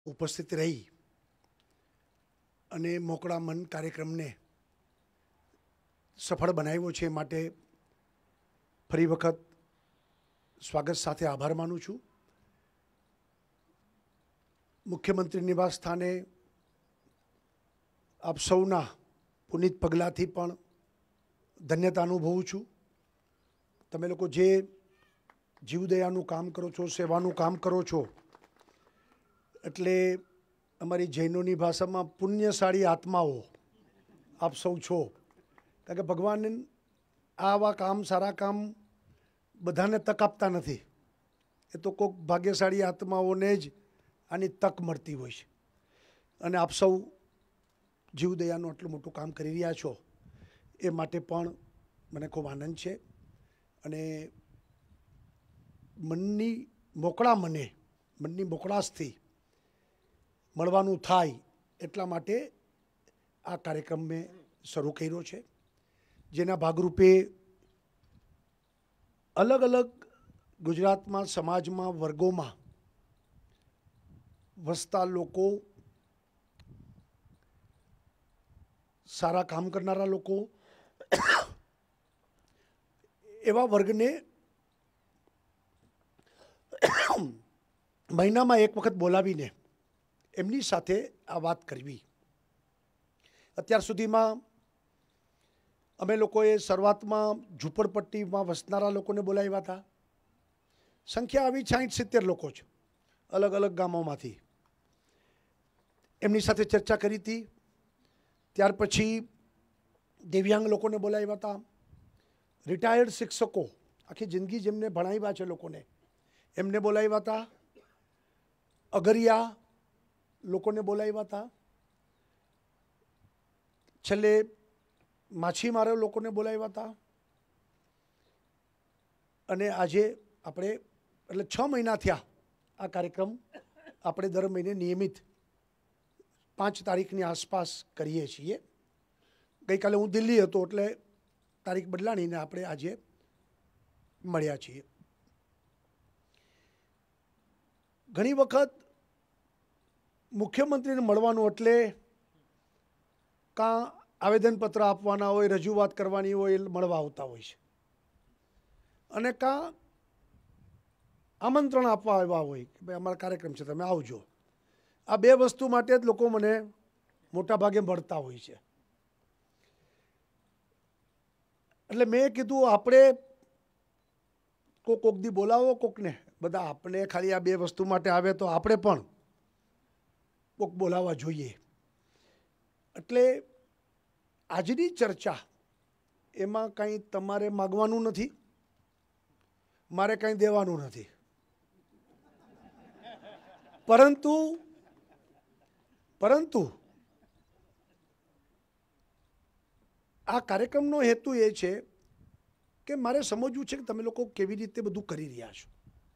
ઉપસ્થિત રહી અને મોકળા મન કાર્યક્રમને સફળ બનાવ્યો છે માટે ફરી વખત સ્વાગત સાથે આભાર માનું છું. મુખ્યમંત્રી નિવાસ સ્થાને આપ સૌના પુનિત પગલાંથી પણ ધન્યતા અનુભવું છું. તમે લોકો જે જીવદયાનું કામ કરો છો, સેવાનું કામ કરો છો, એટલે અમારી જૈનોની ભાષામાં પુણ્યશાળી આત્માઓ આપ સૌ છો. કારણ કે ભગવાન આવા કામ, સારા કામ બધાને તક આપતા નથી. એ તો કોઈક ભાગ્યશાળી આત્માઓને જ આની તક મળતી હોય છે. અને આપ સૌ જીવદયાનું આટલું મોટું કામ કરી રહ્યા છો એ માટે પણ મને ખૂબ આનંદ છે. અને મનની મોકળાશથી મળવાનું થાય એટલા માટે આ કાર્યક્રમ મેં શરૂ કર્યો છે, જેના ભાગરૂપે અલગ અલગ ગુજરાતમાં સમાજમાં વર્ગોમાં વસતા લોકો, સારા કામ કરનારા લોકો, એવા વર્ગને મહિનામાં એક વખત બોલાવીને એમની સાથે આ વાત કરવી. અત્યાર સુધીમાં અમે લોકોએ શરૂઆતમાં ઝૂંપડપટ્ટીમાં વસનારા લોકોને બોલાવ્યા હતા. સંખ્યા આવી 60-70 લોકો છે, અલગ અલગ ગામોમાંથી. એમની સાથે ચર્ચા કરી હતી. ત્યાર પછી દિવ્યાંગ લોકોને બોલાવ્યા હતા. રિટાયર્ડ શિક્ષકો, આખી જિંદગી જેમને ભણાવ્યા છે લોકોને, એમને બોલાવ્યા હતા. અગરિયા લોકોને બોલાવ્યા હતા. છેલ્લે માછીમારો લોકોને બોલાવ્યા હતા. અને આજે આપણે એટલે 6 મહિના થયા આ કાર્યક્રમ આપણે દર મહિને નિયમિત 5 તારીખની આસપાસ કરીએ છીએ. ગઈકાલે હું દિલ્હી હતો એટલે તારીખ બદલાણીને આપણે આજે મળ્યા છીએ. ઘણી વખત મુખ્યમંત્રીને મળવાનું એટલે કાં આવેદનપત્ર આપવાના હોય, રજૂઆત કરવાની હોય, મળવા આવતા હોય છે, અને કાં આમંત્રણ આપવા આવ્યા હોય કે ભાઈ અમારા કાર્યક્રમ છે, તમે આવજો. આ 2 વસ્તુ માટે જ લોકો મને મોટાભાગે મળતા હોય છે. એટલે મેં કીધું આપણે કોક દી બોલાવો કોકને. બધા આપણે ખાલી આ 2 વસ્તુ માટે આવે તો આપણે પણ કોક બોલાવવા જોઈએ. એટલે આજની ચર્ચા એમાં કંઈ તમારે માગવાનું નથી, મારે કંઈ દેવાનું નથી. પરંતુ આ કાર્યક્રમનો હેતુ એ છે કે મારે સમજવું છે કે તમે લોકો કેવી રીતે બધું કરી રહ્યા છો,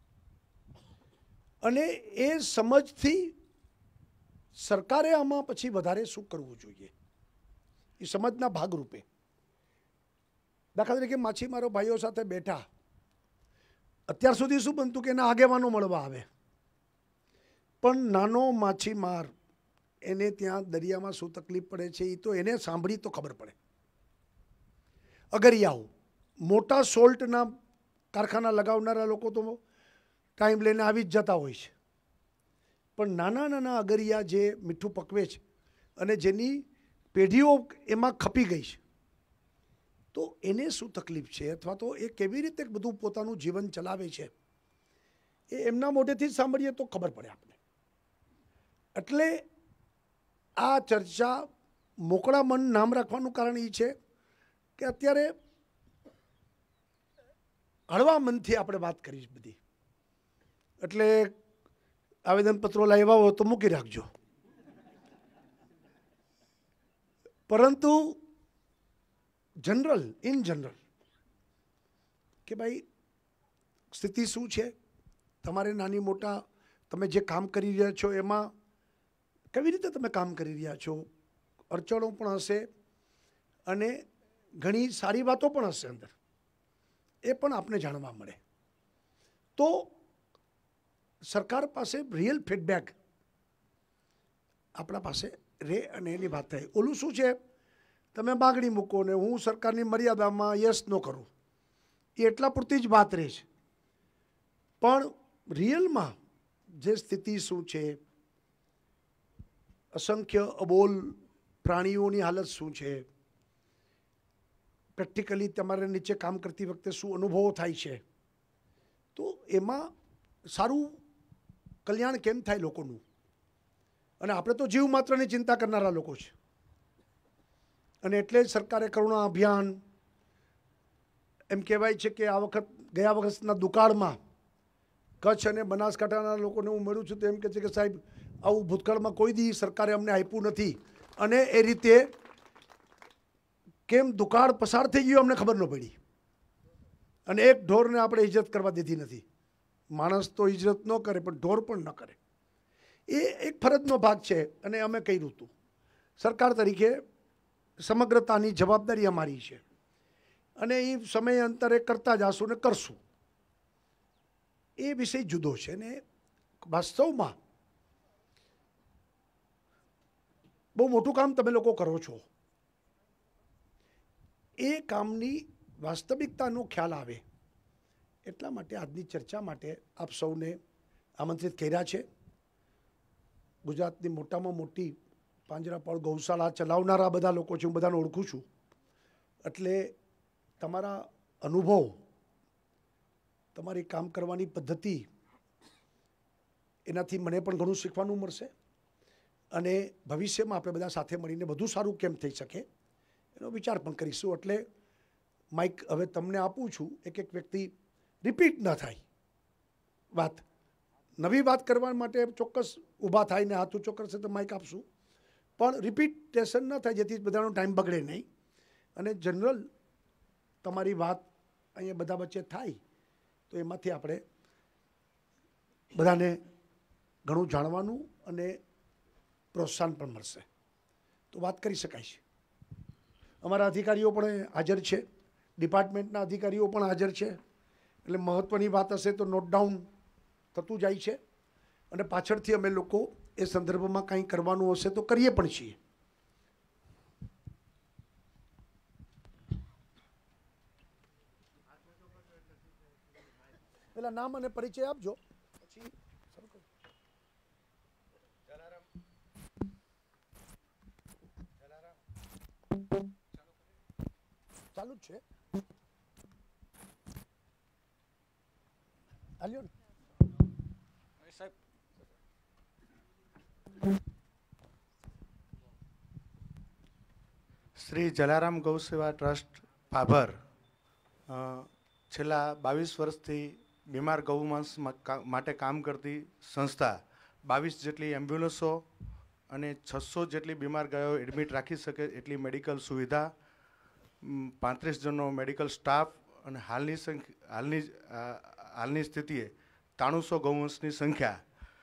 અને એ સમજથી સરકારે આમાં પછી વધારે શું કરવું જોઈએ એ સમજના ભાગરૂપે. દાખલા તરીકે માછીમારો ભાઈઓ સાથે બેઠા. અત્યાર સુધી શું બનતું કે એના આગેવાનો મળવા આવે, પણ નાનો માછીમાર એને ત્યાં દરિયામાં શું તકલીફ પડે છે એ તો એને સાંભળી તો ખબર પડે. અગરિયાઓ, મોટા સોલ્ટના કારખાના લગાવનારા લોકો તો ટાઈમ લઈને આવી જ જતા હોય છે, પણ નાના નાના અગરિયા જે મીઠું પકવે છે અને જેની પેઢીઓ એમાં ખપી ગઈ છે, તો એને શું તકલીફ છે અથવા તો એ કેવી રીતે બધું પોતાનું જીવન ચલાવે છે એ એમના મોઢેથી જ સાંભળીએ તો ખબર પડે આપણે. એટલે આ ચર્ચા મોકળા મન નામ રાખવાનું કારણ એ છે કે અત્યારે હળવા મનથી આપણે વાત કરીશ બધી. એટલે આવેદનપત્રો લાવ્યા હોય તો મૂકી રાખજો. પરંતુ ઇન જનરલ કે ભાઈ સ્થિતિ શું છે, તમારે નાની મોટા તમે જે કામ કરી રહ્યા છો એમાં કેવી રીતે તમે કામ કરી રહ્યા છો. અડચણો પણ હશે અને ઘણી સારી વાતો પણ હશે અંદર, એ પણ આપને જાણવા મળે. તો સરકાર પાસે રિયલ ફીડબેક આપણા પાસે રહે અને એની વાત થાય. ઓલું શું છે, તમે માગણી મૂકો ને હું સરકારની મર્યાદામાં યસ ન કરું, એ એટલા પૂરતી જ વાત રહે છે. પણ રિયલમાં જે સ્થિતિ શું છે, અસંખ્ય અબોલ પ્રાણીઓની હાલત શું છે, પ્રેક્ટિકલી તમારે નીચે કામ કરતી વખતે શું અનુભવો થાય છે, તો એમાં સારું કલ્યાણ કેમ થાય લોકોનું. અને આપણે તો જીવ માત્રની ચિંતા કરનારા લોકો છે, અને એટલે જ સરકારે કરુણા અભિયાન, એમ કહેવાય છે કે આ વખત ગયા વર્ષના દુકાળમાં કચ્છ અને બનાસકાંઠાના લોકોને હું મળું છું તો એમ કહે છે કે સાહેબ આવું ભૂતકાળમાં કોઈ દી સરકારે અમને આપ્યું નથી, અને એ રીતે કેમ દુકાળ પસાર થઈ ગયો અમને ખબર ન પડી. અને એક ઢોરને આપણે ઇજ્જત કરવા દીધી નથી. માણસ તો ઇજ્જત ન કરે પણ ઢોર પણ ન કરે. એ એક ફરજનો ભાગ છે અને અમે કર્યું હતું. સરકાર તરીકે સમગ્રતાની જવાબદારી અમારી છે અને એ સમય અંતરે કરતા જાશું ને કરશું. એ વિષય જુદો છે ને વાસ્તવમાં બહુ મોટું કામ તમે લોકો કરો છો. એ કામની વાસ્તવિકતાનો ખ્યાલ આવે એટલા માટે આજની ચર્ચા માટે આપ સૌને આમંત્રિત કર્યા છે. ગુજરાતની મોટામાં મોટી પાંજરાપોળ ગૌશાળા ચલાવનારા બધા લોકો છે, હું બધાને ઓળખું છું. એટલે તમારા અનુભવ, તમારી કામ કરવાની પદ્ધતિ, એનાથી મને પણ ઘણું શીખવાનું મળશે અને ભવિષ્યમાં આપણે બધા સાથે મળીને વધુ સારું કેમ થઈ શકે એનો વિચાર પણ કરીશું. એટલે માઇક હવે તમને આપું છું. એક એક વ્યક્તિ રિપીટ ન થાય વાત, નવી વાત કરવા માટે ચોક્કસ ઊભા થાય ને હાથ ઊંચો કરશે તો માઇક આપશું, પણ રિપીટેશન ન થાય જેથી બધાનો ટાઈમ બગડે નહીં. અને જનરલ તમારી વાત અહીંયા બધા વચ્ચે થાય તો એમાંથી આપણે બધાને ઘણું જાણવાનું અને પ્રોત્સાહન પણ મળશે, તો વાત કરી શકાય છે. અમારા અધિકારીઓ પણ હાજર છે, ડિપાર્ટમેન્ટના અધિકારીઓ પણ હાજર છે, એટલે મહત્ત્વની વાત હશે તો નોટ ડાઉન થતું જાય છે અને પાછળથી અમે લોકો એ સંદર્ભમાં કંઈ કરવાનું હશે તો કરીએ પણ છીએ. પેલા નામ અને પરિચય આપજો પછી ચાલુ જ છે. હાલ્યો ને સાહેબ. શ્રી જલારામ ગૌ સેવા ટ્રસ્ટ ભાભર છેલ્લા 22 વર્ષથી બીમાર ગૌમાંસ માટે કામ કરતી સંસ્થા. 22 જેટલી એમ્બ્યુલન્સો અને 600 જેટલી બીમાર ગાયો એડમિટ રાખી શકે એટલી મેડિકલ સુવિધા, 35 જણનો મેડિકલ સ્ટાફ અને હાલની સ્થિતિએ 300 ગૌવંશની સંખ્યા.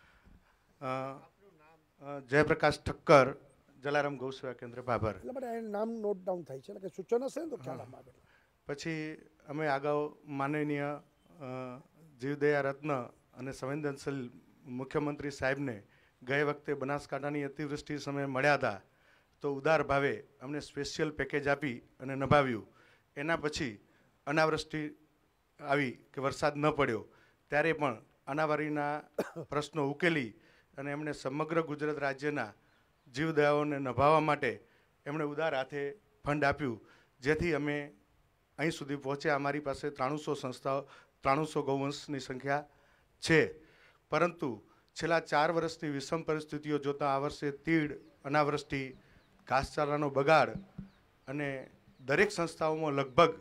જયપ્રકાશ ઠક્કર, જલારામ ગૌ સેવા કેન્દ્ર ભાભર. નામ નોટ ડાઉન થાય છે એટલે કે સૂચન હશે તો ખ્યાલ આવે. પછી અમે અગાઉ માનનીય જીવદયા રત્ન અને સંવેદનશીલ મુખ્યમંત્રી સાહેબને ગઈ વખતે બનાસકાંઠાની અતિવૃષ્ટિ સમયે મળ્યા હતા તો ઉદાર ભાવે અમને સ્પેશિયલ પેકેજ આપી અને નભાવ્યું. એના પછી અનાવૃષ્ટિ આવી કે વરસાદ ન પડ્યો ત્યારે પણ અનાવારીના પ્રશ્નો ઉકેલી અને એમણે સમગ્ર ગુજરાત રાજ્યના જીવદયાઓને નભાવવા માટે એમણે ઉદાર હાથે ફંડ આપ્યું, જેથી અમે અહીં સુધી પહોંચ્યા. અમારી પાસે 300 સંસ્થાઓ, 300 ગૌવંશની સંખ્યા છે. પરંતુ છેલ્લા 4 વર્ષની વિષમ પરિસ્થિતિઓ જોતાં આ વર્ષે તીડ, અનાવૃષ્ટિ, ઘાસચારાનો બગાડ અને દરેક સંસ્થાઓમાં લગભગ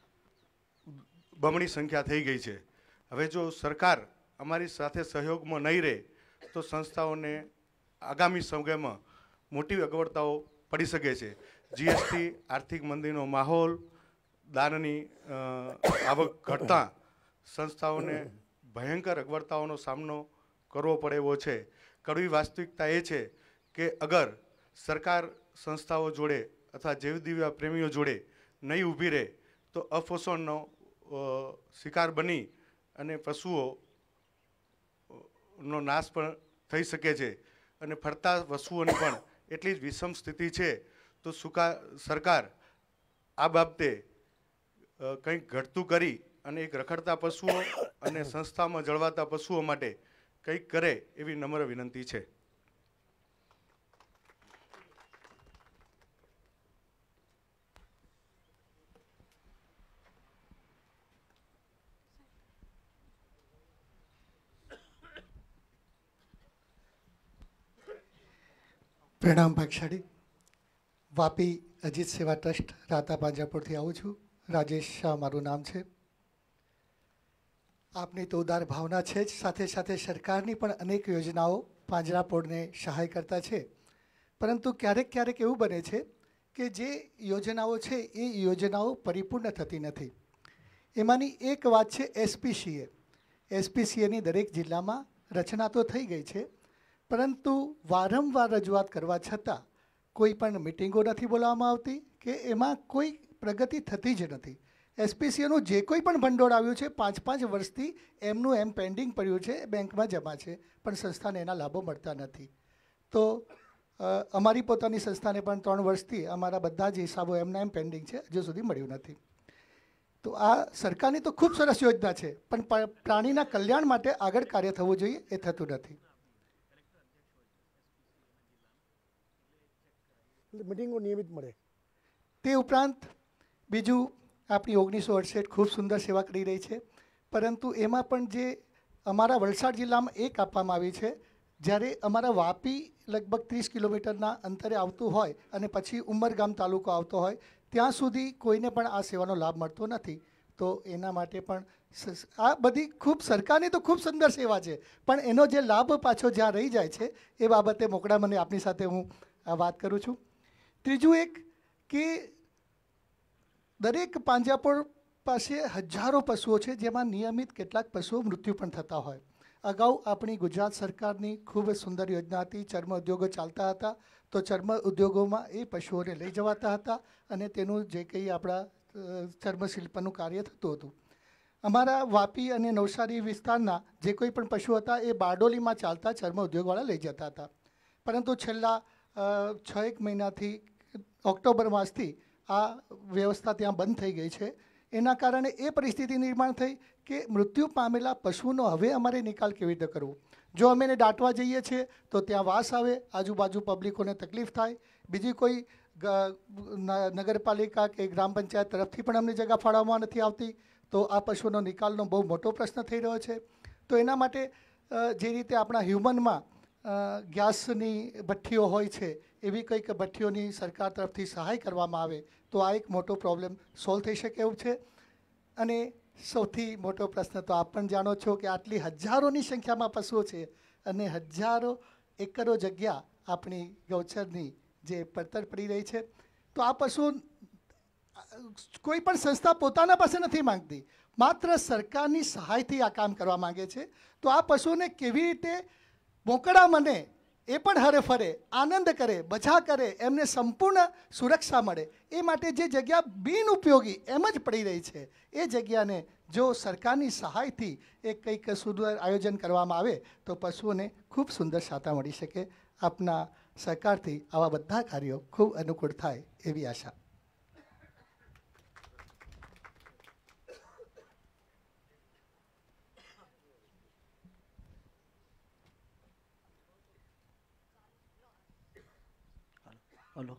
બમણી સંખ્યા થઈ ગઈ છે. હવે જો સરકાર અમારી સાથે સહયોગમાં નહીં રહે તો સંસ્થાઓને આગામી સમયમાં મોટી અગવડતાઓ પડી શકે છે. જીએસટી, આર્થિક મંદીનો માહોલ, દાનની આવક ઘટતા સંસ્થાઓને ભયંકર અગવડતાઓનો સામનો કરવો પડે એવો છે. કડવી વાસ્તવિકતા એ છે કે અગર સરકાર સંસ્થાઓ જોડે અથવા જીવદયા પ્રેમીઓ જોડે નહીં ઊભી રહે તો અપોષણનો શિકાર બની અને પશુઓનો નાશ પણ થઈ શકે છે. અને ફરતા પશુઓની પણ એટલી જ વિષમ સ્થિતિ છે. તો સરકાર આ બાબતે કંઈક ઘટતું કરી અને એક રખડતા પશુઓ અને સંસ્થામાં જળવાતા પશુઓ માટે કંઈક કરે એવી નમ્ર વિનંતી છે. પ્રણામ ભાગશાળી. વાપી અજીત સેવા ટ્રસ્ટ રાતા પાંજરાપોળથી આવું છું. રાજેશ શાહ મારું નામ છે. આપની તો ઉદાર ભાવના છે જ, સાથે સાથે સરકારની પણ અનેક યોજનાઓ પાંજરાપોળને સહાય કરતા છે. પરંતુ ક્યારેક ક્યારેક એવું બને છે કે જે યોજનાઓ છે એ યોજનાઓ પરિપૂર્ણ થતી નથી. એમાંની એક વાત છે એસપીસીએ. એસપીસીએની દરેક જિલ્લામાં રચના તો થઈ ગઈ છે, પરંતુ વારંવાર રજૂઆત કરવા છતાં કોઈ પણ મિટિંગો નથી બોલાવવામાં આવતી કે એમાં કોઈ પ્રગતિ થતી જ નથી. એસપીસીએનું જે કોઈ પણ ભંડોળ આવ્યું છે 5-5 વર્ષથી એમનું એમ પેન્ડિંગ પડ્યું છે, બેંકમાં જમા છે, પણ સંસ્થાને એના લાભો મળતા નથી. તો અમારી પોતાની સંસ્થાને પણ 3 વર્ષથી અમારા બધા જ હિસાબો એમના એમ પેન્ડિંગ છે, હજુ સુધી મળ્યું નથી. તો આ સરકારની તો ખૂબ સરસ યોજના છે, પણ પ્રાણીના કલ્યાણ માટે આગળ કાર્ય થવું જોઈએ, એ થતું નથી. મિટિંગો નિયમિત મળે. તે ઉપરાંત બીજું, આપણી 1968 ખૂબ સુંદર સેવા કરી રહી છે, પરંતુ એમાં પણ જે અમારા વલસાડ જિલ્લામાં એક આપવામાં આવી છે, જ્યારે અમારા વાપી લગભગ 30 કિલોમીટરના અંતરે આવતું હોય અને પછી ઉમરગામ તાલુકો આવતો હોય, ત્યાં સુધી કોઈને પણ આ સેવાનો લાભ મળતો નથી. તો એના માટે પણ આ બધી ખૂબ સરકારની તો ખૂબ સુંદર સેવા છે, પણ એનો જે લાભ પાછો જ્યાં રહી જાય છે એ બાબતે મોકળા મને આપની સાથે હું આ વાત કરું છું. ત્રીજું એક કે દરેક પાંજરાપોળ પાસે હજારો પશુઓ છે, જેમાં નિયમિત કેટલાક પશુઓ મૃત્યુ પણ થતા હોય. અગાઉ આપણી ગુજરાત સરકારની ખૂબ સુંદર યોજના હતી, ચર્મ ઉદ્યોગો ચાલતા હતા, તો ચર્મ ઉદ્યોગોમાં એ પશુઓને લઈ જવાતા હતા અને તેનું જે કંઈ આપણા ચર્મશિલ્પનું કાર્ય થતું હતું. અમારા વાપી અને નવસારી વિસ્તારના જે કોઈ પણ પશુ હતા એ બારડોલીમાં ચાલતા ચર્મ ઉદ્યોગવાળા લઈ જતા હતા. પરંતુ છેલ્લા 6-1 મહિનાથી ઓક્ટોબર માસથી આ વ્યવસ્થા ત્યાં બંધ થઈ ગઈ છે. એના કારણે એ પરિસ્થિતિ નિર્માણ થઈ કે મૃત્યુ પામેલા પશુનો હવે અમારે નિકાલ કેવી રીતે કરવો. જો અમે એને દાટવા જઈએ છીએ તો ત્યાં વાસ આવે, આજુબાજુ પબ્લિકોને તકલીફ થાય. બીજી કોઈ નગરપાલિકા કે ગ્રામ પંચાયત તરફથી પણ અમને જગ્યા ફાળવવામાં નથી આવતી, તો આ પશુનો નિકાલનો બહુ મોટો પ્રશ્ન થઈ રહ્યો છે. તો એના માટે જે રીતે આપણા હ્યુમનમાં ગેસની ભઠ્ઠીઓ હોય છે, એવી કંઈક ભઠ્ઠીઓની સરકાર તરફથી સહાય કરવામાં આવે તો આ એક મોટો પ્રોબ્લેમ સોલ્વ થઈ શકે એવું છે. અને સૌથી મોટો પ્રશ્ન તો આપ પણ જાણો છો કે આટલી હજારોની સંખ્યામાં પશુઓ છે અને હજારો એકરો જગ્યા આપણી ગૌચરની જે પડતર પડી રહી છે, તો આ પશુઓ કોઈ પણ સંસ્થા પોતાના પાસે નથી માંગતી, માત્ર સરકારની સહાયથી આ કામ કરવા માંગે છે. તો આ પશુઓને કેવી રીતે મોકળા મને એ પણ હરે ફરે આનંદ કરે, બજા કરે, એમને સંપૂર્ણ સુરક્ષા મળે, એ માટે જે જગ્યા બિનઉપયોગી એમ જ પડી રહી છે, એ જગ્યાને જો સરકારની સહાયથી એક કંઈક સુંદર આયોજન કરવામાં આવે તો પશુઓને ખૂબ સુંદર સાતા મળી શકે. આપના સહકારથી આવા બધા કાર્યો ખૂબ અનુકૂળ થાય એવી આશા. હલો.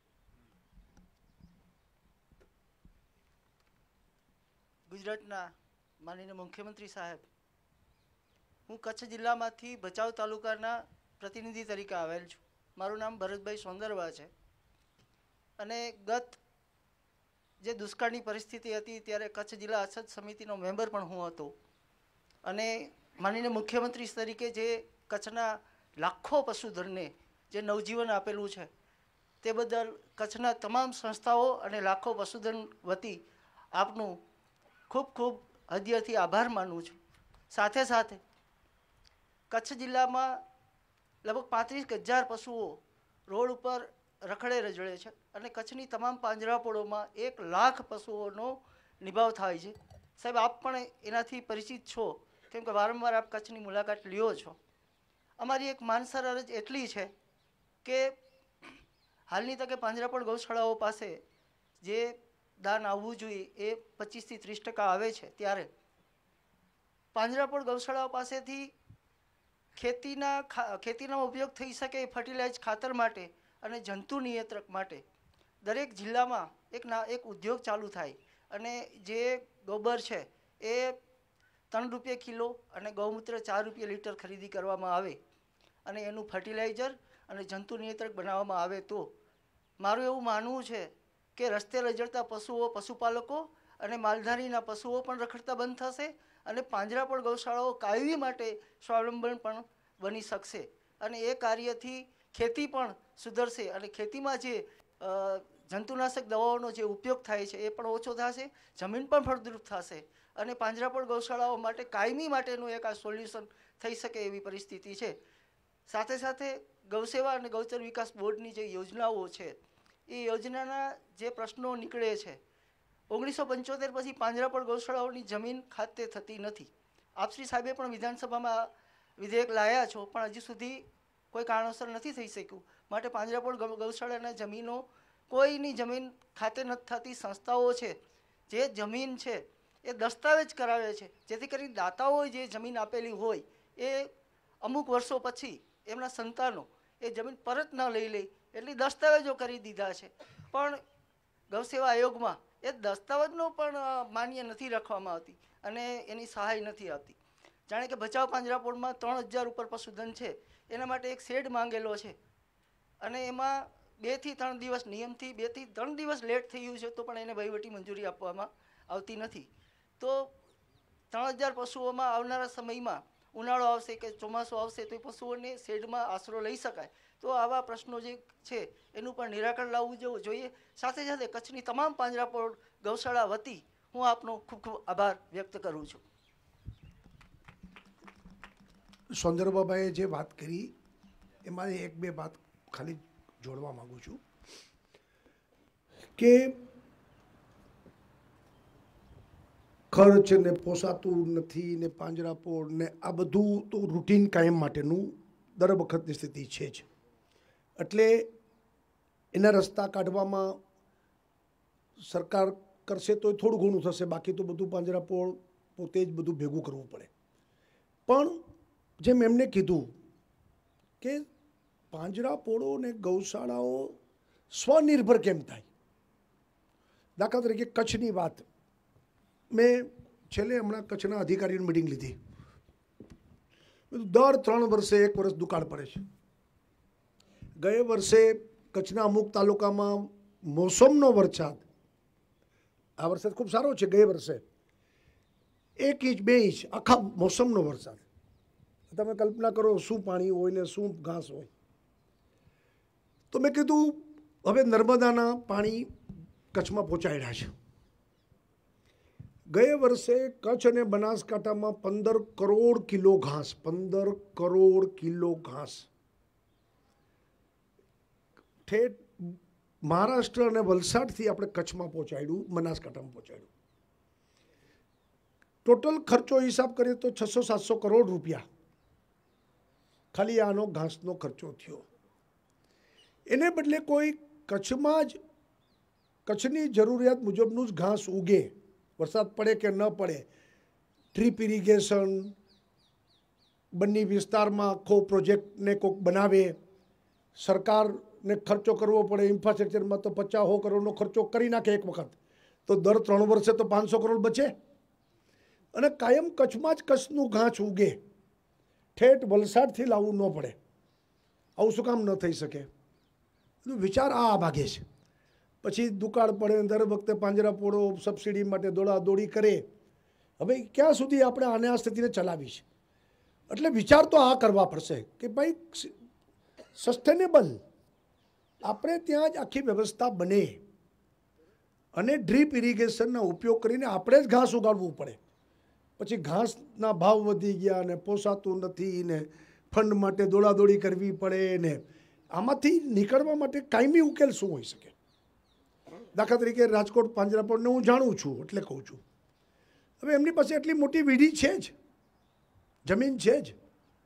ગુજરાતના માનનીય મુખ્યમંત્રી સાહેબ, હું કચ્છ જિલ્લામાંથી ભચાઉ તાલુકાના પ્રતિનિધિ તરીકે આવેલ છું. મારું નામ ભરતભાઈ સોંદરવા છે અને ગત જે દુષ્કાળની પરિસ્થિતિ હતી ત્યારે કચ્છ જિલ્લા અછત સમિતિનો મેમ્બર પણ હું હતો. અને માનનીય મુખ્યમંત્રી તરીકે જે કચ્છના લાખો પશુધનને જે નવજીવન આપેલું છે તે બદલ કચ્છના તમામ સંસ્થાઓ અને લાખો પશુધન વતી આપનું ખૂબ ખૂબ હૃદયથી આભાર માનું છું. સાથે સાથે કચ્છ જિલ્લામાં લગભગ 35,000 પશુઓ રોડ ઉપર રખડે રજળે છે અને કચ્છની તમામ પાંજરાપોળોમાં 1 લાખ પશુઓનો નિભાવ થાય છે. સાહેબ, આપ પણ એનાથી પરિચિત છો, કેમ કે વારંવાર આપ કચ્છની મુલાકાત લ્યો છો. અમારી એક માનસર અરજ એટલી છે કે હાલની તકે પાંજરાપોળ ગૌશાળાઓ પાસે જે દાન આવવું જોઈએ એ 25 થી 30% આવે છે, ત્યારે પાંજરાપોળ ગૌશાળાઓ પાસેથી ખેતીનો ઉપયોગ થઈ શકે ફર્ટિલાઇઝ ખાતર માટે અને જંતુ નિયંત્રક માટે દરેક જિલ્લામાં એક ઉદ્યોગ ચાલુ થાય અને જે ગોબર છે એ 3 રૂપિયા કિલો અને ગૌમૂત્ર 4 રૂપિયા લીટર ખરીદી કરવામાં આવે અને એનું ફર્ટિલાઇઝર અને જંતુ નિયંત્રક બનાવવામાં આવે તો મારું એવું માનવું છે કે રસ્તે રજડતા પશુઓ, પશુપાલકો અને માલધારીના પશુઓ પણ રખડતા બંધ થશે અને પાંજરાપોળ ગૌશાળાઓ કાયમી માટે સ્વાવલંબન પણ બની શકશે અને એ કાર્યથી ખેતી પણ સુધરશે અને ખેતીમાં જે જંતુનાશક દવાઓનો જે ઉપયોગ થાય છે એ પણ ઓછો થશે, જમીન પણ ફળદ્રુપ થશે અને પાંજરાપોળ ગૌશાળાઓ માટે કાયમી માટેનું એક આ સોલ્યુશન થઈ શકે એવી પરિસ્થિતિ છે. સાથે સાથે ગૌસેવા અને ગૌચર વિકાસ બોર્ડની જે યોજનાઓ છે એ યોજનાના જે પ્રશ્નો નીકળે છે, 1975 પછી પાંજરાપોળ ગૌશાળાઓની જમીન ખાતે થતી નથી. આપશ્રી સાહેબે પણ વિધાનસભામાં વિધેયક લાયા છો પણ હજી સુધી કોઈ કારણોસર નથી થઈ શક્યું. માટે પાંજરાપોળ ગૌશાળાના જમીનો કોઈની જમીન ખાતે નથી થતી. સંસ્થાઓ છે જે જમીન છે એ દસ્તાવેજ કરાવે છે જેથી કરી દાતાઓએ જે જમીન આપેલી હોય એ અમુક વર્ષો પછી એમના સંતાનો એ જમીન પરત ન લઈ લે એટલી દસ્તાવેજો કરી દીધા છે, પણ ગૌસેવા આયોગમાં એ દસ્તાવેજનો પણ માન્ય નથી રાખવામાં આવતી અને એની સહાય નથી આપતી. જાણે કે ભચાઉ પાંજરાપોળમાં 3000 ઉપર પશુધન છે, એના માટે એક શેડ માંગેલો છે અને એમાં 2 થી 3 દિવસ નિયમથી 2 થી 3 દિવસ લેટ થઈ ગયું છે તો પણ એને વહીવટી મંજૂરી આપવામાં આવતી નથી. તો 3000 પશુઓમાં આવનારા સમયમાં ઉનાળો આવશે કે ચોમાસું આવશે તો એ પશુઓને શેડમાં આશરો લઈ શકાય. તો આવા પ્રશ્નો જે છે એનું પણ નિરાકરણ લાવવું જોઈએ. સાથે સાથે કચ્છની તમામ પાંજરાપોળ ગૌશાળા વતી હું આપનો ખૂબ ખૂબ આભાર વ્યક્ત કરું છું. સૌંદરબાબાએ જે વાત કરી એમાં એક બે વાત ખાલી જોડવા માગું છું કે ખર્ચ ને પોસાતું નથી ને પાંજરાપોળ ને આ બધું તો રૂટીન કાયમ માટેનું દર વખતની સ્થિતિ છે જ, એટલે એના રસ્તા કાઢવામાં સરકાર કરશે તો થોડું ઘણું થશે, બાકી તો બધું પાંજરાપોળ પોતે જ બધું ભેગું કરવું પડે. પણ જેમ એમને કીધું કે પાંજરાપોળો ને ગૌશાળાઓ સ્વનિર્ભર કેમ થાય. દાખલા તરીકે કચ્છની વાત, મેં છેલ્લે હમણાં કચ્છના અધિકારીઓની મિટિંગ લીધી. દર 3 વર્ષે 1 વર્ષ દુકાળ પડે છે. ગયે વર્ષે કચ્છના અમુક તાલુકામાં મોસમનો વરસાદ, આ વરસાદ ખૂબ સારો છે, ગયે વર્ષે 1 ઇંચ 2 ઇંચ આખા મોસમનો વરસાદ. તમે કલ્પના કરો શું પાણી હોય ને શું ઘાસ હોય. તો મેં કીધું હવે નર્મદાના પાણી કચ્છમાં પહોંચાડ્યા છે. ગયે વર્ષે કચ્છ અને બનાસકાંઠામાં 15 કરોડ કિલો ઘાસ, 15 કરોડ કિલો ઘાસ ઠેઠ મહારાષ્ટ્ર અને વલસાડથી આપણે કચ્છમાં પહોંચાડ્યું, બનાસકાંઠામાં પહોંચાડ્યું. ટોટલ ખર્ચો હિસાબ કરીએ તો 600-700 કરોડ રૂપિયા ખાલી આનો ઘાસનો ખર્ચો થયો. એને બદલે કોઈ કચ્છમાં જ કચ્છની જરૂરિયાત મુજબનું જ ઘાસ ઉગે, વરસાદ પડે કે ન પડે, ડ્રીપ ઇરિગેશન બંને વિસ્તારમાં આખો પ્રોજેક્ટને કોઈક બનાવે, સરકારને ખર્ચો કરવો પડે ઇન્ફ્રાસ્ટ્રક્ચરમાં તો 50-100 કરોડનો ખર્ચો કરી નાખે એક વખત, તો દર 3 વર્ષે તો 500 કરોડ બચે અને કાયમ કચ્છમાં જ કચ્છનું ઘાસ ઉગે, ઠેઠ વલસાડથી લાવવું ન પડે. આવું શું કામ ન થઈ શકે? વિચાર આ ભાગે છે. પછી દુકાળ પડે, દર વખતે પાંજરાપોળો સબસિડી માટે દોડાદોડી કરે. હવે ક્યાં સુધી આપણે આને આ સ્થિતિને ચલાવી છે? એટલે વિચાર તો આ કરવા પડશે કે ભાઈ સસ્ટેનેબલ આપણે ત્યાં જ આખી વ્યવસ્થા બને અને ડ્રીપ ઇરિગેશનના ઉપયોગ કરીને આપણે જ ઘાસ ઉગાડવું પડે. પછી ઘાસના ભાવ વધી ગયા ને પોસાતું નથી ને ફંડ માટે દોડાદોડી કરવી પડે ને આમાંથી નીકળવા માટે કાયમી ઉકેલ શું હોઈ શકે? દાખલા તરીકે રાજકોટ પાંજરાપોળને હું જાણું છું એટલે કહું છું. હવે એમની પાસે એટલી મોટી વીડી છે જ, જમીન છે જ,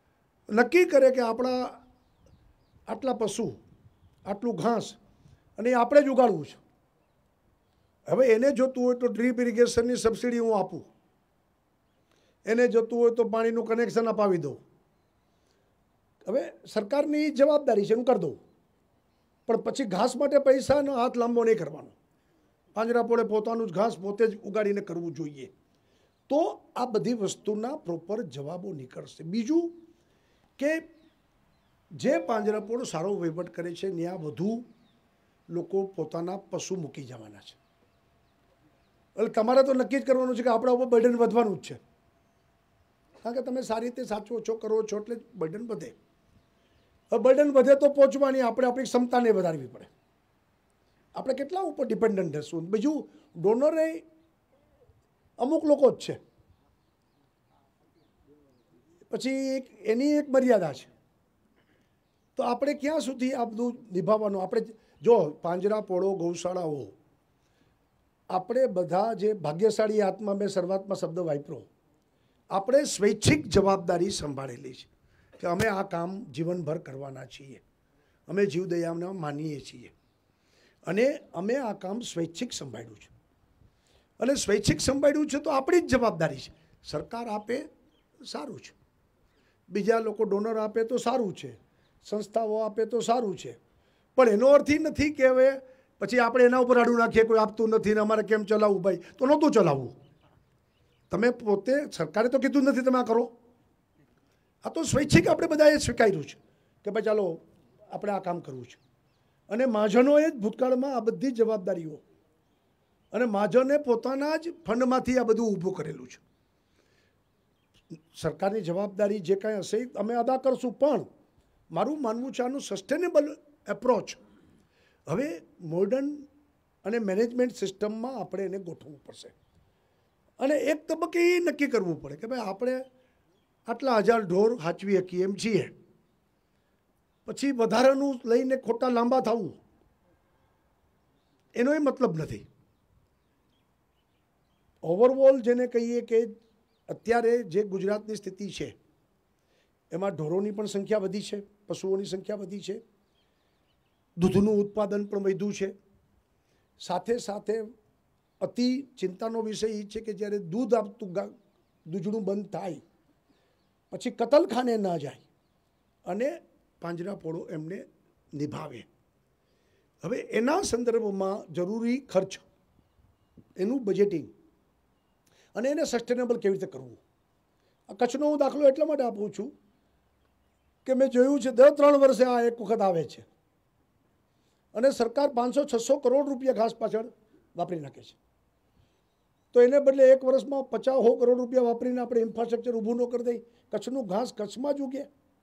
નક્કી કરે કે આપણા આટલા પશુ, આટલું ઘાસ, અને એ આપણે જ ઉગાડવું છે. હવે એને જોતું હોય તો ડ્રીપ ઇરિગેશનની સબસિડી હું આપું, એને જોતું હોય તો પાણીનું કનેક્શન અપાવી દઉં. હવે સરકારની જવાબદારી છે, હું કરી દઉં, પણ પછી ઘાસ માટે પૈસાનો હાથ લાંબો નહીં કરવાનો. પાંજરાપોળે પોતાનું જ ઘાસ પોતે જ ઉગાડીને કરવું જોઈએ. તો આ બધી વસ્તુના પ્રોપર જવાબો નીકળશે. બીજું કે જે પાંજરાપોળ સારો વહીવટ કરે છે ત્યાં વધુ લોકો પોતાના પશુ મૂકી જવાના છે. એટલે તમારે તો નક્કી જ કરવાનું છે કે આપણા ઉપર બર્ડન વધવાનું જ છે, કારણ કે તમે સારી રીતે સાચવો છો, કરો છો, એટલે બર્ડન વધે. હવે બર્ડન વધે તો પહોંચવાની આપણે આપણી ક્ષમતાને વધારવી પડે. આપણે કેટલા ઉપર ડિપેન્ડન્ટ રહેશું? બીજું, ડોનરે અમુક લોકો જ છે, પછી એની એક મર્યાદા છે. તો આપણે ક્યાં સુધી આ બધું નિભાવવાનું? આપણે જો પાંજરાપોળો, ગૌશાળાઓ, આપણે બધા જે ભાગ્યશાળી આત્મા, મેં શરૂઆતમાં શબ્દ વાપર્યો, આપણે સ્વૈચ્છિક જવાબદારી સંભાળેલી છે કે અમે આ કામ જીવનભર કરવાના છીએ, અમે જીવદયાને માનીએ છીએ, અને અમે આ કામ સ્વૈચ્છિક સંભાળ્યું છે. અને સ્વૈચ્છિક સંભાળ્યું છે તો આપણી જ જવાબદારી છે. સરકાર આપે સારું છે, બીજા લોકો ડોનર આપે તો સારું છે, સંસ્થાઓ આપે તો સારું છે, પણ એનો અર્થ એ નથી કે હવે પછી આપણે એના ઉપર આડું નાખીએ કોઈ આપતું નથી ને અમારે કેમ ચલાવવું? ભાઈ, તો નહોતું ચલાવવું. તમે પોતે, સરકારે તો કીધું નથી તમે આ કરો. આ તો સ્વૈચ્છિક આપણે બધાએ સ્વીકાર્યું છે કે ભાઈ ચાલો આપણે આ કામ કરવું છે. અને મહાજનોએ જ ભૂતકાળમાં આ બધી જવાબદારીઓ, અને મહાજને પોતાના જ ફંડમાંથી આ બધું ઊભું કરેલું છે. સરકારની જવાબદારી જે કાંઈ હશે અમે અદા કરશું, પણ મારું માનવું છે આનું સસ્ટેનેબલ એપ્રોચ હવે મોડર્ન અને મેનેજમેન્ટ સિસ્ટમમાં આપણે એને ગોઠવવું પડશે. અને એક તબક્કે એ નક્કી કરવું પડે કે ભાઈ આપણે આટલા હજાર ઢોર હાચવી શકીએ એમ છીએ, પછી વધારાનું લઈને ખોટા લાંબા થવું એનો એ મતલબ નથી. ઓવરઓલ જેને કહીએ કે અત્યારે જે ગુજરાતની સ્થિતિ છે એમાં ઢોરોની પણ સંખ્યા વધી છે, પશુઓની સંખ્યા વધી છે, દૂધનું ઉત્પાદન પણ વધ્યું છે. સાથે સાથે અતિ ચિંતાનો વિષય એ છે કે જ્યારે દૂધ આપતું દૂધણું બંધ થાય પછી કતલખાને ન જાય અને પાંજરાપોળો એમને નિભાવે. હવે એના સંદર્ભમાં જરૂરી ખર્ચ, એનું બજેટિંગ અને એને સસ્ટેનેબલ કેવી રીતે કરવું. આ કચ્છનો હું દાખલો એટલા માટે આપું છું કે મેં જોયું છે દર 3 વર્ષે આ એક વખત આવે છે અને સરકાર 500-600 કરોડ રૂપિયા ઘાસ પાછળ વાપરી નાખે છે. તો એને બદલે એક વર્ષમાં 50-100 કરોડ રૂપિયા વાપરીને આપણે ઇન્ફ્રાસ્ટ્રક્ચર ઊભું ન કરી દઈ, કચ્છનું ઘાસ કચ્છમાં જ ઉગે.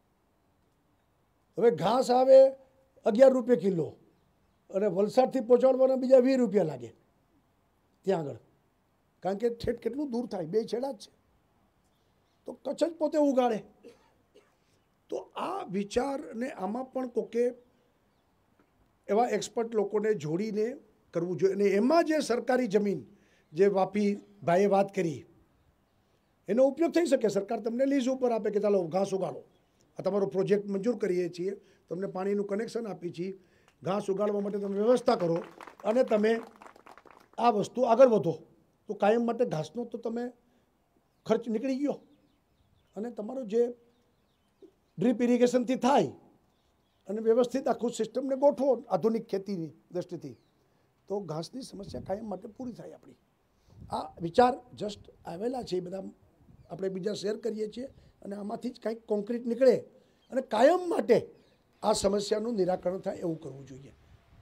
હવે ઘાસ આવે 11 રૂપિયા કિલો અને વલસાડથી પહોંચાડવાના બીજા 20 રૂપિયા લાગે ત્યાં આગળ, કારણ કે ઠેઠ કેટલું દૂર થાય, 2 છેડા જ છે. તો કચ્છ જ પોતે ઉગાડે. તો આ વિચારને આમાં પણ કોકે એવા એક્સપર્ટ લોકોને જોડીને કરવું જોઈએ. અને એમાં જે સરકારી જમીન, જે વાપી ભાઈએ વાત કરી, એનો ઉપયોગ થઈ શકે. સરકાર તમને લીઝ ઉપર આપે કે ચાલો ઘાસ ઉગાડો, આ તમારો પ્રોજેક્ટ મંજૂર કરીએ છીએ, તમને પાણીનું કનેક્શન આપીએ છીએ, ઘાસ ઉગાડવા માટે તમે વ્યવસ્થા કરો અને તમે આ વસ્તુ આગળ વધો. તો કાયમ માટે ઘાસનો તો તમે ખર્ચ નીકળી ગયો અને તમારો જે ડ્રીપ ઇરિગેશનથી થાય અને વ્યવસ્થિત આખું સિસ્ટમને ગોઠવો આધુનિક ખેતીની દૃષ્ટિથી, તો ઘાસની સમસ્યા કાયમ માટે પૂરી થાય આપણી. આ વિચાર જસ્ટ આવેલા છે, એ બધા આપણે બીજા શેર કરીએ છીએ અને આમાંથી જ કંઈક કોન્ક્રીટ નીકળે અને કાયમ માટે આ સમસ્યાનું નિરાકરણ થાય એવું કરવું જોઈએ.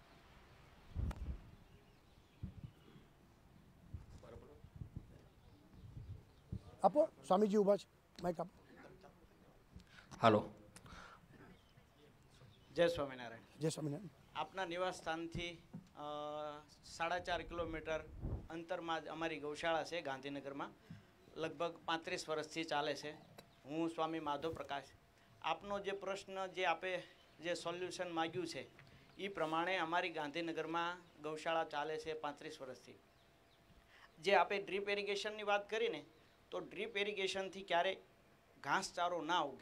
આપો, સ્વામીજી ઊભા છે, માઇક આપો. હાલો, જય સ્વામિનારાયણ. જય સ્વામિનારાયણ. આપના નિવાસ સ્થાનથી 4.5 કિલોમીટર અંતરમાં જ અમારી ગૌશાળા છે ગાંધીનગરમાં. લગભગ 35 વર્ષથી ચાલે છે. હું સ્વામી માધવ પ્રકાશ. આપનો જે પ્રશ્ન જે આપે જે સોલ્યુશન માગ્યું છે એ પ્રમાણે અમારી ગાંધીનગરમાં ગૌશાળા ચાલે છે 35 વર્ષથી. જે આપે ડ્રીપ ઇરિગેશનની વાત કરીને, તો ડ્રીપ ઇરિગેશનથી ક્યારે ઘાસચારો ના ઉગે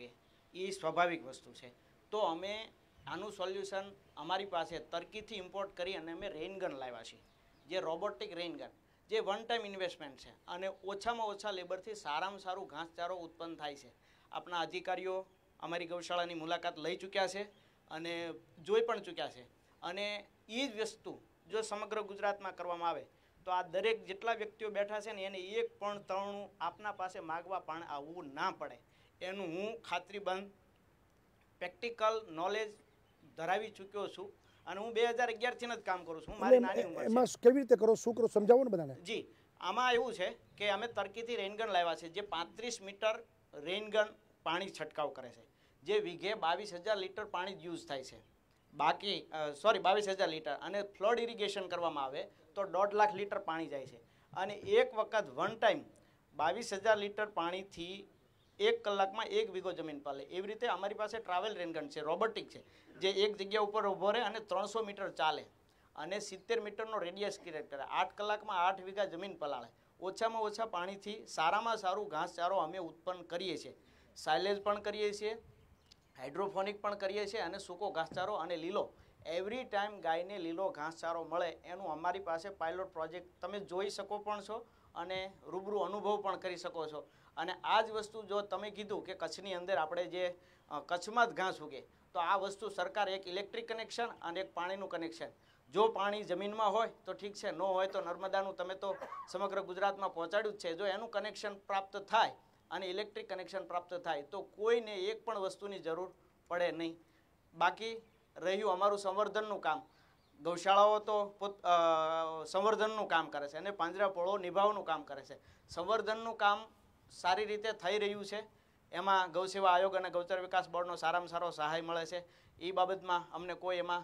એ સ્વાભાવિક વસ્તુ છે. તો અમે આનું સોલ્યુશન અમારી પાસે તર્કીથી ઇમ્પોર્ટ કરી અને અમે રેઇનગન લાવ્યા છીએ, જે રોબોટિક રેઇનગન, જે વન ટાઈમ ઇન્વેસ્ટમેન્ટ છે અને ઓછામાં ઓછા લેબરથી સારામાં સારું ઘાસચારો ઉત્પન્ન થાય છે. આપણા અધિકારીઓ અમારી ગૌશાળાની મુલાકાત લઈ ચૂક્યા છે અને જોઈ પણ ચૂક્યા છે. અને એ જ વસ્તુ જો સમગ્ર ગુજરાતમાં કરવામાં આવે તો આ દરેક જેટલા વ્યક્તિઓ બેઠા છે ને એને એક પણ તરણું આપના પાસે માગવા પણ આવવું ના પડે, એનું હું ખાતરીબંધ પ્રેક્ટિકલ નોલેજ ધરાવી ચૂક્યો છું. અને હું 2011થી જ કામ કરું છું. મારી નાની ઉંમર છે. એમાં કેવી રીતે કરો, શું કરો, સમજાવો ને બધાને. જી, આમાં એવું છે કે અમે તર્કીથી રેઇનગન લાવ્યા છે, જે 35 મીટર રેઇનગન પાણી છંટકાવ કરે છે, જે વીઘે 22,000 લીટર પાણી યુઝ થાય છે. બાકી 22,000 લીટર, અને ફ્લડ ઇરિગેશન કરવામાં આવે તો 1.5 લાખ લીટર પાણી જાય છે. અને એક વખત વન ટાઈમ 22,000 લીટર પાણીથી 1 કલાકમાં 1 વીઘો જમીન પાલે. એવી રીતે અમારી પાસે ટ્રાવેલ રેનગન છે, રોબોટિક છે, જે એક જગ્યા ઉપર ઊભો રહે અને 300 મીટર ચાલે અને 70 મીટરનો રેડિયસ ક્રિએટ કરે. 8 કલાકમાં 8 વીઘા જમીન પલાળે. ઓછામાં ઓછા પાણીથી સારામાં સારું ઘાસચારો અમે ઉત્પન્ન કરીએ છીએ. સાઇલેજ પણ કરીએ છીએ, હાઇડ્રોફોનિક પણ કરીએ છીએ, અને સૂકો ઘાસચારો અને લીલો, એવરી ટાઈમ ગાયને લીલો ઘાસચારો મળે એનું અમારી પાસે પાયલોટ પ્રોજેક્ટ તમે જોઈ શકો પણ છો અને રૂબરૂ અનુભવ પણ કરી શકો છો. અને આ જ વસ્તુ જો તમે કીધું કે કચ્છની અંદર આપણે જે કચ્છમાં જ ઘાસ ઉગે, તો આ વસ્તુ સરકાર એક ઇલેક્ટ્રિક કનેક્શન અને એક પાણીનું કનેક્શન, જો પાણી જમીનમાં હોય તો ઠીક છે, ન હોય તો નર્મદાનું તમે તો સમગ્ર ગુજરાતમાં પહોંચાડ્યું જ છે. જો એનું કનેક્શન પ્રાપ્ત થાય અને ઇલેક્ટ્રિક કનેક્શન પ્રાપ્ત થાય તો કોઈને એક પણ વસ્તુની જરૂર પડે નહીં. બાકી રહ્યું અમારું સંવર્ધનનું કામ, ગૌશાળાઓ તો સંવર્ધનનું કામ કરે છે અને પાંજરાપોળો નિભાવનું કામ કરે છે. સંવર્ધનનું કામ સારી રીતે થઈ રહ્યું છે. એમાં ગૌસેવા આયોગ અને ગૌચર વિકાસ બોર્ડનો સારામાં સારો સહાય મળે છે. એ બાબતમાં અમને કોઈ એમાં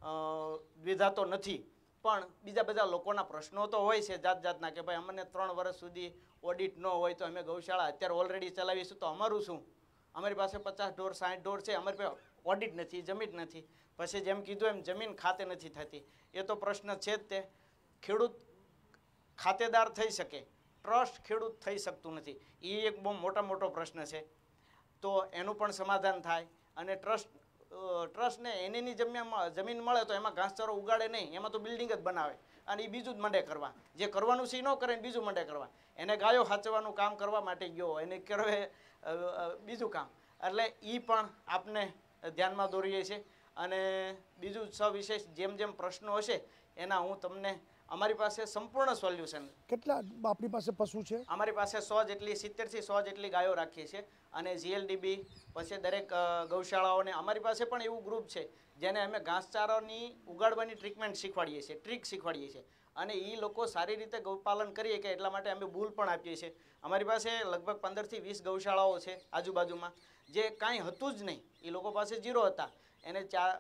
દ્વિધા તો નથી, પણ બીજા બધા લોકોના પ્રશ્નો તો હોય છે જાત જાતના, કે ભાઈ અમને 3 વર્ષ સુધી ઓડિટ ન હોય તો અમે ગૌશાળા અત્યારે ઓલરેડી ચલાવીશું તો અમારું શું? અમારી પાસે 50 ઢોર 60 ઢોર છે, અમારી પાસે ઓડિટ નથી, જમીન નથી. પછી જેમ કીધું એમ જમીન ખાતે નથી થતી, એ તો પ્રશ્ન છે જ. તે ખેડૂત ખાતેદાર થઈ શકે, ટ્રસ્ટ ખેડૂત થઈ શકતું નથી. એ એક બહુ મોટો પ્રશ્ન છે. તો એનું પણ સમાધાન થાય. અને ટ્રસ્ટને એની જમીન મળે તો એમાં ઘાસચારો ઉગાડે નહીં, એમાં તો બિલ્ડિંગ જ બનાવે અને એ બીજું જ મંડે કરવા. જે કરવાનું છે એ ન કરે, બીજું મંડે કરવા. એને ગાયો સાચવવાનું કામ કરવા માટે ગયો, એને કરે બીજું કામ. એટલે એ પણ આપને ધ્યાનમાં દોરીએ છીએ. અને બીજું સવિશેષ જેમ પ્રશ્નો હશે એના હું તમને, અમારી પાસે સંપૂર્ણ સોલ્યુશન. કેટલા આપણી પાસે પશુ છે? અમારી પાસે 100 જેટલી, 70 થી 100 જેટલી ગાયો રાખીએ છીએ. અને GLDB પછી દરેક ગૌશાળાઓને અમારી પાસે પણ એવું ગ્રુપ છે જેને અમે ઘાસચારાની ઉગાડવાની ટ્રીટમેન્ટ શીખવાડીએ છીએ, ટ્રીક શીખવાડીએ છીએ. અને એ લોકો સારી રીતે ગૌપાલન કરીએ કે એટલા માટે અમે બુલ પણ આપીએ છીએ. અમારી પાસે લગભગ 15 થી 20 ગૌશાળાઓ છે આજુબાજુમાં, જે કાંઈ હતું જ નહીં. એ લોકો પાસે 0 હતા. એને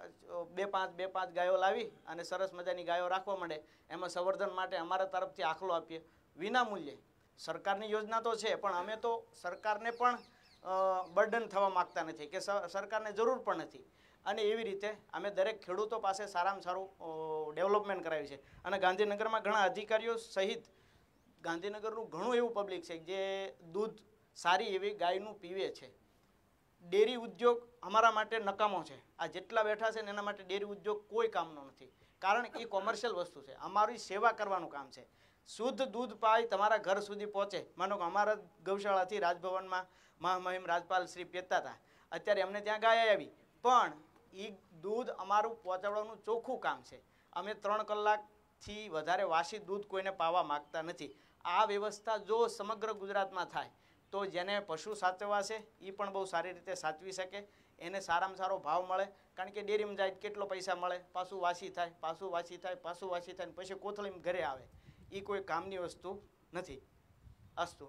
2-5 ગાયો લાવી અને સરસ મજાની ગાયો રાખવા માંડે. એમાં સંવર્ધન માટે અમારા તરફથી આખલો આપીએ વિના મૂલ્યે. સરકારની યોજના તો છે, પણ અમે તો સરકારને પણ બર્ડન થવા માગતા નથી કે સરકારને જરૂર પણ નથી. અને એવી રીતે અમે દરેક ખેડૂતો પાસે સારામાં સારું ડેવલપમેન્ટ કરાવ્યું છે. અને ગાંધીનગરમાં ઘણા અધિકારીઓ સહિત ગાંધીનગરનું ઘણું એવું પબ્લિક છે જે દૂધ સારી એવી ગાયનું પીવે છે. ડેરી ઉદ્યોગ અમારા માટે નકામો છે. આ જેટલા બેઠા છે ને એના માટે ડેરી ઉદ્યોગ કોઈ કામનો નથી, કારણ કે એ કોમર્શિયલ વસ્તુ છે. અમારી સેવા કરવાનું કામ છે. શુદ્ધ દૂધ પાઈ તમારા ઘર સુધી પહોંચે. માનો કે અમારા ગૌશાળાથી રાજભવનમાં મહામહિમ રાજપાલ શ્રી પીતા હતા, અત્યારે અમને ત્યાં ગાય આવી, પણ એ દૂધ અમારું પહોંચાડવાનું ચોખ્ખું કામ છે. અમે 3 કલાકથી વધારે વાસી દૂધ કોઈને પાવા માગતા નથી. આ વ્યવસ્થા જો સમગ્ર ગુજરાતમાં થાય તો જેને પશુ સાચવવા છે એ પણ બહુ સારી રીતે સાચવી શકે, એને સારામાં સારો ભાવ મળે. કારણ કે ડેરીમાં જાય કેટલો પૈસા મળે, પાછું વાસી થાય, પાછું વાસી થાય, પાછું વાસી થાય, પછી કોથળીમાં ઘરે આવે. એ કોઈ કામની વસ્તુ નથી. અસ્તુ.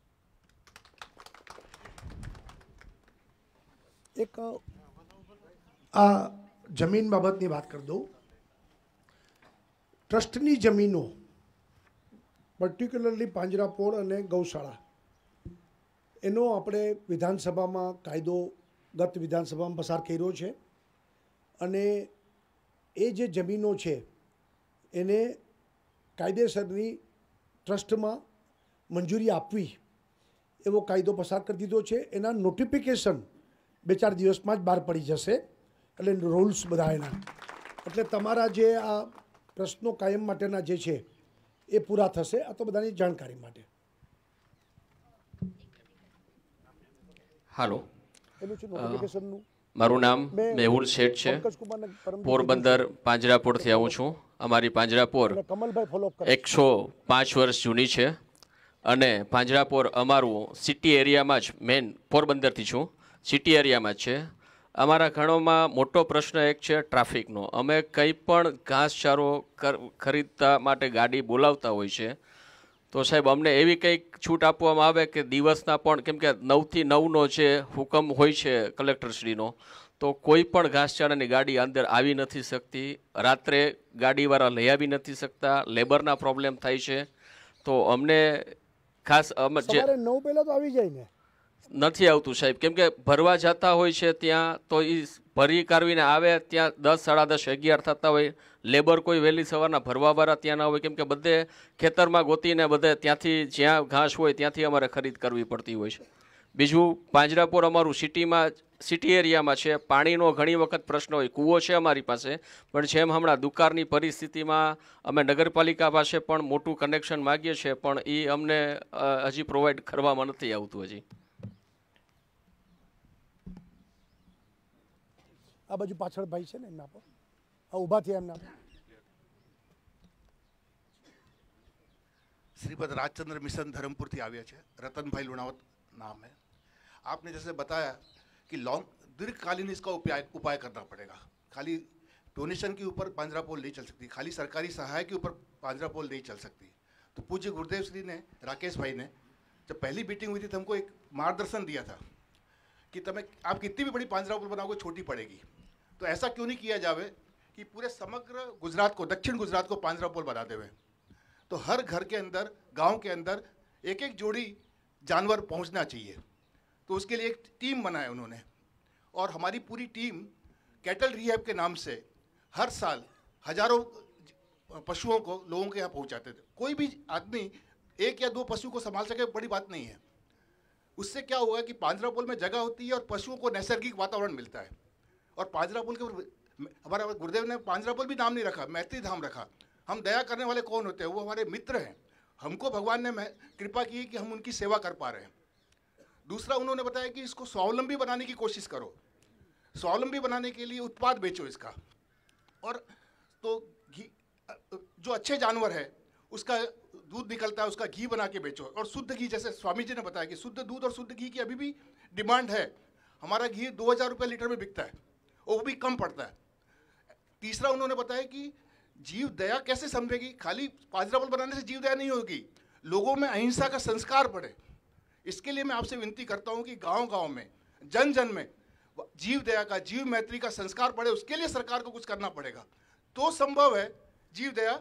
એક આ જમીન બાબતની વાત કરી દઉં. ટ્રસ્ટની જમીનો પર્ટિક્યુલરલી પાંજરાપોળ અને ગૌશાળા, એનો આપણે વિધાનસભામાં કાયદો ગત વિધાનસભામાં પસાર કર્યો છે. અને એ જે જમીનો છે એને કાયદેસરની ટ્રસ્ટમાં મંજૂરી આપવી એવો કાયદો પસાર કરી દીધો છે. એના નોટિફિકેશન 2-4 દિવસમાં જ બહાર પડી જશે, એટલે રૂલ્સ બધા એના, એટલે તમારા જે આ પ્રશ્નો કાયમ માટેના જે છે એ પૂરા થશે. આ તો બધાની જાણકારી માટે. હાલો, એનું છે નોટિફિકેશનનું. મારું નામ મેહુલ શેઠ છે. પોરબંદર પાંજરાપોળથી આવું છું. અમારી પાંજરાપોળ કમલભાઈ ફોલોઅપ કરે. 105 વર્ષ જૂની છે અને પાંજરાપોળ અમારું સિટી એરિયામાં જ, મેન પોરબંદરથી છું, સિટી એરિયામાં જ છે. અમારા ઘણોમાં મોટો પ્રશ્ન એક છે ટ્રાફિકનો. અમે કંઈ પણ ઘાસચારો ખરીદતા માટે ગાડી બોલાવતા હોય છે તો સાહેબ અમને એવી કંઈક છૂટ આપવામાં આવે કે દિવસના પણ, કેમ કે 9 થી 9નો જે હુકમ હોય છે કલેક્ટરશ્રીનો, તો કોઈ પણ ઘાસચારાની ગાડી અંદર આવી નથી શકતી. રાત્રે ગાડીવાળા લઈ આવી નથી શકતા. લેબરના પ્રોબ્લેમ થાય છે. તો અમને ખાસ સવારે 9 પહેલા તો આવી જાય ને? નથી આવતું સાહેબ, કેમ કે ભરવા જતા હોય છે ત્યાં તો એ ભરી કાઢવીને આવે ત્યાં 10, 10:30, 11 થતા હોય. લેબર કોઈ વહેલી સવારના ભરવાવાળા ત્યાં ના હોય, કેમ કે બધે ખેતરમાં ગોતીને બધે ત્યાંથી જ્યાં ઘાસ હોય ત્યાંથી અમારે ખરીદ કરવી પડતી હોય છે. બીજું, પાંજરાપોળ અમારું સિટી એરિયામાં છે. પાણીનો ઘણી વખત પ્રશ્ન હોય. કૂવો છે અમારી પાસે, પણ જેમ હમણાં દુકાળની પરિસ્થિતિમાં અમે નગરપાલિકા પાસે પણ મોટું કનેક્શન માગીએ છીએ, પણ એ અમને હજી પ્રોવાઈડ કરવામાં નથી આવતું. હજી આ બાજુ પાછળ ભાઈ છે ને, એમના પર ઊભા થયા. એમના श्रीपद राजचंद्र मिशन धर्मपुर थी आव्या है, रतन भाई लुणावत नाम है। आपने जैसे बताया कि लॉन्ग दीर्घकालीन इसका उपाय करना पड़ेगा। खाली डोनेशन के ऊपर पांजरापोल नहीं चल सकती, खाली सरकारी सहाय के ऊपर पांजरापोल नहीं चल सकती। तो पूज्य गुरुदेव श्री ने, राकेश भाई ने, जब पहली मीटिंग हुई थी तो हमको एक मार्गदर्शन दिया था कि तुम्हें आप कितनी भी बड़ी पांजरापोल बनाओगे छोटी पड़ेगी। तो ऐसा क्यों नहीं किया जावे कि पूरे समग्र गुजरात को, दक्षिण गुजरात को पांजरापोल बना देवे। तो हर घर के अंदर, गांव के अंदर एक एक जोड़ी जानवर पहुंचना चाहिए। तो उसके लिए एक टीम बनाया उन्होंने, और हमारी पूरी टीम कैटल रिहैब के नाम से हर साल हजारों पशुओं को लोगों के यहाँ पहुँचाते थे। कोई भी आदमी 1 या 2 पशु को संभाल सके बड़ी बात नहीं है। उससे क्या हुआ कि पांजरापोल में जगह होती है और पशुओं को नैसर्गिक वातावरण मिलता है। और पांजरापोल के हमारा गुरुदेव ने पांजरापोल भी नाम नहीं रखा, मैत्री धाम रखा। हम दया करने वाले कौन होते हैं? वो हमारे मित्र हैं। हमको भगवान ने कृपा की कि हम उनकी सेवा कर पा रहे हैं। दूसरा, उन्होंने बताया कि इसको स्वावलंबी बनाने की कोशिश करो। स्वावलंबी बनाने के लिए उत्पाद बेचो इसका, और तो घी, जो अच्छे जानवर है उसका दूध निकलता है, उसका घी बना के बेचो। और शुद्ध घी, जैसे स्वामी जी ने बताया कि शुद्ध दूध और शुद्ध घी की अभी भी डिमांड है। हमारा घी 2000 रुपये लीटर में बिकता है, और वो भी कम पड़ता है। तीसरा, उन्होंने बताया कि जीव दया कैसे समझेगी? खाली पांजरापोल बनाने से जीव दया नहीं होगी, लोगों में अहिंसा का संस्कार बढ़े। इसके लिए मैं आपसे विनती करता हूं कि गांव गांव में, जन जन में जीव दया का, जीव मैत्री का संस्कार बढ़े। उसके लिए सरकार को कुछ करना पड़ेगा, तो संभव है, जीव दया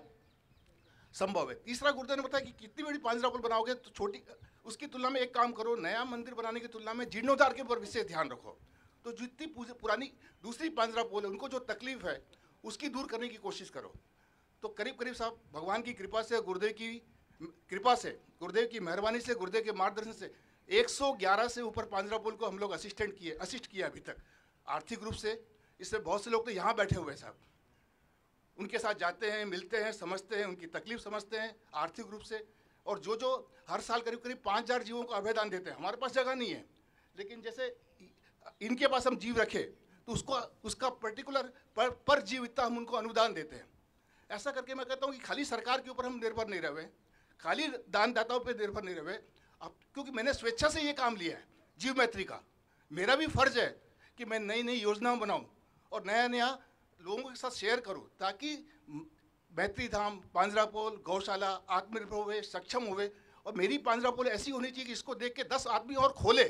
संभव है। तीसरा, गुरुदेव ने बताया कि कितनी बड़ी पांजरापोल बनाओगे तो छोटी, उसकी तुलना में एक काम करो, नया मंदिर बनाने की तुलना में जीर्णोद्धार के ऊपर विशेष ध्यान रखो। तो जितनी पुरानी दूसरी पांजरापोल है उनको जो तकलीफ है उसकी दूर करने की कोशिश करो। तो करीब करीब साहब, भगवान की कृपा से, गुरुदेव की कृपा से, गुरुदेव की मेहरबानी से, गुरुदेव के मार्गदर्शन से 111 से ऊपर पांजरापोल को हम लोग असिस्ट किया अभी तक आर्थिक रूप से। इससे बहुत से लोग तो यहाँ बैठे हुए हैं साहब, उनके साथ जाते हैं, मिलते हैं, समझते हैं, उनकी तकलीफ समझते हैं आर्थिक रूप से। और जो हर साल करीब करीब 5000 जीवों को अभयदान देते हैं। हमारे पास जगह नहीं है, लेकिन जैसे इनके पास हम जीव रखे तो उसका पर्टिकुलर पर जीव इतना हम उनको अनुदान देते हैं। ऐसा करके मैं कहता हूँ कि खाली सरकार के ऊपर हम निर्भर नहीं रहे, खाली दानदाताओं पे निर्भर नहीं रहे। अब क्योंकि मैंने स्वेच्छा से ये काम लिया है जीव मैत्री का, मेरा भी फर्ज है कि मैं नई नई योजनाएं बनाऊं और नया नया लोगों के साथ शेयर करूं, ताकि मैत्री धाम, पांजरापोल, गौशाला आत्मनिर्भर हुए, सक्षम हुए। और मेरी पांजरापोल ऐसी होनी चाहिए कि इसको देख के 10 आदमी और खोले,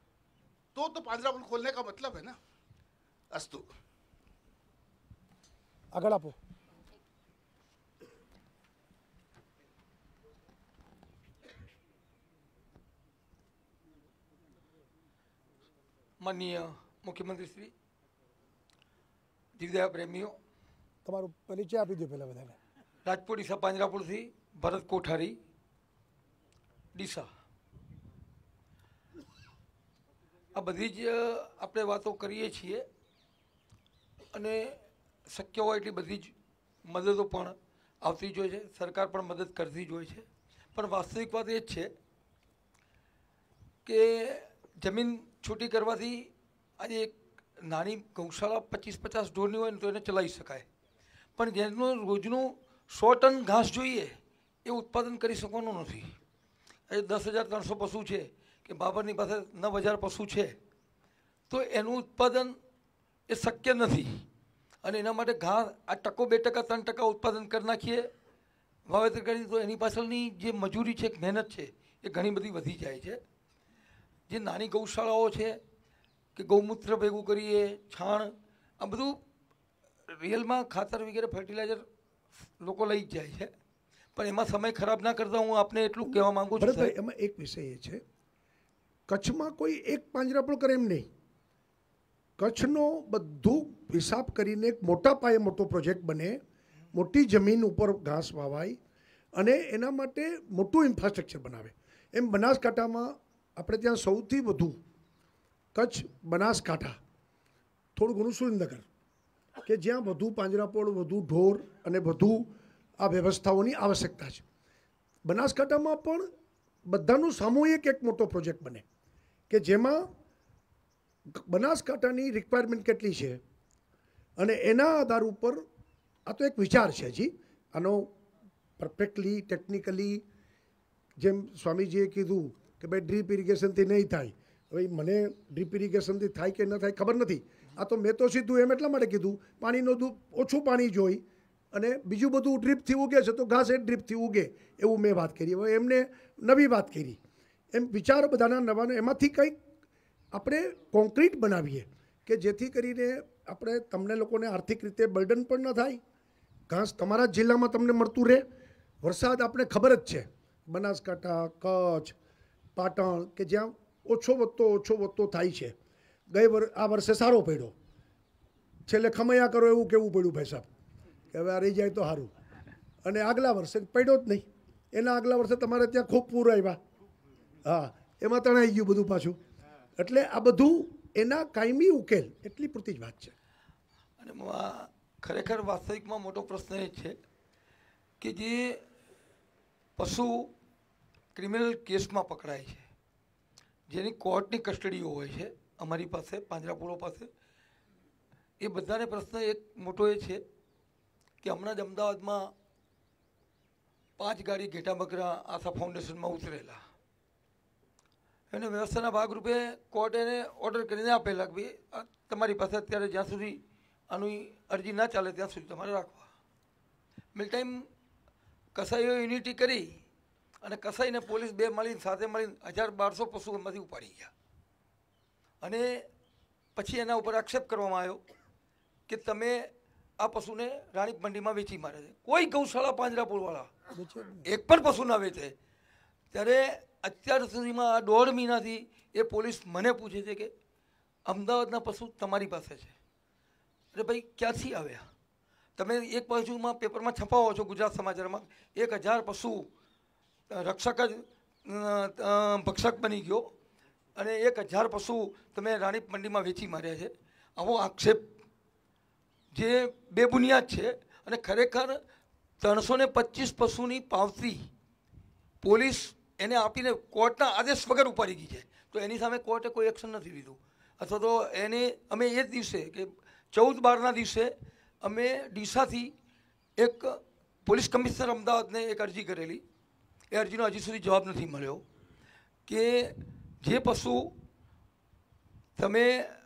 तो पांजरापोल खोलने का मतलब है ना। अस्तु। આગળ આપો। माननीय मुख्यमंत्री श्री, जीवदया प्रेमीओ, તમારો પરિચય આપી દો પહેલા બધાને। રાજપુર ડીસા પાંજરાપોળ થી ભરત કોઠારી ડીસા। આ બધી જ આપણે વાતો કરીએ છીએ અને શક્ય હોય એટલી બધી જ મદદો પણ આવતી જ હોય છે, સરકાર પણ મદદ કરતી જ હોય છે. પણ વાસ્તવિક વાત એ જ છે કે જમીન છૂટી કરવાથી આજે એક નાની ગૌશાળા 25-50 ઢોરની હોય ને તો એને ચલાવી શકાય, પણ જેનું રોજનું 100 ટન ઘાસ જોઈએ એ ઉત્પાદન કરી શકવાનું નથી. એ 10,300 પશુ છે કે બાબરની પાસે 9,000 પશુ છે, તો એનું ઉત્પાદન એ શક્ય નથી. અને એના માટે ઘાસ આ 1%, 2%, 3% ઉત્પાદન કરી નાખીએ વાવેતર કરી, તો એની પાછળની જે મજૂરી છે, મહેનત છે, એ ઘણી બધી વધી જાય છે. જે નાની ગૌશાળાઓ છે કે ગૌમૂત્ર ભેગું કરીએ, છાણ, આ બધું રિયલમાં ખાતર વગેરે ફર્ટિલાઇઝર લોકો લઈ જ જાય છે, પણ એમાં સમય ખરાબ ના કરતા હું આપને એટલું કહેવા માંગુ છું. ભરતભાઈ, એમાં એક વિષય એ છે, કચ્છમાં કોઈ એક પાંજરાપોળ કરે એમ નહીં. કચ્છનો બધું હિસાબ કરીને એક મોટા પાયે મોટો પ્રોજેક્ટ બને, મોટી જમીન ઉપર ઘાસ વાવાય અને એના માટે મોટું ઇન્ફ્રાસ્ટ્રક્ચર બનાવે. એમ બનાસકાંઠામાં આપણે ત્યાં સૌથી વધુ કચ્છ, બનાસકાંઠા, થોડું ઘણું સુરેન્દ્રનગર, કે જ્યાં વધુ પાંજરાપોળ, વધુ ઢોર અને વધુ આ વ્યવસ્થાઓની આવશ્યકતા છે. બનાસકાંઠામાં પણ બધાનું સામૂહિક એક મોટો પ્રોજેક્ટ બને કે જેમાં બનાસકાંઠાની રિક્વાયરમેન્ટ કેટલી છે અને એના આધાર ઉપર, આ તો એક વિચાર છે હજી, આનો પરફેક્ટલી ટેકનિકલી જેમ સ્વામીજીએ કીધું કે ભાઈ ડ્રીપ ઇરિગેશનથી નહીં થાય, હવે મને ડ્રીપ ઇરિગેશનથી થાય કે ન થાય ખબર નથી. આ તો મેં તો સીધું એમ એટલા માટે કીધું, પાણીનું ઓછું પાણી જોઈ અને બીજું બધું ડ્રીપથી ઉગે છે તો ઘાસ એ ડ્રીપથી ઉગે એવું મેં વાત કરી. હવે એમને નવી વાત કરી, એમ વિચાર બધાના નવા, એમાંથી કંઈક આપણે કોન્ક્રીટ બનાવીએ કે જેથી કરીને આપણે તમને લોકોને આર્થિક રીતે બર્ડન પણ ન થાય. ઘાસ તમારા જ જિલ્લામાં તમને મળતું રહે. વરસાદ આપણે ખબર જ છે, બનાસકાંઠા, કચ્છ, પાટણ, કે જ્યાં ઓછો વધતો થાય છે. આ વર્ષે સારો પડ્યો, છેલ્લે ખમૈયા કરો એવું કેવું પડ્યું ભાઈ સાહેબ, કે હવે આ રહી જાય તો સારું. અને આગલા વર્ષે પડ્યો જ નહીં, એના આગલા વર્ષે તમારે ત્યાં ખૂબ પૂર આવ્યા, હા, એમાં તણાઈ ગયું બધું પાછું. એટલે આ બધું એના કાયમી ઉકેલ એટલી પૂરતી જ વાત છે. અને ખરેખર વાસ્તવિકમાં મોટો પ્રશ્ન એ છે કે જે પશુ ક્રિમિનલ કેસમાં પકડાય છે, જેની કોર્ટની કસ્ટડીઓ હોય છે અમારી પાસે, પાંજરાપોળો પાસે, એ બધાને પ્રશ્ન એક મોટો એ છે કે હમણાં જ અમદાવાદમાં 5 ગાડી ઘેટા બકરા આશા ફાઉન્ડેશનમાં ઉતરેલા, એને વ્યવસ્થાના ભાગરૂપે કોર્ટ એને ઓર્ડર કરીને આપેલા કે ભાઈ તમારી પાસે અત્યારે જ્યાં સુધી આની અરજી ના ચાલે ત્યાં સુધી તમારે રાખવા. મિલ ટાઈમ કસાઈઓ યુનિટી કરી અને કસાઈને પોલીસ 2 મળીને સાથે મળીને 1,200 પશુ એમાંથી ઉપાડી ગયા. અને પછી એના ઉપર આક્ષેપ કરવામાં આવ્યો કે તમે આ પશુને રાણીપ મંડીમાં વેચી મારે છે. કોઈ ગૌશાળા પાંજરાપોળવાળા એક પણ પશુ ના વેચે. ત્યારે અત્યાર સુધીમાં આ 1.5 મહિનાથી એ પોલીસ મને પૂછે છે કે અમદાવાદના પશુ તમારી પાસે છે. અરે ભાઈ, ક્યાંથી આવ્યા તમે? એક બાજુમાં પેપરમાં છપાવો છો, ગુજરાત સમાચારમાં 1,000 પશુ રક્ષક જ ભક્ષક બની ગયો અને 1,000 પશુ તમે રાણીપ મંડીમાં વેચી માર્યા છે. આવો આક્ષેપ જે બેબુનિયાદ છે. અને ખરેખર 325 પશુની પાવતી પોલીસ એને આપીને કોર્ટના આદેશ વગર ઉપાડી ગઈ છે, તો એની સામે કોર્ટે કોઈ એક્શન નથી લીધું. અથવા તો એને અમે એ જ દિવસે કે 14/12ના દિવસે અમે ડીસાથી એક પોલીસ કમિશનર અમદાવાદને એક અરજી કરેલી. એ અરજીનો હજી સુધી જવાબ નથી મળ્યો કે જે પશુ તમે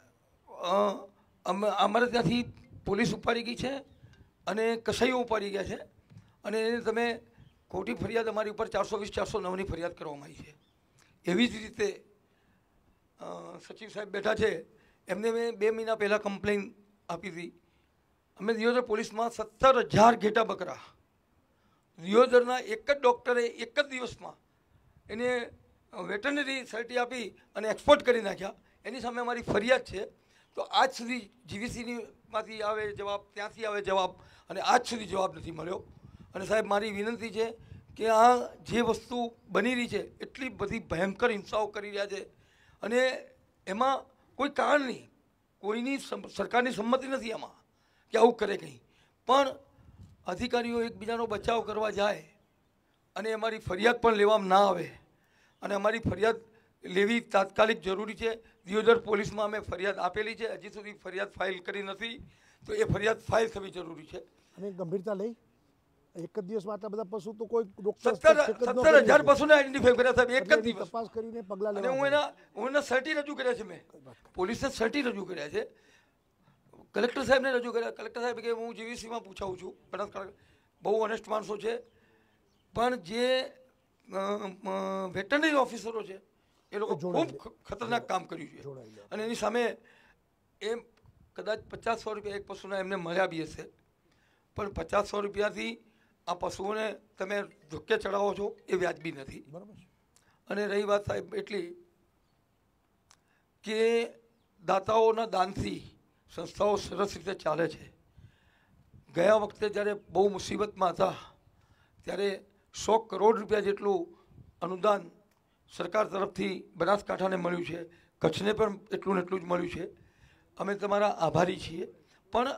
અમારે ત્યાંથી પોલીસ ઉપાડી ગઈ છે અને કસાઈઓ ઉપાડી ગયા છે અને એને તમે ખોટી ફરિયાદ અમારી ઉપર 420-409ની ફરિયાદ કરવામાં આવી છે. એવી જ રીતે સચિવ સાહેબ બેઠા છે, એમને મેં 2 મહિના પહેલાં કમ્પ્લેન આપી હતી. અમે દિયોદર પોલીસમાં 17,000 ઘેટા બકરા દિયોદરના એક જ ડૉક્ટરે એક જ દિવસમાં એને વેટરનરી સર્ટી આપી અને એક્સપોર્ટ કરી નાખ્યા. એની સામે અમારી ફરિયાદ છે. તો આજ સુધી જીવીસીમાંથી આવે જવાબ, ત્યાંથી આવે જવાબ, અને આજ સુધી જવાબ નથી મળ્યો. અને સાહેબ, મારી વિનંતી છે કે આ જે વસ્તુ બની રહી છે એટલી બધી ભયંકર હિંસાઓ કરી રહ્યા છે અને એમાં કોઈ કારણ નહીં, કોઈની સરકારની સંમતિ નથી આમાં કે આવું કરે કંઈ, પણ અધિકારીઓ એકબીજાનો બચાવ કરવા જાય અને અમારી ફરિયાદ પણ લેવામાં ના આવે, અને અમારી ફરિયાદ લેવી તાત્કાલિક જરૂરી છે. દિયોદર પોલીસમાં અમે ફરિયાદ આપેલી છે, હજી સુધી ફરિયાદ ફાઇલ કરી નથી, તો એ ફરિયાદ ફાઇલ થવી જરૂરી છે. અને ગંભીરતા લઈ એક જ દિવસમાં આટલા બધા પશુ તો કોઈ 17,000 પશુને આઈડેન્ટિફાઈ કર્યા સાહેબ એક જ દિવસ. તપાસ કરીને પગલાં અને હું એના સર્ટી રજૂ કર્યા છે, મેં પોલીસને સર્ટી રજૂ કર્યા છે, કલેક્ટર સાહેબને રજૂ કર્યા. કલેક્ટર સાહેબ કે હું જીવીસીમાં પૂછાવું છું, બનાસકાંઠા બહુ ઓનેસ્ટ માણસો છે, પણ જે વેટરનરી ઓફિસરો છે એ લોકો ખૂબ ખતરનાક કામ કર્યું છે, અને એની સામે એમ કદાચ 50-100 રૂપિયા એક પશુના એમને મળ્યા બી હશે, પણ 50-100 રૂપિયાથી આ પશુઓને તમે ધોકે ચડાવો છો એ વ્યાજબી નથી. બરાબર. અને રહી વાત સાહેબ એટલી કે દાતાઓના દાનથી સંસ્થાઓ સરસ રીતે ચાલે છે. ગયા વખતે જ્યારે બહુ મુસીબતમાં હતા ત્યારે 100 કરોડ રૂપિયા જેટલું અનુદાન સરકાર તરફથી બનાસકાંઠાને મળ્યું છે, કચ્છને પણ એટલું ને એટલું જ મળ્યું છે. અમે તમારા આભારી છીએ, પણ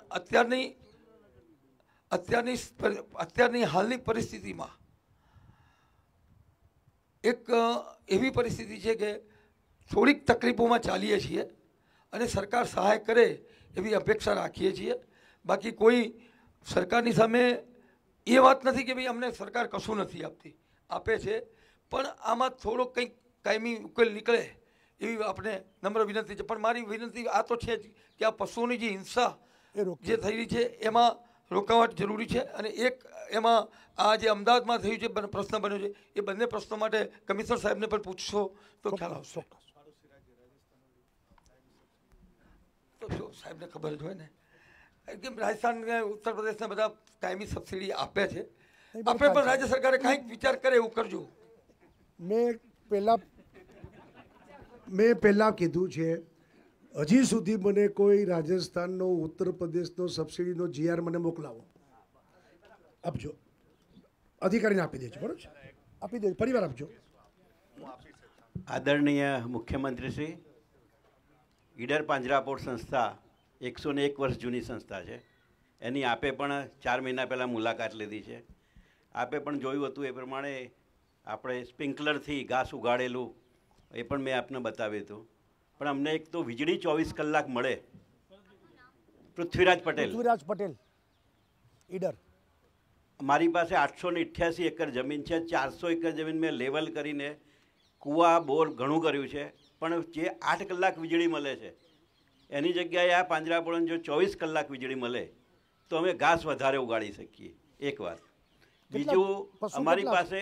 અત્યારની હાલની પરિસ્થિતિમાં એક એવી પરિસ્થિતિ છે કે થોડીક તકલીફોમાં ચાલીએ છીએ અને સરકાર સહાય કરે એવી અપેક્ષા રાખીએ છીએ. બાકી કોઈ સરકારની સામે એ વાત નથી કે ભાઈ અમને સરકાર કશું નથી આપતી, આપે છે, પણ આમાં થોડો કંઈક કાયમી ઉકેલ નીકળે એવી આપણે નમ્ર વિનંતી છે. પણ મારી વિનંતી આ તો છે જ કે આ પશુઓની જે હિંસા જે થઈ રહી છે એમાં રોકાવટ જરૂરી છે. અને એક એમાં આ જે અમદાવાદમાં થયું છે પ્રશ્ન બન્યો છે, એ બંને પ્રશ્નો માટે કમિશનર સાહેબને પણ પૂછશો તો ખ્યાલ આવશે. તો જો સાહેબને ખબર જ હોય ને કે રાજસ્થાન ઉત્તર પ્રદેશના બધા કાયમી સબસિડી આપે છે, આપણે પણ રાજ્ય સરકારે કાંઈક વિચાર કરે એવું કરજો. મેં પહેલાં કીધું છે, હજી સુધી મને કોઈ રાજસ્થાનનો ઉત્તર પ્રદેશનો સબસિડીનો GR મને મોકલાવો, આપજો, અધિકારીને આપી દેજો. બરાબર છે, આપી દેજો, પરિવાર આપજો. આદરણીય મુખ્યમંત્રી શ્રી, ઈડર પાંજરાપોળ સંસ્થા 101 વર્ષ જૂની સંસ્થા છે. એની આપે પણ 4 મહિના પહેલાં મુલાકાત લીધી છે. આપે પણ જોયું હતું એ પ્રમાણે આપણે સ્પ્રિંકલરથી ઘાસ ઉગાડેલું એ પણ મેં આપને બતાવ્યું હતું. પણ અમને એક તો વીજળી 24 કલાક મળે. પૃથ્વીરાજ પટેલ ઈડર, મારી પાસે 888 એકર જમીન છે, 400 એકર જમીન મેં લેવલ કરીને કૂવા બોર ઘણું કર્યું છે, પણ જે 8 કલાક વીજળી મળે છે એની જગ્યાએ આ પાંજરાપોળને જો 24 કલાક વીજળી મળે તો અમે ઘાસ વધારે ઉગાડી શકીએ. એક વાત. બીજું, અમારી પાસે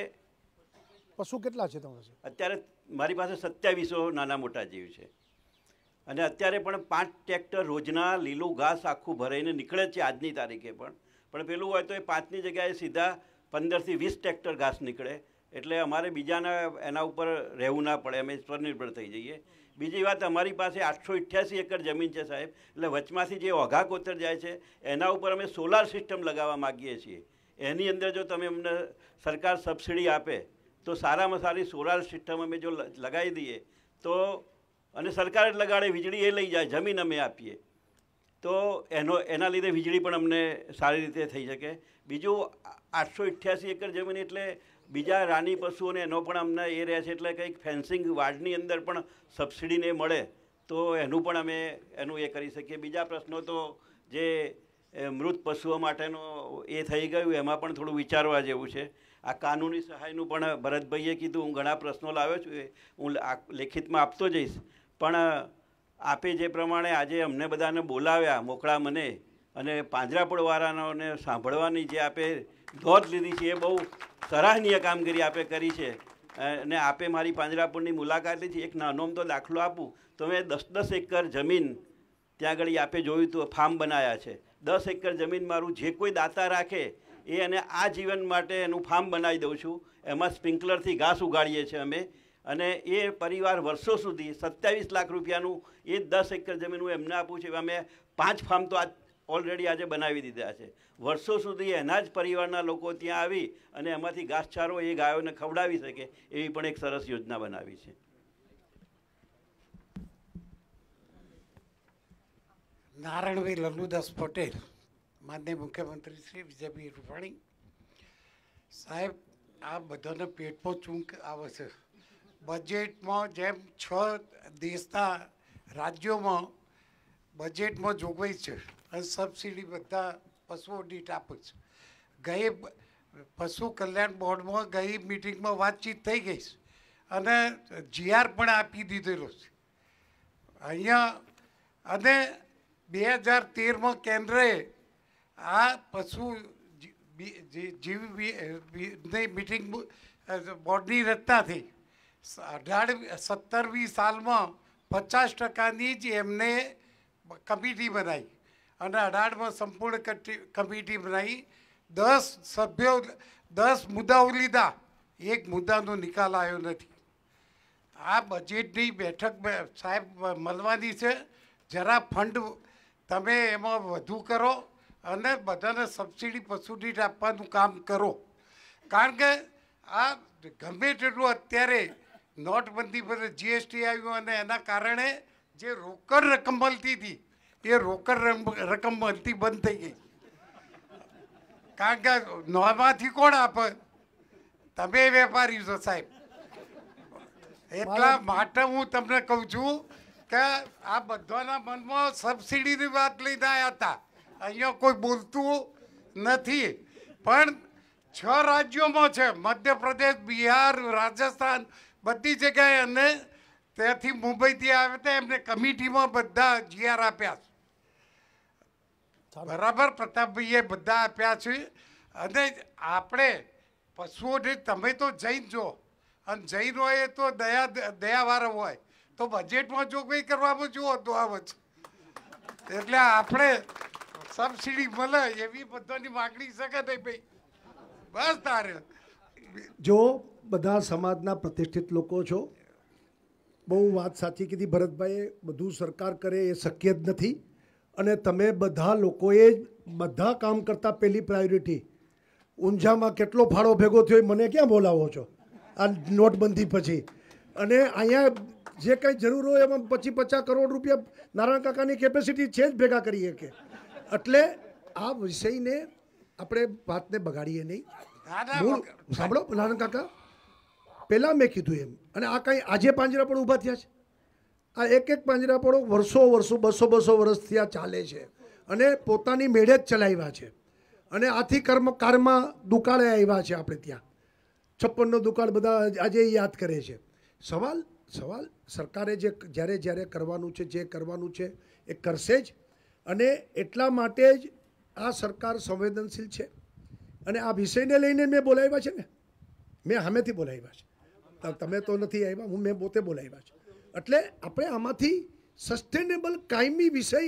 પશુ કેટલા છે તમારે? અત્યારે મારી પાસે 2700 નાના મોટા જીવ છે, અને અત્યારે પણ 5 ટ્રેક્ટર રોજના લીલું ઘાસ આખું ભરાઈને નીકળે છે આજની તારીખે. પણ પેલું હોય તો એ 5ની જગ્યાએ સીધા 15થી 20 ટ્રેક્ટર ઘાસ નીકળે, એટલે અમારે બીજાના એના ઉપર રહેવું ના પડે, અમે સ્વનિર્ભર થઈ જઈએ. બીજી વાત, અમારી પાસે 888 એકર જમીન છે સાહેબ, એટલે વચમાંથી જે ઓઘા કોતર જાય છે એના ઉપર અમે સોલાર સિસ્ટમ લગાવવા માગીએ છીએ. એની અંદર જો તમે અમને સરકાર સબસિડી આપે તો સારામાં સારી સોલાર સિસ્ટમ અમે જો લગાવી દઈએ તો, અને સરકાર જ લગાડે, વીજળી એ લઈ જાય, જમીન અમે આપીએ, તો એના લીધે વીજળી પણ અમને સારી રીતે થઈ શકે. બીજું, 888 એકર જમીન એટલે બીજા રાની પશુઓને એનો પણ અમને એ રહે છે, એટલે કંઈક ફેન્સિંગ વાડની અંદર પણ સબસિડીને મળે તો એનું પણ અમે એનું એ કરી શકીએ. બીજા પ્રશ્નો તો જે મૃત પશુઓ માટેનો એ થઈ ગયું એમાં પણ થોડું વિચારવા જેવું છે. આ કાનૂની સહાયનું પણ ભરતભાઈએ કીધું, હું ઘણા પ્રશ્નો લાવ્યો છું, હું લેખિતમાં આપતો જઈશ. પણ આપે જે પ્રમાણે આજે અમને બધાને બોલાવ્યા, મોકળા મને, અને પાંજરાપોળવાળાને સાંભળવાની જે આપે નોંધ લીધી છે એ બહુ સરાહનીય કામગીરી આપે કરી છે. અને આપે મારી પાંજરાપોળની મુલાકાત લીધી. એક નાનો તો દાખલો આપું તો મેં 10-10 એકર જમીન ત્યાં આગળ આપે જોયું હતું, ફાર્મ બનાવ્યા છે. 10 એકર જમીન મારું જે કોઈ દાતા રાખે એ અને આ જીવન માટે એનું ફાર્મ બનાવી દઉં છું. એમાં સ્પ્રિંકલરથી ઘાસ ઉગાડીએ છીએ અમે, અને એ પરિવાર વર્ષો સુધી 27 લાખ રૂપિયાનું એ 10 એકર જમીન હું એમને આપું છું. અમે 5 ફાર્મ તો ઓલરેડી આજે બનાવી દીધા છે. વર્ષો સુધી એના જ પરિવારના લોકો ત્યાં આવી અને એમાંથી ઘાસચારો એ ગાયોને ખવડાવી શકે એવી પણ એક સરસ યોજના બનાવી છે. નારાયણભાઈ લલ્લુદાસ પટેલ, માનનીય મુખ્યમંત્રી શ્રી વિજયભાઈ રૂપાણી સાહેબ, આ બધાને પેટમાં ચૂંક આવે છે. બજેટમાં જેમ 6 દેશના રાજ્યોમાં બજેટમાં જોગવાઈ છે અને સબસિડી બધા પશુઓ દીઠ આપે છે. ગઈ પશુ કલ્યાણ બોર્ડમાં ગઈ મિટિંગમાં વાતચીત થઈ ગઈ છે અને જીઆર પણ આપી દીધેલો છે અહીંયા. અને 2013માં કેન્દ્રએ આ પશુ જીવ મિટિંગ બોર્ડની રચના થઈ. 17મી સાલમાં 50%ની જ એમને કમિટી બનાવી અને 18માં સંપૂર્ણ કમિટી બનાવી. 10 સભ્યો 10 મુદ્દાઓ લીધા, એક મુદ્દાનો નિકાલ આવ્યો નથી. આ બજેટની બેઠક સાહેબ મળવાની છે. જરા ફંડ તમે એમાં વધુ કરો અને બધાને સબસિડી પશુ દીઠ આપવાનું કામ કરો. કારણ કે આ ગમે તેટલું અત્યારે નોટબંધી પર જીએસટી આવ્યું અને એના કારણે જે રોકડ રકમ મળતી હતી એ રોકડ રકમ મળતી બંધ થઈ ગઈ. કારણ કે નોમાંથી કોણ આપે? તમે વેપારી છો સાહેબ. એટલા માટે હું તમને કહું છું કે આ બધાના મનમાં સબસિડીની વાત લઈને આવ્યા હતા. અહીંયા કોઈ બોલતું નથી. પણ 6 રાજ્યોમાં છે, મધ્યપ્રદેશ, બિહાર, રાજસ્થાન, બધી જગ્યાએ. અને ત્યાંથી મુંબઈથી આવ્યા હતા, એમને કમિટીમાં બધા જીઆર આપ્યા છે. બરાબર, પ્રતાપભાઈએ બધા આપ્યા છે. અને આપણે પશુઓને તમે તો જૈન છો અને જૈન હોય તો દયાવાળો હોય તો બજેટમાં જો કંઈ કરવામાં જુઓ તો આવે છે. એટલે આપણે સબસિડી મળે એવી બધાની માગણી શકે નહીં ભાઈ. બસ તારે જો બધા સમાજના પ્રતિષ્ઠિત લોકો છો, બહુ વાત સાચી કીધી ભરતભાઈએ. બધું સરકાર કરે એ શક્ય જ નથી. અને તમે બધા લોકોએ બધા કામ કરતાં પહેલી પ્રાયોરિટી ઊંઝામાં કેટલો ફાળો ભેગો થયો મને ક્યાં બોલાવો છો આ નોટબંધી પછી? અને અહીંયા જે કંઈ જરૂર હોય એમાં 50 કરોડ રૂપિયા નારાયણ કાકાની કેપેસિટી છે જ ભેગા કરીએ કે. એટલે આ વિષયને આપણે વાતને બગાડીએ નહીં. સાંભળો નારાયણ કાકા, પહેલાં મેં કીધું એમ. અને આ કાંઈ આજે પાંજરાપોળ ઊભા થયા છે? આ એક પાંજરાપોળો વર્ષો 200 વર્ષથી આ ચાલે છે અને પોતાની મેળે જ ચલાવ્યા છે. અને આથી કારમાં દુકાળે આવ્યા છે. આપણે ત્યાં 56નો દુકાળ બધા આજે યાદ કરે છે. સવાલ સરકારે જે જ્યારે કરવાનું છે, જે કરવાનું છે એ કરશે જ. અને એટલા માટે જ આ સરકાર સંવેદનશીલ છે. અને આ વિષયને લઈને મેં બોલાવ્યા છે ને, મેં સામેથી બોલાવ્યા છે. તમે તો નથી આવ્યા, મેં પોતે બોલાવ્યા છે. એટલે આપણે આમાંથી સસ્ટેનેબલ કાયમી વિષય,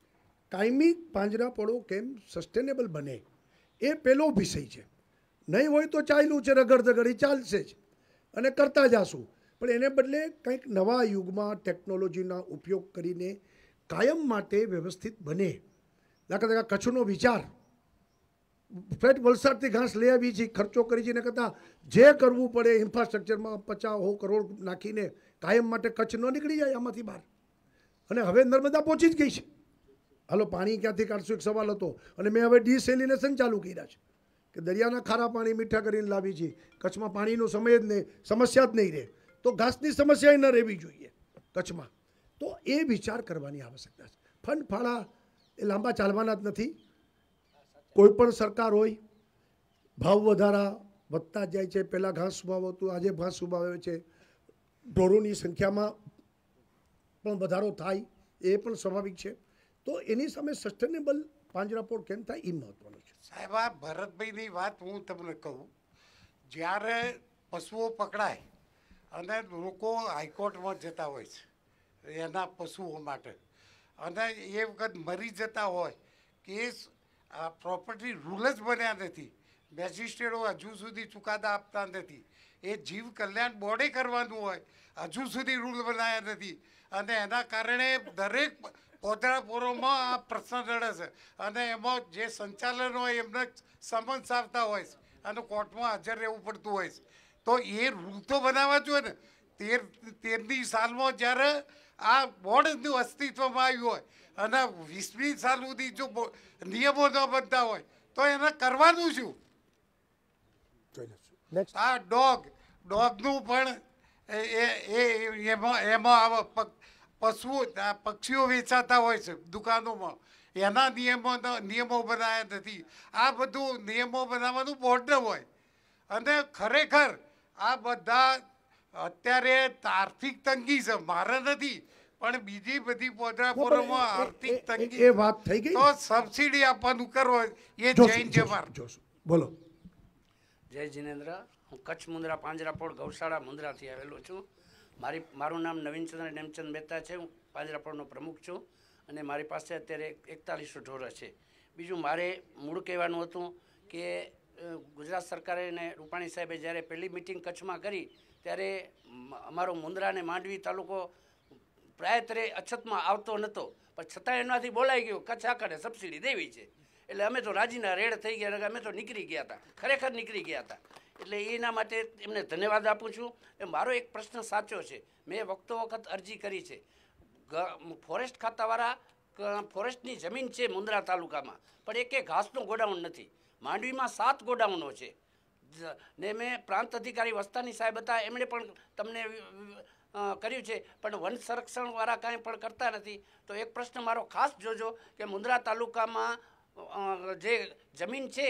કાયમી પાંજરાપોળો કેમ સસ્ટેનેબલ બને એ પહેલો વિષય છે. નહીં હોય તો ચાલ્યું છે રગડ દગડી ચાલશે જ અને કરતા જશું. પણ એને બદલે કંઈક નવા યુગમાં ટેકનોલોજીના ઉપયોગ કરીને કાયમ માટે વ્યવસ્થિત બને. દાખલા તરીકે કચ્છનો વિચાર, ફ્લેટ વલસાડથી ઘાસ લઈ આવી છે, ખર્ચો કરી છે, ને કરતાં જે કરવું પડે ઇન્ફ્રાસ્ટ્રક્ચરમાં 50 કરોડ નાખીને કાયમ માટે કચ્છ ન નીકળી જાય આમાંથી બહાર. અને હવે નર્મદા પહોંચી જ ગઈ છે. હાલો, પાણી ક્યાંથી કાઢશું એક સવાલ હતો. અને મેં હવે ડિસેલિનેશન ચાલુ કર્યા છે કે દરિયાના ખારા પાણી મીઠા કરીને લાવી છે. કચ્છમાં પાણીનો સમય જ નહીં, સમસ્યા જ નહીં રહે તો ઘાસની સમસ્યા ન રહેવી જોઈએ કચ્છમાં. તો એ વિચાર કરવાની આવશ્યકતા છે. ફંડ ફાળા એ લાંબા ચાલવાના જ નથી. કોઈ પણ સરકાર હોય, ભાવ વધારા વધતા જાય છે. પહેલાં ઘાસ ભાવ હતું, આજે ઘાસ ભાવે છે. ઢોરોની સંખ્યામાં પણ વધારો થાય એ પણ સ્વાભાવિક છે. તો એની સામે સસ્ટેનેબલ પાંજરાપોળ કેમ થાય એ મહત્વનું છે. સાહેબ, આ ભરતભાઈની વાત હું તમને કહું. જ્યારે પશુઓ પકડાય અને લોકો હાઈકોર્ટમાં જતા હોય છે એના પશુઓ માટે, અને એ વખત મરી જતા હોય, કેસ પ્રોપર્ટી રૂલ જ બન્યા નથી, મેજિસ્ટ્રેટો હજુ સુધી ચુકાદા આપતા નથી, એ જીવ કલ્યાણ બોર્ડે કરવાનું હોય, હજુ સુધી રૂલ બનાવ્યા નથી. અને એના કારણે દરેક પોતરાપોરોમાં આ પ્રશ્ન રડે છે. અને એમાં જે સંચાલન હોય એમને સમન્સ આવતા હોય છે અને કોર્ટમાં હાજર રહેવું પડતું હોય છે. તો એ રૂલ તો બનાવવા જોઈએ ને. 13મી સાલમાં જ્યારે આ બોર્ડનું અસ્તિત્વમાં આવ્યું હોય અને 20મી સાલ સુધી જો નિયમો ન બનતા હોય તો એને કરવાનું શું? આ ડોગનું પણ એમાં આવે પક્ષીઓ વેચાતા હોય છે દુકાનોમાં, એના નિયમો બનાવ્યા નથી. આ બધું નિયમો બનાવવાનું બોર્ડ હોય. અને ખરેખર આ બધા અત્યારે આર્થિક તંગી છે, મારે નથી પણ બીજી બધી પોદરાપુરોમાં આર્થિક તંગી, એ વાત થઈ ગઈ. તો સબસિડી આપવાનું કરવો એ જૈન જમાર. બોલો. જય જિનેન્દ્ર. હું કચ્છ મુન્દ્રા પાંજરાપોળ ગૌશાળા મુન્દ્રાથી આવેલો છું. મારું નામ નવીનચંદ્ર નેમચંદ મહેતા છે. હું પાંજરાપોળનો પ્રમુખ છું અને મારી પાસે અત્યારે 4100 ઢોર છે. બીજું મારે મૂળ કહેવાનું હતું કે ગુજરાત સરકારે અને રૂપાણી સાહેબે જ્યારે પહેલી મિટિંગ કચ્છમાં કરી ત્યારે અમારો મુન્દ્રા અને માંડવી તાલુકો પ્રાયતરે અછતમાં આવતો નહોતો, પણ છતાં એનાથી બોલાઈ ગયું કચ્છ આખરે સબસિડી દેવી છે. એટલે અમે તો રાજીના રેડ થઈ ગયા, અમે તો નીકળી ગયા હતા, ખરેખર નીકળી ગયા હતા. એટલે એના માટે એમને ધન્યવાદ આપું છું. મારો એક પ્રશ્ન સાચો છે, મેં વખત અરજી કરી છે. ફોરેસ્ટ ખાતાવાળા ફોરેસ્ટની જમીન છે મુન્દ્રા તાલુકામાં, પણ એકે ઘાસનું ગોડાઉન નથી. માંડવીમાં 7 ગોડાઉનો છે ને મેં પ્રાંત અધિકારી વસ્તાની સાહેબ હતા, એમણે પણ તમને કર્યું છે, પણ વન સંરક્ષણવાળા કાંઈ પણ કરતા નથી. તો એક પ્રશ્ન મારો ખાસ જોજો કે મુન્દ્રા તાલુકામાં જે જમીન છે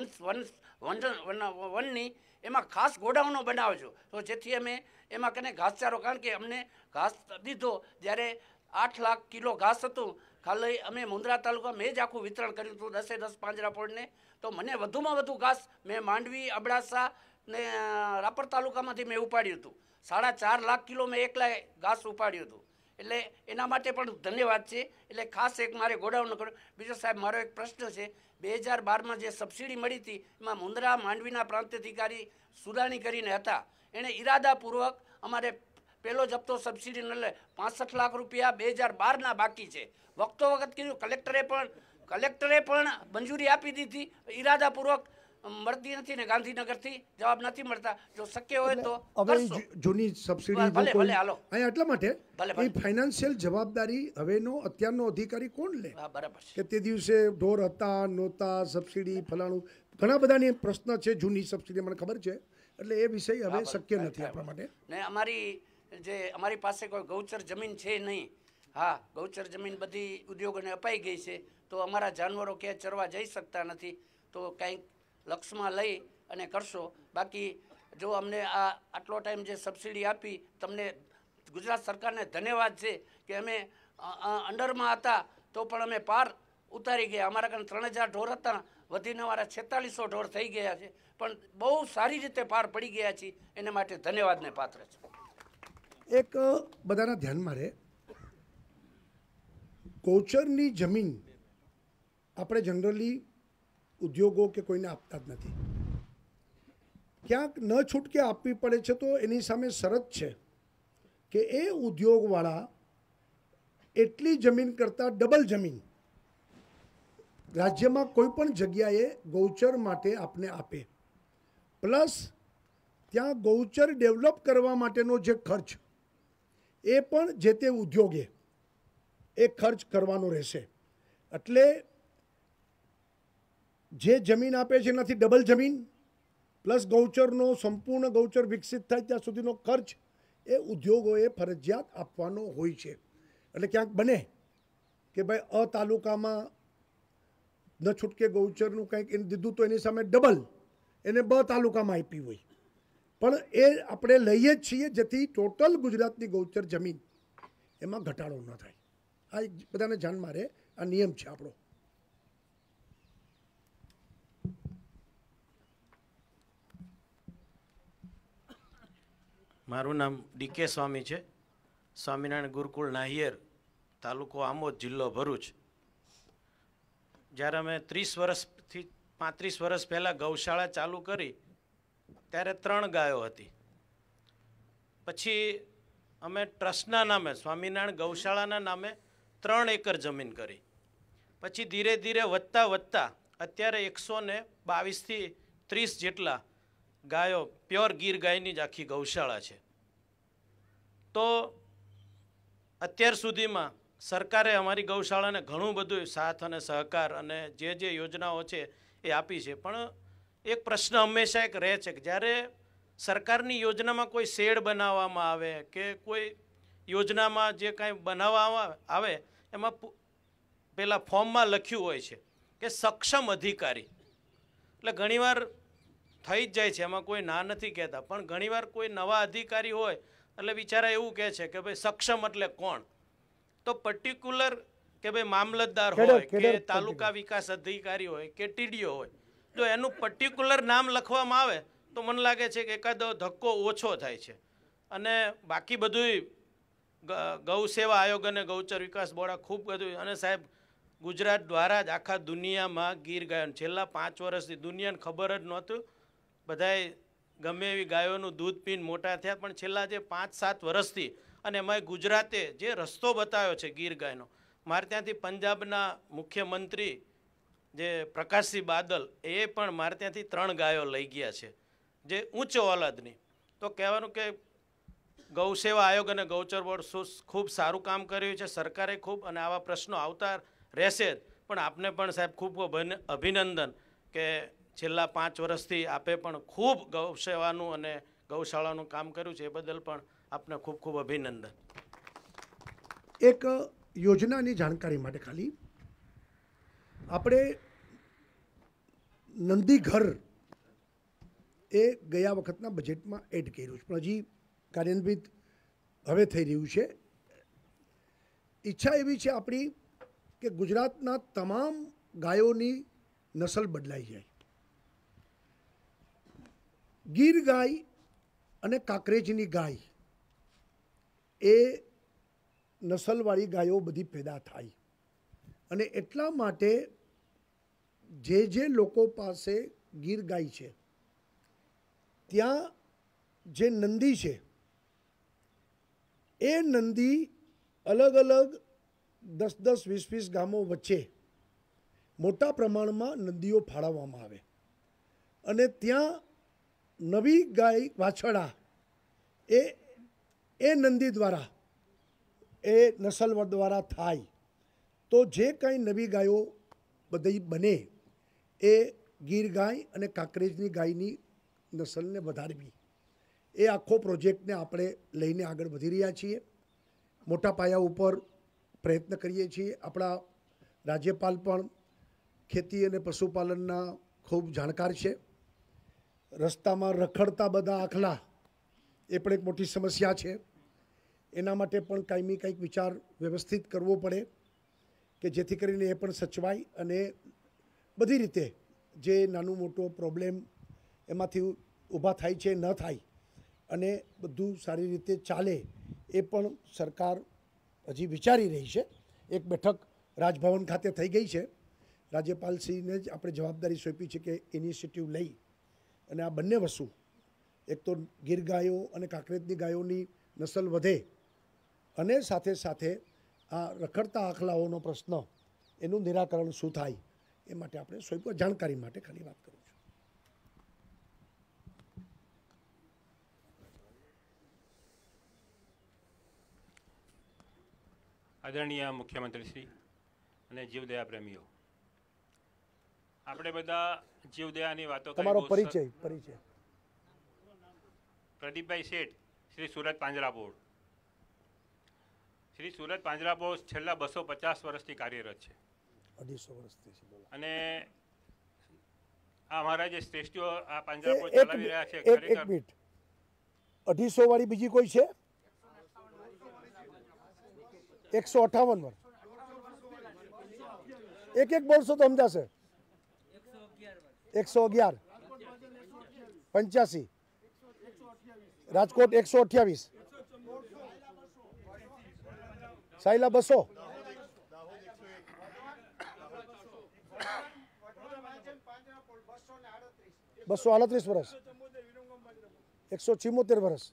વનની, એમાં ખાસ ગોડાઉનો બનાવજો, તો જેથી અમે એમાં કને ઘાસચારો, કારણ કે અમને ઘાસ દીધો જ્યારે 8 લાખ કિલો ઘાસ હતું, ખાલી અમે મુન્દ્રા તાલુકા મેં જ આખું વિતરણ કર્યું હતું 10 પાંજરાપોળને. તો મને વધુમાં વધુ ઘાસ મેં માંડવી, અબડાસા ને રાપર તાલુકામાંથી મેં ઉપાડ્યું હતું. 4.5 લાખ કિલો મેં એકલા ઘાસ ઉપાડ્યું હતું. એટલે એના માટે પણ ધન્યવાદ છે. એટલે ખાસ એક મારે ગોડાઉન કર્યું. બીજો સાહેબ મારો એક પ્રશ્ન છે, 2012માં જે સબસિડી મળી હતી એમાં મુન્દ્રા માંડવીના પ્રાંત અધિકારી સુદાણી કરીને હતા, એણે ઈરાદાપૂર્વક અમારે પહેલો જપ્તો સબસિડી ન લે 65 લાખ રૂપિયા 2012ના બાકી છે. વખત કીધું, કલેક્ટરે પણ મંજૂરી આપી દીધી, ઈરાદાપૂર્વક મળતી નથી ને ગાંધીનગરથી જવાબ નથી મળતા. જો શક્ય હોય તો હવે જૂની સબસિડી ભલે હાલો એટલા માટે એ ફાઇનાન્શિયલ જવાબદારી હવેનો અત્યારનો અધિકારી કોણ લે? બરાબર છે કે તે દિવસે ઢોર હતા નહોતા, સબસિડી ફલાણું, ઘણા બધાની પ્રશ્ન છે જૂની સબસિડી, મને ખબર છે. એટલે એ વિષય હવે શક્ય નથી આપણા માટે. ને અમારી પાસે કોઈ ગૌચર જમીન છે નહીં. હા, ગૌચર જમીન બધી ઉદ્યોગોને અપાઈ ગઈ છે, તો અમારા જાનવરો ક્યાંય ચરવા જઈ શકતા નથી. તો કંઈક લક્ષમાં લઈ અને કરશો. બાકી જો અમને આટલો ટાઈમ જે સબસિડી આપી, તમને ગુજરાત સરકારને ધન્યવાદ છે કે અમે અંડરમાં હતા તો પણ અમે પાર ઉતારી ગયા. અમારા કારણે 3000 ઢોર હતા, વધીને અમારા 4600 ઢોર થઈ ગયા છે, પણ બહુ સારી રીતે પાર પડી ગયા છીએ. એના માટે ધન્યવાદને પાત્ર છે. એક બધાના ધ્યાનમાં રહે, ગૌચરની જમીન આપણે જનરલી ઉદ્યોગો કે કોઈને આપતા જ નથી. ક્યાંક ન છૂટકે આપવી પડે છે, તો એની સામે શરત છે કે એ ઉદ્યોગવાળા એટલી જમીન કરતાં ડબલ જમીન રાજ્યમાં કોઈ પણ જગ્યાએ ગૌચર માટે આપને આપે, પ્લસ ત્યાં ગૌચર ડેવલપ કરવા માટેનો જે ખર્ચ એ પણ જે તે ઉદ્યોગે એ ખર્ચ કરવાનો રહેશે. એટલે જે જમીન આપે છે એનાથી ડબલ જમીન પ્લસ ગૌચરનો સંપૂર્ણ ગૌચર વિકસિત થાય ત્યાં સુધીનો ખર્ચ એ ઉદ્યોગોએ ફરજિયાત આપવાનો હોય છે. એટલે ક્યાંક બને કે ભાઈ તાલુકામાં ન છૂટકે ગૌચરનું કંઈક એને દીધું તો એની સામે ડબલ એને તાલુકામાં આપી હોય, પણ એ આપણે લઈએ જ છીએ જેથી ટોટલ ગુજરાતની ગૌચર જમીન એમાં ઘટાડો ન થાય. આ બધાને ધ્યાનમાં રહે, આ નિયમ છે આપણો. મારું નામ ડીકે સ્વામી છે, સ્વામિનારાયણ ગુરુકુળ નાહિયેર, તાલુકો આમોદ, જિલ્લો ભરૂચ. જ્યારે અમે 30 વર્ષથી 35 વર્ષ પહેલાં ગૌશાળા ચાલુ કરી ત્યારે 3 ગાયો હતી. પછી અમે ટ્રસ્ટના નામે સ્વામિનારાયણ ગૌશાળાના નામે 3 એકર જમીન કરી. પછી ધીરે ધીરે વધતા અત્યારે 122થી 30 જેટલા ગાયો, પ્યોર ગીર ગાયની જ આખી ગૌશાળા છે. તો અત્યાર સુધીમાં સરકારે અમારી ગૌશાળાને ઘણું બધું સાથ અને સહકાર અને જે યોજનાઓ છે એ આપી છે, પણ એક પ્રશ્ન હંમેશા એક રહે છે કે જ્યારે સરકારની યોજનામાં કોઈ શેડ બનાવવામાં આવે કે કોઈ યોજનામાં જે કાંઈ બનાવવામાં આવે એમાં પેલા ફોર્મમાં લખ્યું હોય છે કે સક્ષમ અધિકારી, એટલે ઘણીવાર થઈ જ જાય છે, એમાં કોઈ ના નથી કહેતા, પણ ઘણીવાર કોઈ નવા અધિકારી હોય એટલે બિચારા એવું કહે છે કે ભાઈ સક્ષમ એટલે કોણ? તો પર્ટિક્યુલર કે ભાઈ મામલતદાર હોય કે તાલુકા વિકાસ અધિકારી હોય કે ટીડીઓ હોય, જો એનું પર્ટિક્યુલર નામ લખવામાં આવે તો મને લાગે છે કે એકાદો ધક્કો ઓછો થાય છે. અને બાકી બધું ગૌ સેવા આયોગ અને ગૌચર વિકાસ બોર્ડ ખૂબ બધું, અને સાહેબ ગુજરાત દ્વારા જ આખા દુનિયામાં ગીર ગાયો છેલ્લા 5 વર્ષથી દુનિયાને ખબર જ નહોતું, બધાએ ગમે એવી ગાયોનું દૂધ પીને મોટા થયા, પણ છેલ્લા જે 5-7 વર્ષથી અને એમાં ગુજરાતે જે રસ્તો બતાવ્યો છે ગીર ગાયનો, મારે ત્યાંથી પંજાબના મુખ્યમંત્રી જે પ્રકાશસિંહ બાદલ એ પણ મારે ત્યાંથી 3 ગાયો લઈ ગયા છે જે ઉચ્ચ ઓલાદની. તો કહેવાનું કે ગૌ સેવા આયોગ અને ગૌચર બોર્ડ ખૂબ સારું કામ કર્યું છે, સરકારે ખૂબ, અને આવા પ્રશ્નો આવતા રહેશે જ. પણ આપને પણ સાહેબ ખૂબ ખૂબ અભિનંદન કે છેલ્લા 5 વર્ષથી આપે પણ ખૂબ ગૌ સેવાનું અને ગૌશાળાનું કામ કર્યું છે, એ બદલ પણ આપને ખૂબ ખૂબ અભિનંદન. એક યોજનાની જાણકારી માટે ખાલી આપણે નંદી ઘર એ ગયા વખતના બજેટમાં એડ કર્યું છે, પણ હજી કાર્યાન્વિત હવે થઈ રહ્યું છે. ઈચ્છા એવી છે આપણી કે ગુજરાતના તમામ ગાયોની નસલ બદલાઈ જાય. ગીર ગાય અને કાંકરેજની ગાય એ નસલવાળી ગાયો બધી પેદા થાય, અને એટલા માટે જે લોકો પાસે ગીર ગાય છે ત્યાં જે નંદી છે એ નંદી અલગ અલગ 10-10, 20-20 ગામો વચ્ચે મોટા પ્રમાણમાં નંદીઓ ફાળવવામાં આવે, અને ત્યાં નવી ગાય વાછડા એ નંદી દ્વારા એ નસલ દ્વારા થાય, તો જે કાંઈ નવી ગાયો બધી બને એ ગીર ગાય અને કાંકરેજની ગાયની નસલને વધારવી, એ આખો પ્રોજેક્ટને આપણે લઈને આગળ વધી રહ્યા છીએ. મોટા પાયા ઉપર પ્રયત્ન કરીએ છીએ. આપણા રાજ્યપાલ પણ ખેતી અને પશુપાલનના ખૂબ જાણકાર છે. રસ્તામાં રખડતા બધા આખલા એ પણ એક મોટી સમસ્યા છે. એના માટે પણ કાયમી કંઈક વિચાર વ્યવસ્થિત કરવો પડે કે જેથી કરીને એ પણ સચવાય અને બધી રીતે જે નાનું મોટો પ્રોબ્લેમ એમાંથી ઊભા થાય છે ન થાય અને બધું સારી રીતે ચાલે, એ પણ સરકાર હજી વિચારી રહી છે. એક બેઠક રાજભવન ખાતે થઈ ગઈ છે. રાજ્યપાલશ્રીને જ આપણે જવાબદારી સોંપી છે કે ઇનિશિયેટિવ લઈ અને આ બંને વસ્તુ, એક તો ગીર ગાયો અને કાંકરેજની ગાયોની નસલ વધે અને સાથે સાથે આ રખડતા આખલાઓનો પ્રશ્ન એનું નિરાકરણ શું થાય એ માટે આપણે સોંપ્યું. જાણકારી માટે ખાલી વાત કરું છું. આદરણીય મુખ્યમંત્રી શ્રી અને જીવદયા પ્રેમીઓ, આપણે બધા જીવદયાની વાતો કરી. તમારો પરિચય. પ્રદીપભાઈ શેઠ, શ્રી સુરત પાંજરાપોળ. શ્રી સુરત પાંજરાપોળ છેલ્લા 250 વર્ષથી કાર્યરત છે. 250 વર્ષથી. અને આ અમારા જે શ્રેષ્ઠીઓ આ પાંજરાપોળ ચલાવી રહ્યા છે, એક મિનિટ, 250 વાળી બીજી કોઈ છે? 158 વર્ષ. એક બોલશો તો સમજાશે. 111, 85, રાજકોટ 128, સાયલા 200, $238 વર્ષ, 174 વર્ષ,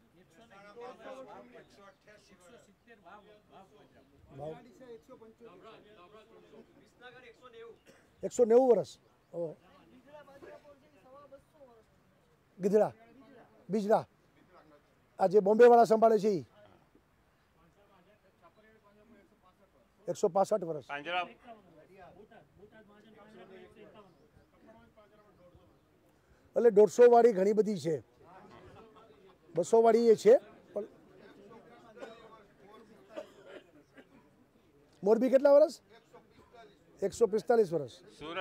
190 વર્ષ. ગીધડા બીજડા આ જે બોમ્બે વાળા સંભાળે છે 165 વર્ષ. પાંજરા એટલે 150 વાળી ઘણી બધી છે, 200 વાળી એ છે. મોરબી કેટલા વર્ષ? 145 વર્ષ.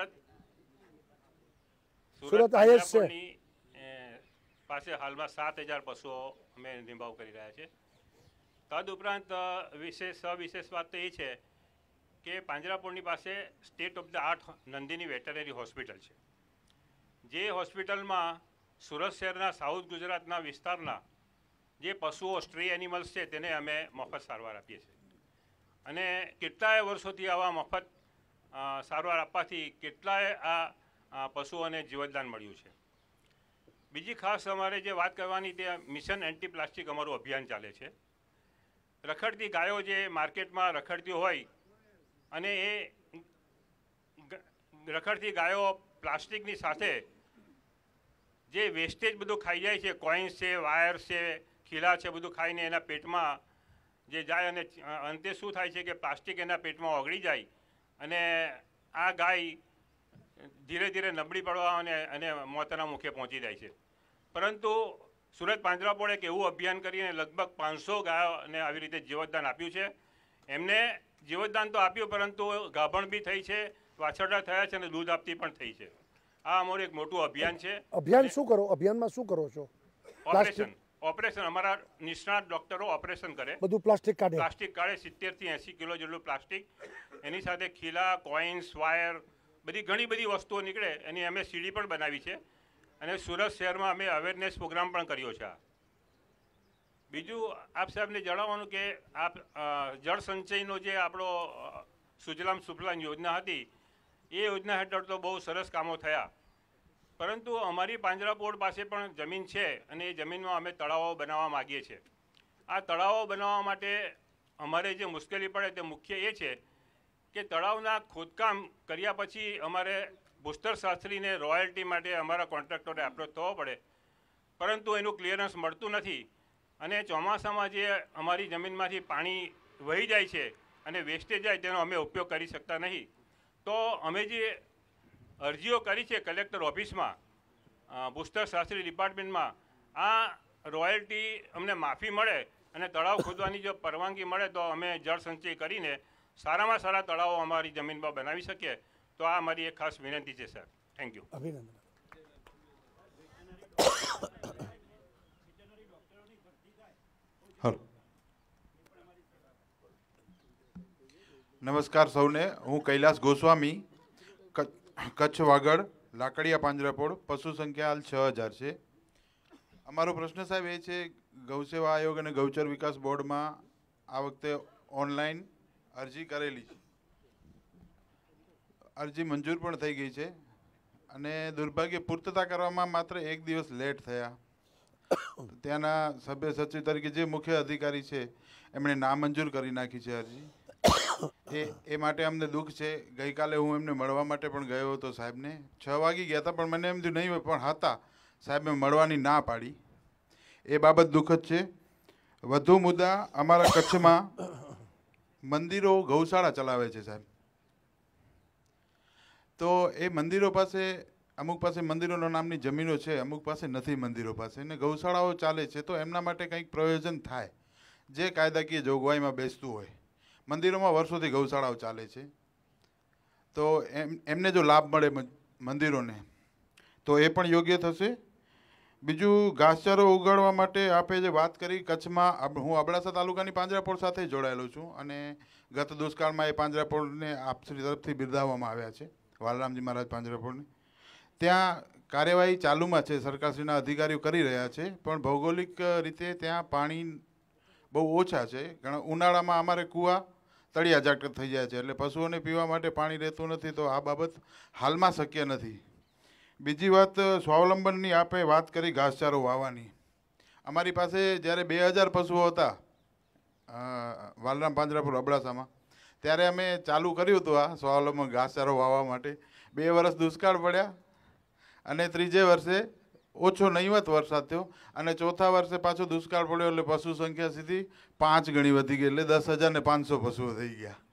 સુરત હાઈએસ્ટ છે. પાસે હાલમાં 7000 પશુઓ અમે નિભાવ કરી રહ્યા છે. તદુપરાંત સવિશેષ વાત તો એ છે કે પાંજરાપોળની પાસે state of the art Nandini veterinary hospital છે, જે હોસ્પિટલમાં સુરત શહેરના સાઉથ ગુજરાતના વિસ્તારના જે પશુઓ સ્ટ્રી એનિમલ્સ છે તેને અમે મફત સારવાર આપીએ છીએ. અને કેટલાય વર્ષોથી આવા મફત સારવાર આપવાથી કેટલાય આ પશુઓને જીવતદાન મળ્યું છે. બીજી ખાસ અમારે જે વાત કરવાની તે મિશન એન્ટી પ્લાસ્ટિક અમારું અભિયાન ચાલે છે. રખડતી ગાયો જે માર્કેટમાં રખડતી હોય અને એ રખડતી ગાયો પ્લાસ્ટિકની સાથે જે વેસ્ટેજ બધું ખાઈ જાય છે, કોઇન્સ છે, વાયર્સ છે, ખીલા છે, બધું ખાઈને એના પેટમાં જે જાય અને અંતે શું થાય છે કે પ્લાસ્ટિક એના પેટમાં ઓગળી જાય અને આ ગાય ધીરે ધીરે નબળી પડવા અને મોતના મુખે પહોંચી જાય છે. પરંતુ સુરત પાંજરાપોળ એક એવું અભિયાન કરીને લગભગ 500 ગાયોને આવી રીતે જીવતદાન આપ્યું છે. એમને જીવતદાન તો આપ્યું પરંતુ ગાભણ બી થઈ છે, વાછરડા થયા છે અને દૂધ આપતી પણ થઈ છે. આ અમારું એક મોટું અભિયાન છે. અભિયાન શું કરો? અભિયાનમાં શું કરો છો? ઓપરેશન અમારા નિષ્ણાત ડોક્ટરો ઓપરેશન કરે, બધું પ્લાસ્ટિક કાઢે. 70 થી 80 કિલો જેટલું પ્લાસ્ટિક, એની સાથે ખીલા, કોઇન્સ, વાયર, બધી ઘણી બધી વસ્તુઓ નીકળે. એની અમે સીડી પણ બનાવી છે અને સુરત શહેરમાં અમે અવેરનેસ પ્રોગ્રામ પણ કર્યો છે. બીજું આપ સાહેબને જણાવવાનું કે આપ જળ સંચયનો જે આપણો સુજલામ સુફલામ યોજના હતી એ યોજના હેઠળ તો બહુ સરસ કામો થયા, પરંતુ અમારી પાંજરાપોળ પાસે પણ જમીન છે અને એ જમીનમાં અમે તળાવો બનાવવા માગીએ છીએ. આ તળાવો બનાવવા માટે અમારે જે મુશ્કેલી પડે તે મુખ્ય એ છે કે તળાવના ખોદકામ કર્યા પછી અમારે ભૂસ્તરશાસ્ત્રીને રોયલ્ટી માટે અમારા કોન્ટ્રાક્ટરે એપ્રોચ થવો પડે, પરંતુ એનું ક્લિયરન્સ મળતું નથી. અને ચોમાસામાં જે અમારી જમીનમાંથી પાણી વહી જાય છે અને વેસ્ટેજ જાય તેનો અમે ઉપયોગ કરી શકતા નહીં. તો અમે જે અરજીઓ કરી છે કલેક્ટર ઓફિસમાં, ભૂસ્તરશાસ્ત્રી ડિપાર્ટમેન્ટમાં, આ રોયલ્ટી અમને માફી મળે અને તળાવ ખોદવાની જો પરવાનગી મળે તો અમે જળ સંચય કરીને સારામાં સારા તળાવો અમારી જમીનમાં બનાવી શકીએ. તો આ અમારી એક ખાસ વિનંતી છે સર. Thank you. અભિનંદન. નમસ્કાર સૌને. હું કૈલાસ ગોસ્વામી, કચ્છ વાગડ, લાકડિયા પાંજરાપોળ. પશુ સંખ્યા હાલ 6000 છે. અમારો પ્રશ્ન સાહેબ એ છે, ગૌસેવા આયોગ અને ગૌચર વિકાસ બોર્ડમાં આ વખતે ઓનલાઈન અરજી કરેલી છે. અરજી મંજૂર પણ થઈ ગઈ છે અને દુર્ભાગ્ય પૂર્તતા કરવામાં માત્ર 1 દિવસ લેટ થયા. ત્યાંના સભ્ય સચિવ તરીકે જે મુખ્ય અધિકારી છે એમણે નામંજૂર કરી નાખી છે અરજી. એ માટે અમને દુઃખ છે. ગઈકાલે હું એમને મળવા માટે પણ ગયો હતો સાહેબને. 6 વાગી ગયા હતા પણ મને એમ થયું નહીં હોય, પણ હતા સાહેબે મળવાની ના પાડી. એ બાબત દુઃખદ છે. વધુ મુદ્દા, અમારા કચ્છમાં મંદિરો ગૌશાળા ચલાવે છે સાહેબ. તો એ મંદિરો પાસે, અમુક પાસે મંદિરોનો નામની જમીનો છે, અમુક પાસે નથી મંદિરો પાસે, ને ગૌશાળાઓ ચાલે છે. તો એમના માટે કંઈક પ્રયોજન થાય જે કાયદાકીય જોગવાઈમાં બેસતું હોય. મંદિરોમાં વર્ષોથી ગૌશાળાઓ ચાલે છે, તો એમને જો લાભ મળે મંદિરોને તો એ પણ યોગ્ય થશે. બીજું, ઘાસચારો ઉગાડવા માટે આપે જે વાત કરી, કચ્છમાં હું અબડાસા તાલુકાની પાંજરાપોળ સાથે જોડાયેલો છું અને ગત દુષ્કાળમાં એ પાંજરાપોળને આપશ્રી તરફથી બિરદાવવામાં આવ્યા છે, વાલરામજી મહારાજ પાંજરાપોળને. ત્યાં કાર્યવાહી ચાલુમાં છે, સરકારશ્રીના અધિકારીઓ કરી રહ્યા છે, પણ ભૌગોલિક રીતે ત્યાં પાણી બહુ ઓછા છે. ઘણા ઉનાળામાં અમારે કૂવા તળિયા જાગૃત થઈ જાય છે, એટલે પશુઓને પીવા માટે પાણી રહેતું નથી. તો આ બાબત હાલમાં શક્ય નથી. બીજી વાત, સ્વાવલંબનની આપે વાત કરી ઘાસચારો વાવવાની. અમારી પાસે જ્યારે 2000 પશુઓ હતા વાલરામ પાંજરાપોળ અબડાસામાં, ત્યારે અમે ચાલુ કર્યું હતું આ સ્વાવલંબન ઘાસચારો વાવવા માટે. 2 વર્ષ દુષ્કાળ પડ્યા અને 3જે વર્ષે ઓછો નહીવત વરસાદ થયો અને 4થા વર્ષે પાછો દુષ્કાળ પડ્યો એટલે પશુ સંખ્યા સીધી 5 ગણી વધી ગઈ, એટલે 10,500 પશુઓ થઈ ગયા.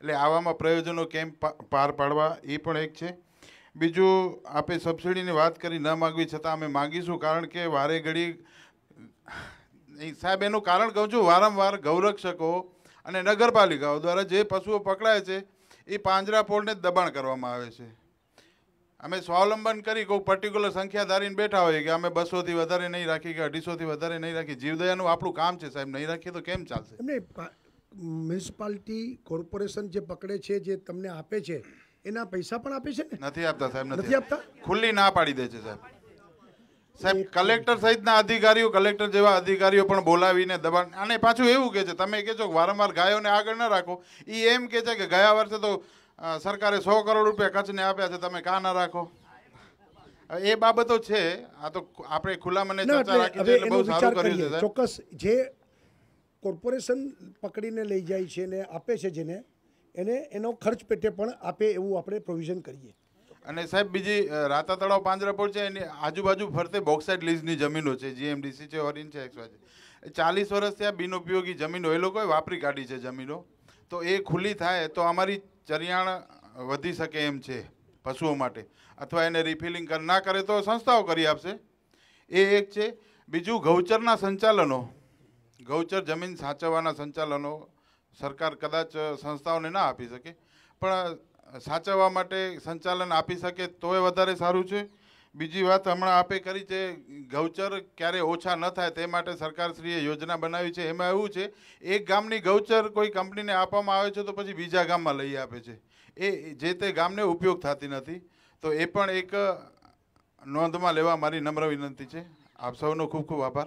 એટલે આવામાં પ્રયોજનો કેમ પાર પાડવા એ પણ એક છે. બીજું, આપે સબસિડીની વાત કરી ન માગવી છતાં અમે માગીશું, કારણ કે વારે ઘડી સાહેબ એનું કારણ કહું છું, વારંવાર ગૌરક્ષકો અને નગરપાલિકાઓ દ્વારા જે પશુઓ પકડાય છે એ પાંજરાપોળને જ દબાણ કરવામાં આવે છે. અમે સ્વાવલંબન કરી કોઈ પર્ટિક્યુલર સંખ્યા ધારીને બેઠા હોઈએ કે અમે 200થી વધારે નહીં રાખી કે 250થી વધારે નહીં રાખી. જીવદયાનું આપણું કામ છે સાહેબ, નહીં રાખીએ તો કેમ ચાલશે? મ્યુનિસિપાલિટી કોર્પોરેશન જે પકડે છે, જે તમને આપે છે, એના પૈસા પણ આપે છે ને? નથી આપતા સાહેબ, નથી આપતા. ખુલ્લી ના પાડી દે છે સાહેબ. સાહેબ કલેક્ટર સહિતના અધિકારીઓ, કલેક્ટર જેવા અધિકારીઓ પણ બોલાવીને દબાણ. અને પાછું એવું કે છે, તમે કહો છો વારંવાર ગાયોને આગળ ન રાખો, એ એમ કે છે કે ગયા વર્ષે તો સરકારે 100 કરોડ રૂપિયા કચ્છને આપ્યા છે, તમે કાં ના રાખો. એ બાબતો છે. આ તો આપણે ખુલ્લા મને ચર્ચા રાખી છે એટલે બહુ સારું કર્યું છે. ચોક્કસ જે કોર્પોરેશન પકડીને લઈ જાય છે ને આપે છે, જેને એને એનો ખર્ચ પેટે પણ આપે એવું આપણે પ્રોવિઝન કરીએ. અને સાહેબ બીજી રાતા તળાવ પાંજરાપોળ છે, એની આજુબાજુ ફરતે બોક્સાઇટ લીઝની જમીનો છે, જીએમડીસી છે, ઓરિન છે, XY છે. 40 વર્ષથી આ બિનઉપયોગી જમીનો એ લોકોએ વાપરી કાઢી છે જમીનો. તો એ ખુલ્લી થાય તો અમારી ચરિયાણ વધી શકે એમ છે પશુઓ માટે, અથવા એને રિફિલિંગ ના કરે તો સંસ્થાઓ કરી આપશે. એ એક છે. બીજું, ગૌચરના સંચાલનો, ગૌચર જમીન સાચવવાના સંચાલનો સરકાર કદાચ સંસ્થાઓને ના આપી શકે, પણ સાચવવા માટે સંચાલન આપી શકે તો એ વધારે સારું છે. બીજી વાત હમણાં આપે કરી છે, ગૌચર ક્યારે ઓછા ન થાય તે માટે સરકારશ્રીએ યોજના બનાવી છે. એમાં એવું છે, એક ગામની ગૌચર કોઈ કંપનીને આપવામાં આવે છે તો પછી બીજા ગામમાં લઈ આપે છે, એ જે તે ગામને ઉપયોગ થતી નથી. તો એ પણ એક નોંધમાં લેવા મારી નમ્ર વિનંતી છે. આપ સૌનો ખૂબ ખૂબ આભાર.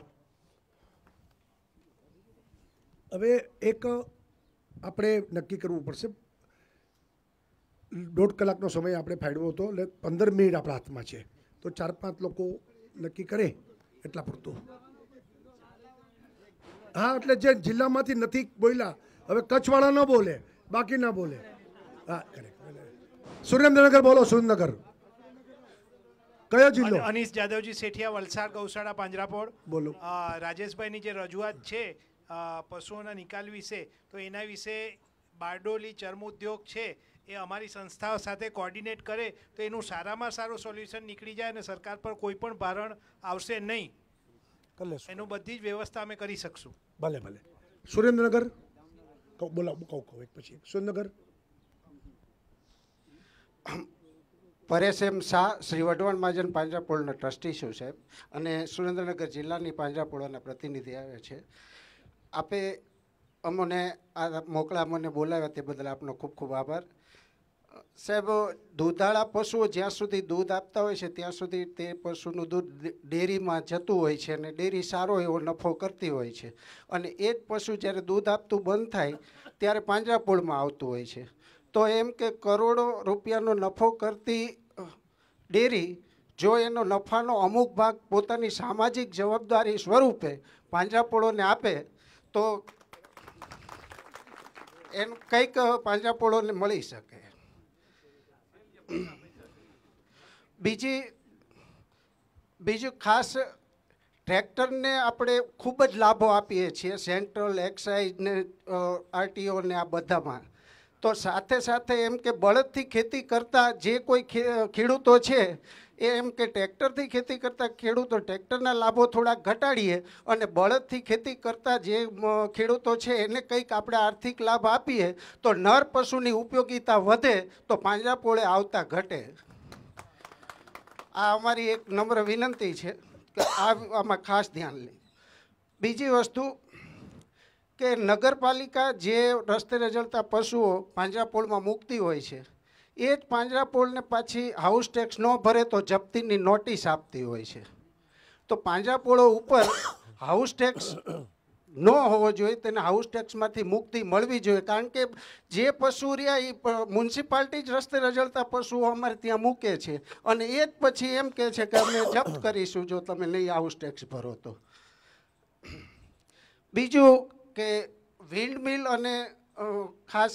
હવે એક આપણે નક્કી કરવું પડશે. 1.5 કલાકનો સમય આપણે ફાળવ્યો હતો, એટલે 15 મિનિટ આપણા હાથમાં છે, તો 4-5 લોકો નક્કી કરે એટલા પૂરતું. હા, એટલે જે જિલ્લામાંથી નથી બોલ્યા, હવે કચ્છવાળા ન બોલે, બાકી ના બોલે. હા, સુરેન્દ્રનગર બોલો. સુરેન્દ્રનગર કયો જિલ્લો? અનીસ જાદવજી સેઠિયા, વલસાડ, ગૌશાળા પાંજરાપોળ. બોલો. રાજેશભાઈની જે રજૂઆત છે પશુઓના નિકાલ વિશે, તો એના વિશે બારડોલી ચર્મોદ્યોગ છે એ અમારી સંસ્થાઓ સાથે કોર્ડિનેટ કરે તો એનું સારામાં સારું સોલ્યુશન નીકળી જાય અને સરકાર પર કોઈ પણ ભારણ આવશે નહીં. એનું બધી જ વ્યવસ્થા અમે કરી શકશું. ભલે ભલે. સુરેન્દ્રનગર બોલાવો, કહું એક પછી. સુરેન્દ્રનગર પરેશ એમ શાહ, શ્રી વઢવાણ મહાજન પાંજરાપોળના ટ્રસ્ટી છું સાહેબ, અને સુરેન્દ્રનગર જિલ્લાની પાંજરાપોળના પ્રતિનિધિ આવ્યા છે. આપે અમને આ મોકળા અમને બોલાવ્યા તે બદલ આપનો ખૂબ ખૂબ આભાર સાહેબ. દૂધાળા પશુઓ જ્યાં સુધી દૂધ આપતા હોય છે ત્યાં સુધી તે પશુનું દૂધ ડેરીમાં જતું હોય છે અને ડેરી સારો એવો નફો કરતી હોય છે, અને એ જ પશુ જ્યારે દૂધ આપતું બંધ થાય ત્યારે પાંજરાપોળમાં આવતું હોય છે. તો એમ કે કરોડો રૂપિયાનો નફો કરતી ડેરી જો એનો નફાનો અમુક ભાગ પોતાની સામાજિક જવાબદારી સ્વરૂપે પાંજરાપોળોને આપે તો એનું કંઈક પાંજરાપોળોને મળી શકે. બીજું ખાસ ટ્રેક્ટરને આપણે ખૂબ જ લાભો આપીએ છીએ, સેન્ટ્રલ, એક્સાઇઝ ને આરટીઓ ને આ બધામાં. તો સાથે સાથે એમ કે બળદથી ખેતી કરતા જે કોઈ ખેડૂતો છે એ એમ કે ટ્રેક્ટરથી ખેતી કરતા ખેડૂતો ટ્રેક્ટરના લાભો થોડાક ઘટાડીએ અને બળદથી ખેતી કરતા જે ખેડૂતો છે એને કંઈક આપણે આર્થિક લાભ આપીએ તો નર પશુની ઉપયોગિતા વધે તો પાંજરાપોળે આવતા ઘટે. આ અમારી એક નમ્ર વિનંતી છે કે આમાં ખાસ ધ્યાન લે. બીજી વસ્તુ કે નગરપાલિકા જે રસ્તે રજળતા પશુઓ પાંજરાપોળમાં મૂકતી હોય છે એ જ પાંજરાપોળને પાછી હાઉસ ટેક્સ ન ભરે તો જપ્તીની નોટિસ આપતી હોય છે. તો પાંજરાપોળો ઉપર હાઉસ ટેક્સ ન હોવો જોઈએ, તેને હાઉસ ટેક્સમાંથી મુક્તિ મળવી જોઈએ, કારણ કે જે પશુ રહ્યા એ મ્યુનિસિપાલિટી જ રસ્તે રજળતા પશુઓ અમારે ત્યાં મૂકે છે અને એ જ પછી એમ કહે છે કે અમે જપ્ત કરીશું જો તમે નહીં હાઉસ ટેક્સ ભરો તો. બીજું કે વિન્ડ મિલ અને ખાસ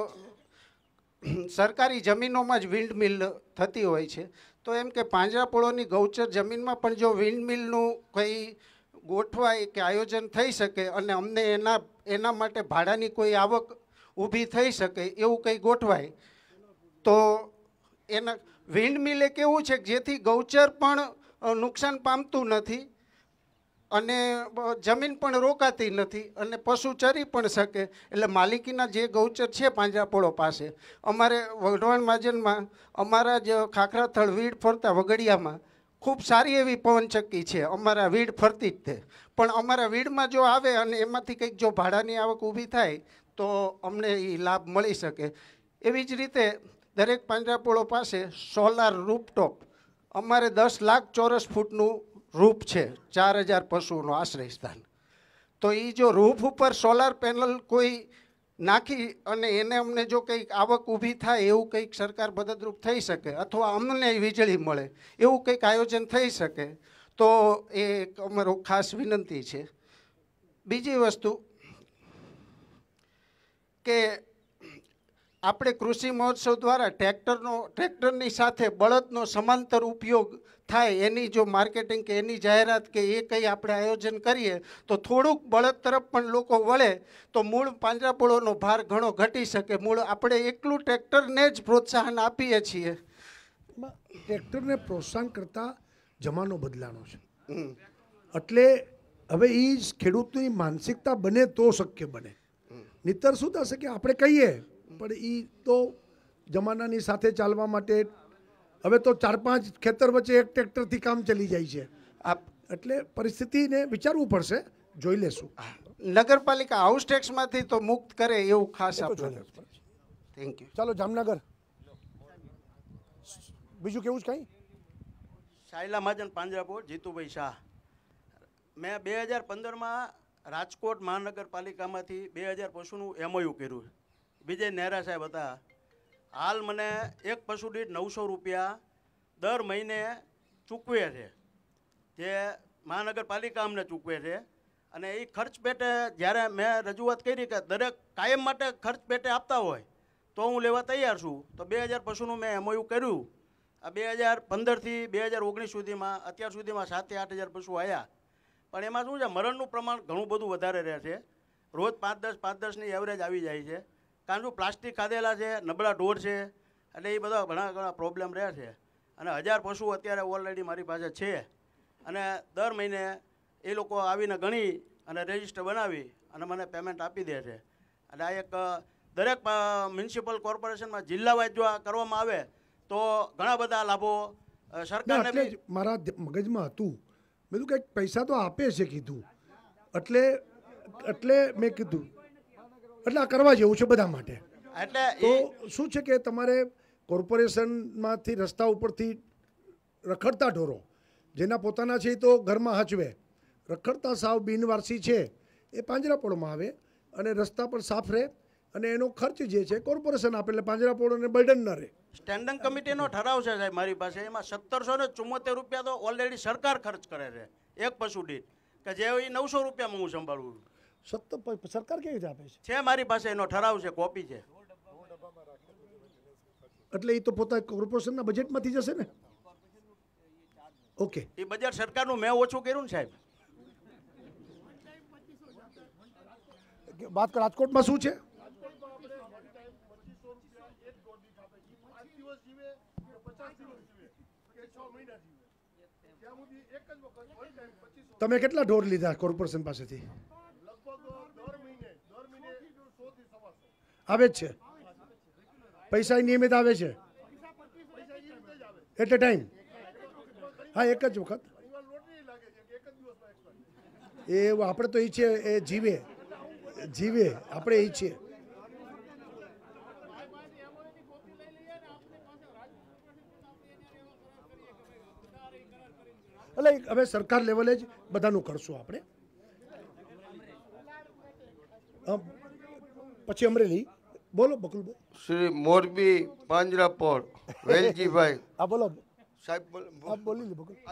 સરકારી જમીનોમાં જ વિન્ડ મિલ થતી હોય છે, તો એમ કે પાંજરાપોળોની ગૌચર જમીનમાં પણ જો વિન્ડ મિલનું કંઈ ગોઠવાય કે આયોજન થઈ શકે અને અમને એના માટે ભાડાની કોઈ આવક ઊભી થઈ શકે એવું કંઈ ગોઠવાય તો એના વિન્ડ મિલ એક એવું છે કે જેથી ગૌચર પણ નુકસાન પામતું નથી અને જમીન પણ રોકાતી નથી અને પશુ ચરી પણ શકે. એટલે માલિકીના જે ગૌચર છે પાંજરાપોળો પાસે, અમારે વઢવાણ મહાજનમાં અમારા જ ખાખરાથળ વીડ ફરતા વગડિયામાં ખૂબ સારી એવી પવનચક્કી છે અમારા વીડ ફરતી જ તે. પણ અમારા વીડમાં જો આવે અને એમાંથી કંઈક જો ભાડાની આવક ઊભી થાય તો અમને એ લાભ મળી શકે. એવી જ રીતે દરેક પાંજરાપોળો પાસે સોલાર રૂપટોપ, અમારે 10 લાખ ચોરસ ફૂટનું રૂપ છે, 4000 પશુઓનું આશ્રય સ્થાન. તો એ જો રૂફ ઉપર સોલાર પેનલ કોઈ નાખી અને એને અમને જો કંઈક આવક ઊભી થાય એવું કંઈક સરકાર મદદરૂપ થઈ શકે અથવા અમને વીજળી મળે એવું કંઈક આયોજન થઈ શકે તો એ એક અમારો ખાસ વિનંતી છે. બીજી વસ્તુ કે આપણે કૃષિ મહોત્સવ દ્વારા ટ્રેક્ટરની સાથે બળદનો સમાંતર ઉપયોગ થાય એની જો માર્કેટિંગ કે એની જાહેરાત કે એ કંઈ આપણે આયોજન કરીએ તો થોડુંક બળદ તરફ પણ લોકો વળે તો મૂળ પાંજરાપોળોનો ભાર ઘણો ઘટી શકે. મૂળ આપણે એકલું ટ્રેક્ટરને જ પ્રોત્સાહન આપીએ છીએ. ટ્રેક્ટરને પ્રોત્સાહન કરતાં જમાનો બદલાનો છે એટલે હવે એ ખેડૂતની માનસિકતા બને તો શક્ય બને. નહીંતર શું થશે કે આપણે કહીએ પણ એ તો જમાનાની સાથે ચાલવા માટે હવે તો 4-5 ખેતર વચ્ચે એક ટ્રેક્ટરથી કામ ચલી જાય છે. એટલે પરિસ્થિતિને વિચારવું પડશે, જોઈ લેશું. નગરપાલિકા હાઉસ ટેક્સમાંથી તો મુક્ત કરે એવું ખાસ આપણે. Thank you. ચાલો જામનગર, બીજું કેવું છે કંઈ? સાયલા મહાજન પાંજરાપોળ, જીતુભાઈ શાહ. મેં 2015માં રાજકોટ મહાનગરપાલિકામાંથી 2000 પશુનું MOU કર્યું. વિજય નેહરા સાહેબ હતા. હાલ મને એક પશુ દીઠ 900 રૂપિયા દર મહિને ચૂકવે છે, જે મહાનગરપાલિકા અમને ચૂકવે છે. અને એ ખર્ચ પેટે જ્યારે મેં રજૂઆત કરી કે દરેક કાયમ માટે ખર્ચ પેટે આપતા હોય તો હું લેવા તૈયાર છું. તો 2000 પશુનું મેં MOU કર્યું. આ 2015થી 2019 સુધીમાં અત્યાર સુધીમાં 7-8 હજાર પશુ આવ્યા. પણ એમાં શું છે, મરણનું પ્રમાણ ઘણું બધું વધારે રહે છે. રોજ 5-10ની એવરેજ આવી જાય છે. કારણ કે પ્લાસ્ટિક ખાધેલા છે, નબળા ઢોર છે, એટલે એ બધા ઘણા પ્રોબ્લેમ રહે છે. અને 1000 પશુ અત્યારે ઓલરેડી મારી પાસે છે. અને દર મહિને એ લોકો આવીને ગણી અને રજિસ્ટર બનાવી અને મને પેમેન્ટ આપી દે છે. અને આ એક દરેક મ્યુનિસિપલ કોર્પોરેશનમાં જિલ્લા વાઇઝ જો આ કરવામાં આવે તો ઘણા બધા લાભો સરકારને. એટલે મારા મગજમાં હતું, મેં કીધું કંઈક પૈસા તો આપે છે કીધું, એટલે મેં કીધું એટલે આ કરવા જેવું છે બધા માટે. એટલે તો શું છે કે તમારે કોર્પોરેશનમાંથી રસ્તા ઉપરથી રખડતા ઢોરો જેના પોતાના છે એ તો ઘરમાં હચવે, રખડતા સાવ બિનવારસી છે એ પાંજરાપોળમાં આવે અને રસ્તા પર સાફ રહે અને એનો ખર્ચ જે છે કોર્પોરેશન આપે એટલે પાંજરાપોળોને બર્ડન ન રહે. સ્ટેન્ડિંગ કમિટીનો ઠરાવ છે સાહેબ મારી પાસે, એમાં 1774 રૂપિયા તો ઓલરેડી સરકાર ખર્ચ કરે છે એક પશુ દીઠ, કે જે 900 રૂપિયામાં હું સંભાળું. સરકાર કેવી રીતે આપે છે મારી પાસે એનો ઠરાવ છે, કોપી છે. એટલે એ તો પોતા કોર્પોરેશનના બજેટમાંથી જશે ને. ઓકે, એ બજેટ સરકારનું મેં ઓછું કર્યું ને સાહેબ. વાત રાજકોટમાં શું છે? તમે કેટલા ઢોર લીધા કોર્પોરેશન પાસેથી? આવે જ છે, પૈસા નિયમિત આવે છે એટલે ટાઈમ. હા, એક જ વખત. એ આપણે તો ઈચ્છીએ એ જીવે આપણે ઈચ્છીએ. એટલે હવે સરકાર લેવલે જ બધાનું કરશું આપણે. પછી અમરેલી બોલો બકુલ. શ્રી મોરબી પાંજરાપોળ વેલજીભાઈ. હા બોલો સાહેબ, બોલી લે બકુલ.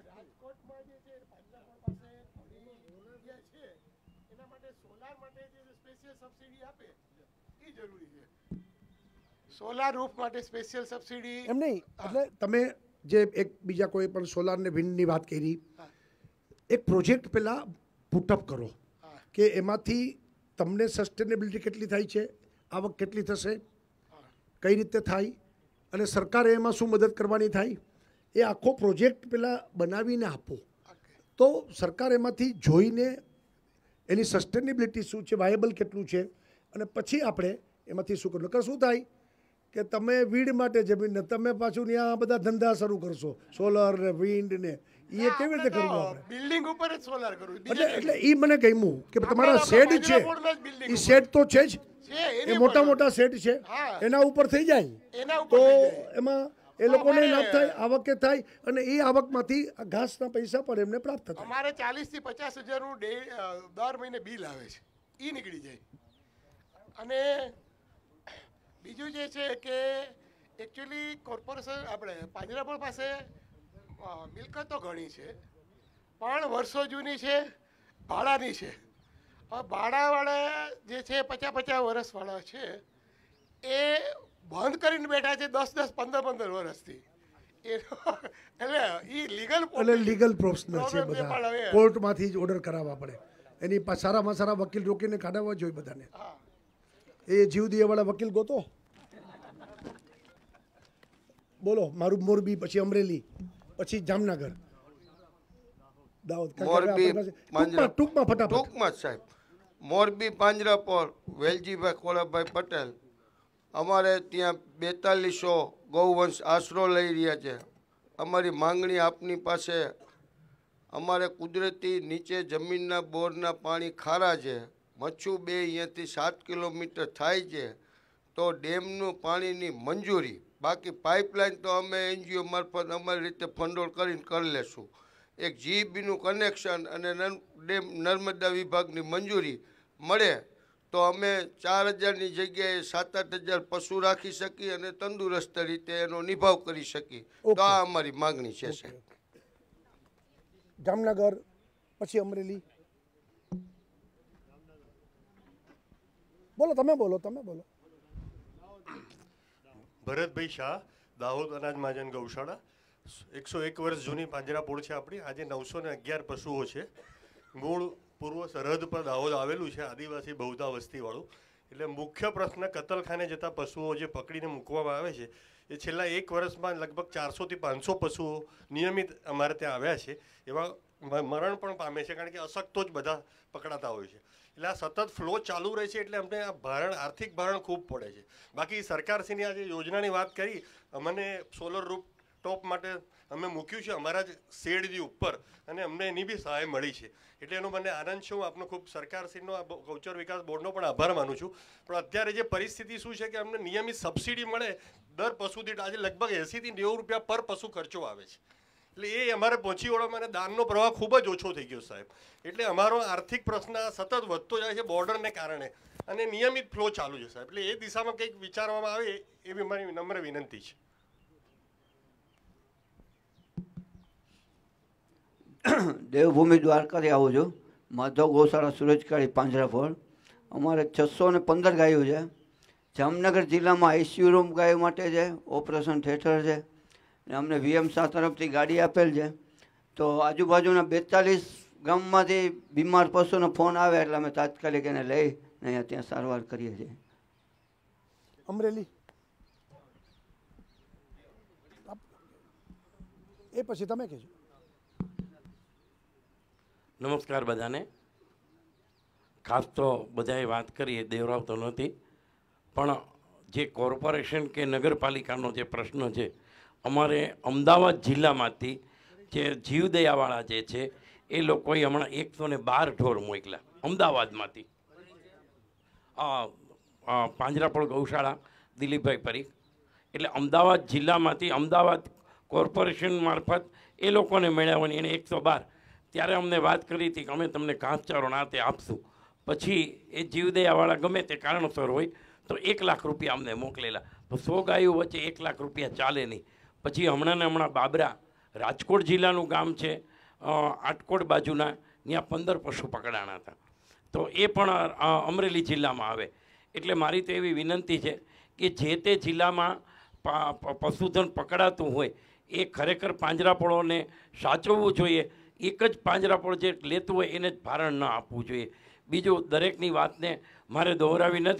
સોલાર રૂફ માટે સ્પેશિયલ સબસિડી એમ નહીં, એટલે તમે જે એક બીજા કોઈ પણ સોલાર ને વિન્ડની વાત કરી, એક પ્રોજેક્ટ પહેલાં પુટઅપ કરો કે એમાંથી તમને સસ્ટેનેબિલિટી કેટલી થાય છે, આવક કેટલી થશે, કઈ રીતે થાય અને સરકારે એમાં શું મદદ કરવાની થાય, એ આખો પ્રોજેક્ટ પહેલાં બનાવીને આપો તો સરકાર એમાંથી જોઈને એની સસ્ટેનેબિલિટી શું છે, વાયેબલ કેટલું છે, અને પછી આપણે એમાંથી શું કરવું. નકર શું થાય કે તમે વીડ માટે જમીન તમે પાછું ત્યાં બધા ધંધા શરૂ કરશો, સોલર ને વિન્ડ ને, એ કેવી રીતે કરવું આપણે? બિલ્ડિંગ ઉપર જ સોલાર કરવું. એટલે એ મને ગમ્યું કે તમારા શેડ છે, એ શેડ તો છે જ, એ મોટા મોટા શેડ છે, એના ઉપર થઈ જાય તો એમાં એ લોકોને લાભ થાય, આવકે થાય, અને એ આવકમાંથી ઘાસના પૈસા પણ એમને પ્રાપ્ત થાય. અમારે 40 થી 50 હજારનું દર મહિને બિલ આવે છે, એ નીકળી જાય. અને બીજું જે છે કે એકચ્યુઅલી કોર્પોરેશન આપણે પાંજરાપોળ પાસે મિલકતો ઘણી છે પણ વર્ષો જૂની છે, ભાડાની છે. હવે ભાડાવાળા જે છે 50-50 વર્ષવાળા છે એ બંધ કરીને બેઠા છે 10-10, 15-15 વર્ષથી. એટલે એ લીગલ પ્રશ્ન છે, બધા કોર્ટમાંથી જ ઓર્ડર કરાવવા પડે. એની સારામાં સારા વકીલ રોકીને કાઢવા જોઈએ બધાને. એ જીવદિયાવાળા વકીલ ગોતો. બોલો. મારું મોરબી, પછી અમરેલી, પછી જામનગર, દાહોદ. ટૂંકમાં સાહેબ, મોરબી, પાંજરાપોળ, વેલજીભાઈ ખોડાભાઈ પટેલ, અમારે ત્યાં 4200 ગૌવંશ આશરો લઈ રહ્યા છે. અમારી માંગણી આપની પાસે, અમારે કુદરતી નીચે જમીનના બોરના પાણી ખારા છે. મચ્છુ બે અહીંયાથી 7 કિલોમીટર થાય છે તો ડેમનું પાણીની મંજૂરી, બાકી પાઇપલાઇન તો અમે NGO મારફત અમારી રીતે ફંડોળ કરીને કરી લેશું. એક GBનું કનેક્શન અને નર્મદા વિભાગની મંજૂરી મળે તો અમે 4000ની જગ્યાએ 7-8 હજાર પશુ રાખી શકીએ અને તંદુરસ્ત રીતે એનો નિભાવ કરી શકીએ. તો આ અમારી માગણી છે સાહેબ. જામનગર, પછી અમરેલી. બોલો, તમે બોલો. ભરતભાઈ શાહ, દાહોદ અનાજ મહાજન ગૌશાળા. 101 વર્ષ જૂની પાંજરાપોળ છે આપણી. આજે 911 પશુઓ છે. મૂળ પૂર્વ સરહદ પર દાહોદ આવેલું છે, આદિવાસી બહુધા વસ્તીવાળું. એટલે મુખ્ય પ્રશ્ન, કતલખાને જતા પશુઓ જે પકડીને મૂકવામાં આવે છે એ છેલ્લા 1 વર્ષમાં લગભગ 400 થી 500 પશુઓ નિયમિત અમારે ત્યાં આવ્યા છે. એવા મરણ પણ પામે છે, કારણ કે અશક્તો જ બધા પકડાતા હોય છે. એટલે આ સતત ફ્લો ચાલુ રહે છે, એટલે અમને આ ભારણ, આર્થિક ભારણ ખૂબ પડે છે. બાકી સરકારશ્રીની આજે યોજનાની વાત કરી, અમને સોલર રૂપ ટોપ માટે અમે મૂક્યું છે અમારા જ શેડની ઉપર, અને અમને એની બી સહાય મળી છે. એટલે એનો મને આનંદ છે. હું આપનો ખૂબ સરકારશ્રીનો, આ ગૌચર વિકાસ બોર્ડનો પણ આભાર માનું છું. પણ અત્યારે જે પરિસ્થિતિ શું છે કે અમને નિયમિત સબસિડી મળે દર પશુ દીઠ આજે લગભગ 80 થી 90 રૂપિયા પર પશુ ખર્ચો આવે છે. એટલે એ અમારે પહોંચી વળવામાં અને દાનનો પ્રવાહ ખૂબ જ ઓછો થઈ ગયો સાહેબ. એટલે અમારો આર્થિક પ્રશ્ન સતત વધતો જાય છે બોર્ડરને કારણે, અને નિયમિત ફ્લો ચાલુ છે સાહેબ. એટલે એ દિશામાં કંઈક વિચારવામાં આવે એવી મારી નમ્ર વિનંતી છે. દેવભૂમિ દ્વારકાથી આવું છું. માધવ ગૌશાળા સુરજકાળી પાંજરાપોળ. અમારે 615 ગાયો છે. જામનગર જિલ્લામાં ICU રૂમ ગાયો માટે છે, ઓપરેશન થિયેટર છે, ને અમને VM શાહ તરફથી ગાડી આપેલ છે. તો આજુબાજુના 42 ગામમાંથી બીમાર પશુનો ફોન આવે એટલે અમે તાત્કાલિક એને લઈ અહીંયા ત્યાં સારવાર કરીએ છીએ. અમરેલી, એ પછી તમે કહેજો. નમસ્કાર બધાને. ખાસ તો બધાએ વાત કરી, દેવરાવતો નથી, પણ જે કોર્પોરેશન કે નગરપાલિકાનો જે પ્રશ્ન છે, અમારે અમદાવાદ જિલ્લામાંથી જે જીવદયાવાળા જે છે એ લોકોએ હમણાં 112 ઢોર મોકલ્યા અમદાવાદમાંથી. પાંજરાપોળ ગૌશાળા દિલીપભાઈ પરીખ. એટલે અમદાવાદ જિલ્લામાંથી અમદાવાદ કોર્પોરેશન મારફત એ લોકોને મેળવવાની, એને 112. ત્યારે અમને વાત કરી હતી કે અમે તમને ઘાસચારો ના તે આપશું. પછી એ જીવદયાવાળા ગમે તે કારણસર હોય તો 1 લાખ રૂપિયા અમને મોકલેલા. તો 100 ગાયો વચ્ચે 1 લાખ રૂપિયા ચાલે નહીં. પછી હમણાં બાબરા, રાજકોટ જિલ્લાનું ગામ છે, આટકોટ બાજુના, ત્યાં 15 પશુ પકડાણા હતા. તો એ પણ અમરેલી જિલ્લામાં આવે. એટલે મારી તો એવી વિનંતી છે કે જે તે જિલ્લામાં પશુધન પકડાતું હોય એ ખરેખર પાંજરાપોળોને સાચવવું જોઈએ. એક જ પાંજરાપોળ જે લેતું હોય એને જ ભારણ ન આપવું જોઈએ. બીજું, દરેકની વાતને મારે દોહરાવી નથી,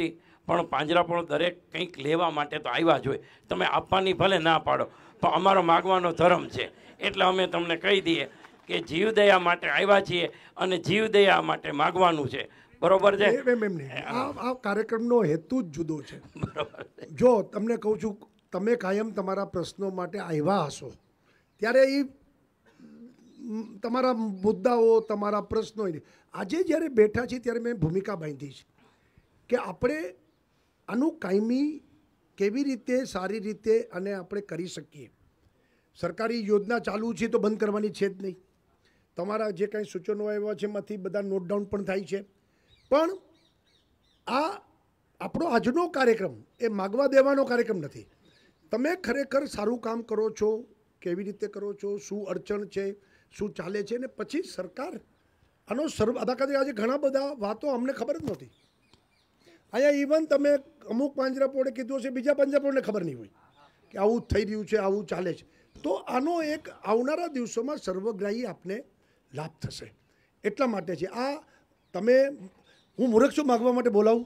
પણ પાંજરાપોળ દરેક કંઈક લેવા માટે તો આવ્યા જ હોય. તમે આપવાની ભલે ના પાડો, પણ અમારો માગવાનો ધર્મ છે. એટલે અમે તમને કહી દઈએ કે જીવદયા માટે આવ્યા છીએ અને જીવદયા માટે માગવાનું છે. બરોબર છે? આ કાર્યક્રમનો હેતુ જ જુદો છે. જો તમને કહું છું, તમે કાયમ તમારા પ્રશ્નો માટે આવ્યા હશો ત્યારે એ તમારા મુદ્દાઓ, તમારા પ્રશ્નો, આજે જ્યારે બેઠા છીએ ત્યારે મેં ભૂમિકા બાંધી છે કે આપણે આનું કાયમી કેવી રીતે સારી રીતે અને આપણે કરી શકીએ. સરકારી યોજના ચાલુ છે તો બંધ કરવાની છે જ નહીં. તમારા જે કાંઈ સૂચનો આવ્યા છે એમાંથી બધા નોટ ડાઉન પણ થાય છે. પણ આ આપણો આજનો કાર્યક્રમ એ માગવા દેવાનો કાર્યક્રમ નથી. તમે ખરેખર સારું કામ કરો છો, કેવી રીતે કરો છો, શું અડચણ છે, શું ચાલે છે, ને પછી સરકાર આનો આજે ઘણા બધા વાતો અમને ખબર જ નહોતી. અહીંયા ઇવન તમે અમુક પાંજરાપોળે કીધું છે, બીજા પાંજરાપોળને ખબર નહીં હોય કે આવું થઈ રહ્યું છે, આવું ચાલે છે. તો આનો એક આવનારા દિવસોમાં સર્વગ્રાહી આપને લાભ થશે. એટલા માટે છે આ. તમે હું મૂર્ખ છું માગવા માટે બોલાવું?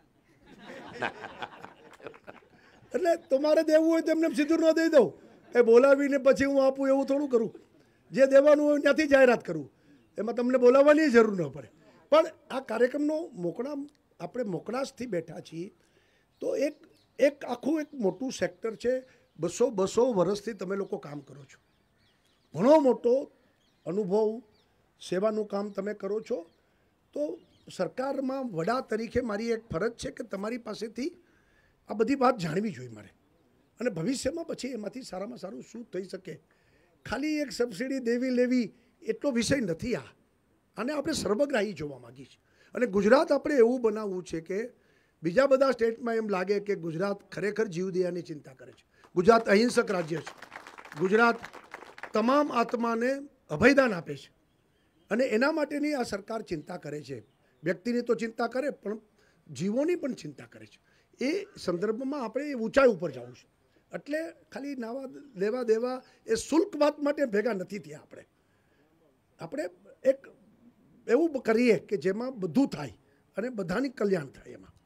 એટલે તમારે દેવું હોય તો એમને સીધું ન દઈ દઉં, એ બોલાવીને પછી હું આપું એવું થોડું કરું. જે દેવાનું હોય ત્યાંથી જાહેરાત કરું, એમાં તમને બોલાવવાની જરૂર ન પડે. પણ આ કાર્યક્રમનો આપણે મોકળાશથી બેઠા છીએ તો એક આખું એક મોટું સેક્ટર છે. 200 વર્ષથી તમે લોકો કામ કરો છો, ઘણો મોટો અનુભવ, સેવાનું કામ તમે કરો છો. તો સરકારમાં વડા તરીકે મારી એક ફરજ છે કે તમારી પાસેથી આ બધી વાત જાણવી જોઈએ મારે, અને ભવિષ્યમાં પછી એમાંથી સારામાં સારું શું થઈ શકે. ખાલી એક સબસિડી દેવી લેવી એટલો વિષય નથી. આને આપણે સર્વગ્રાહી જોવા માગીએ છીએ. અને ગુજરાત આપણે એવું બનાવવું છે કે બીજા બધા સ્ટેટમાં એમ લાગે કે ગુજરાત ખરેખર જીવદયાની ચિંતા કરે છે. ગુજરાત અહિંસક રાજ્ય છે. ગુજરાત તમામ આત્માને અભયદાન આપે છે અને એના માટેની આ સરકાર ચિંતા કરે છે. વ્યક્તિની તો ચિંતા કરે પણ જીવોની પણ ચિંતા કરે છે. એ સંદર્ભમાં આપણે એ ઊંચાઈ ઉપર જવું છે. એટલે ખાલી નાવા લેવા દેવા એ શુલ્ક વાત માટે ભેગા નથી થયા. આપણે એક એવું કરીએ કે જેમાં બધું થાય અને બધાની કલ્યાણ થાય. એમાં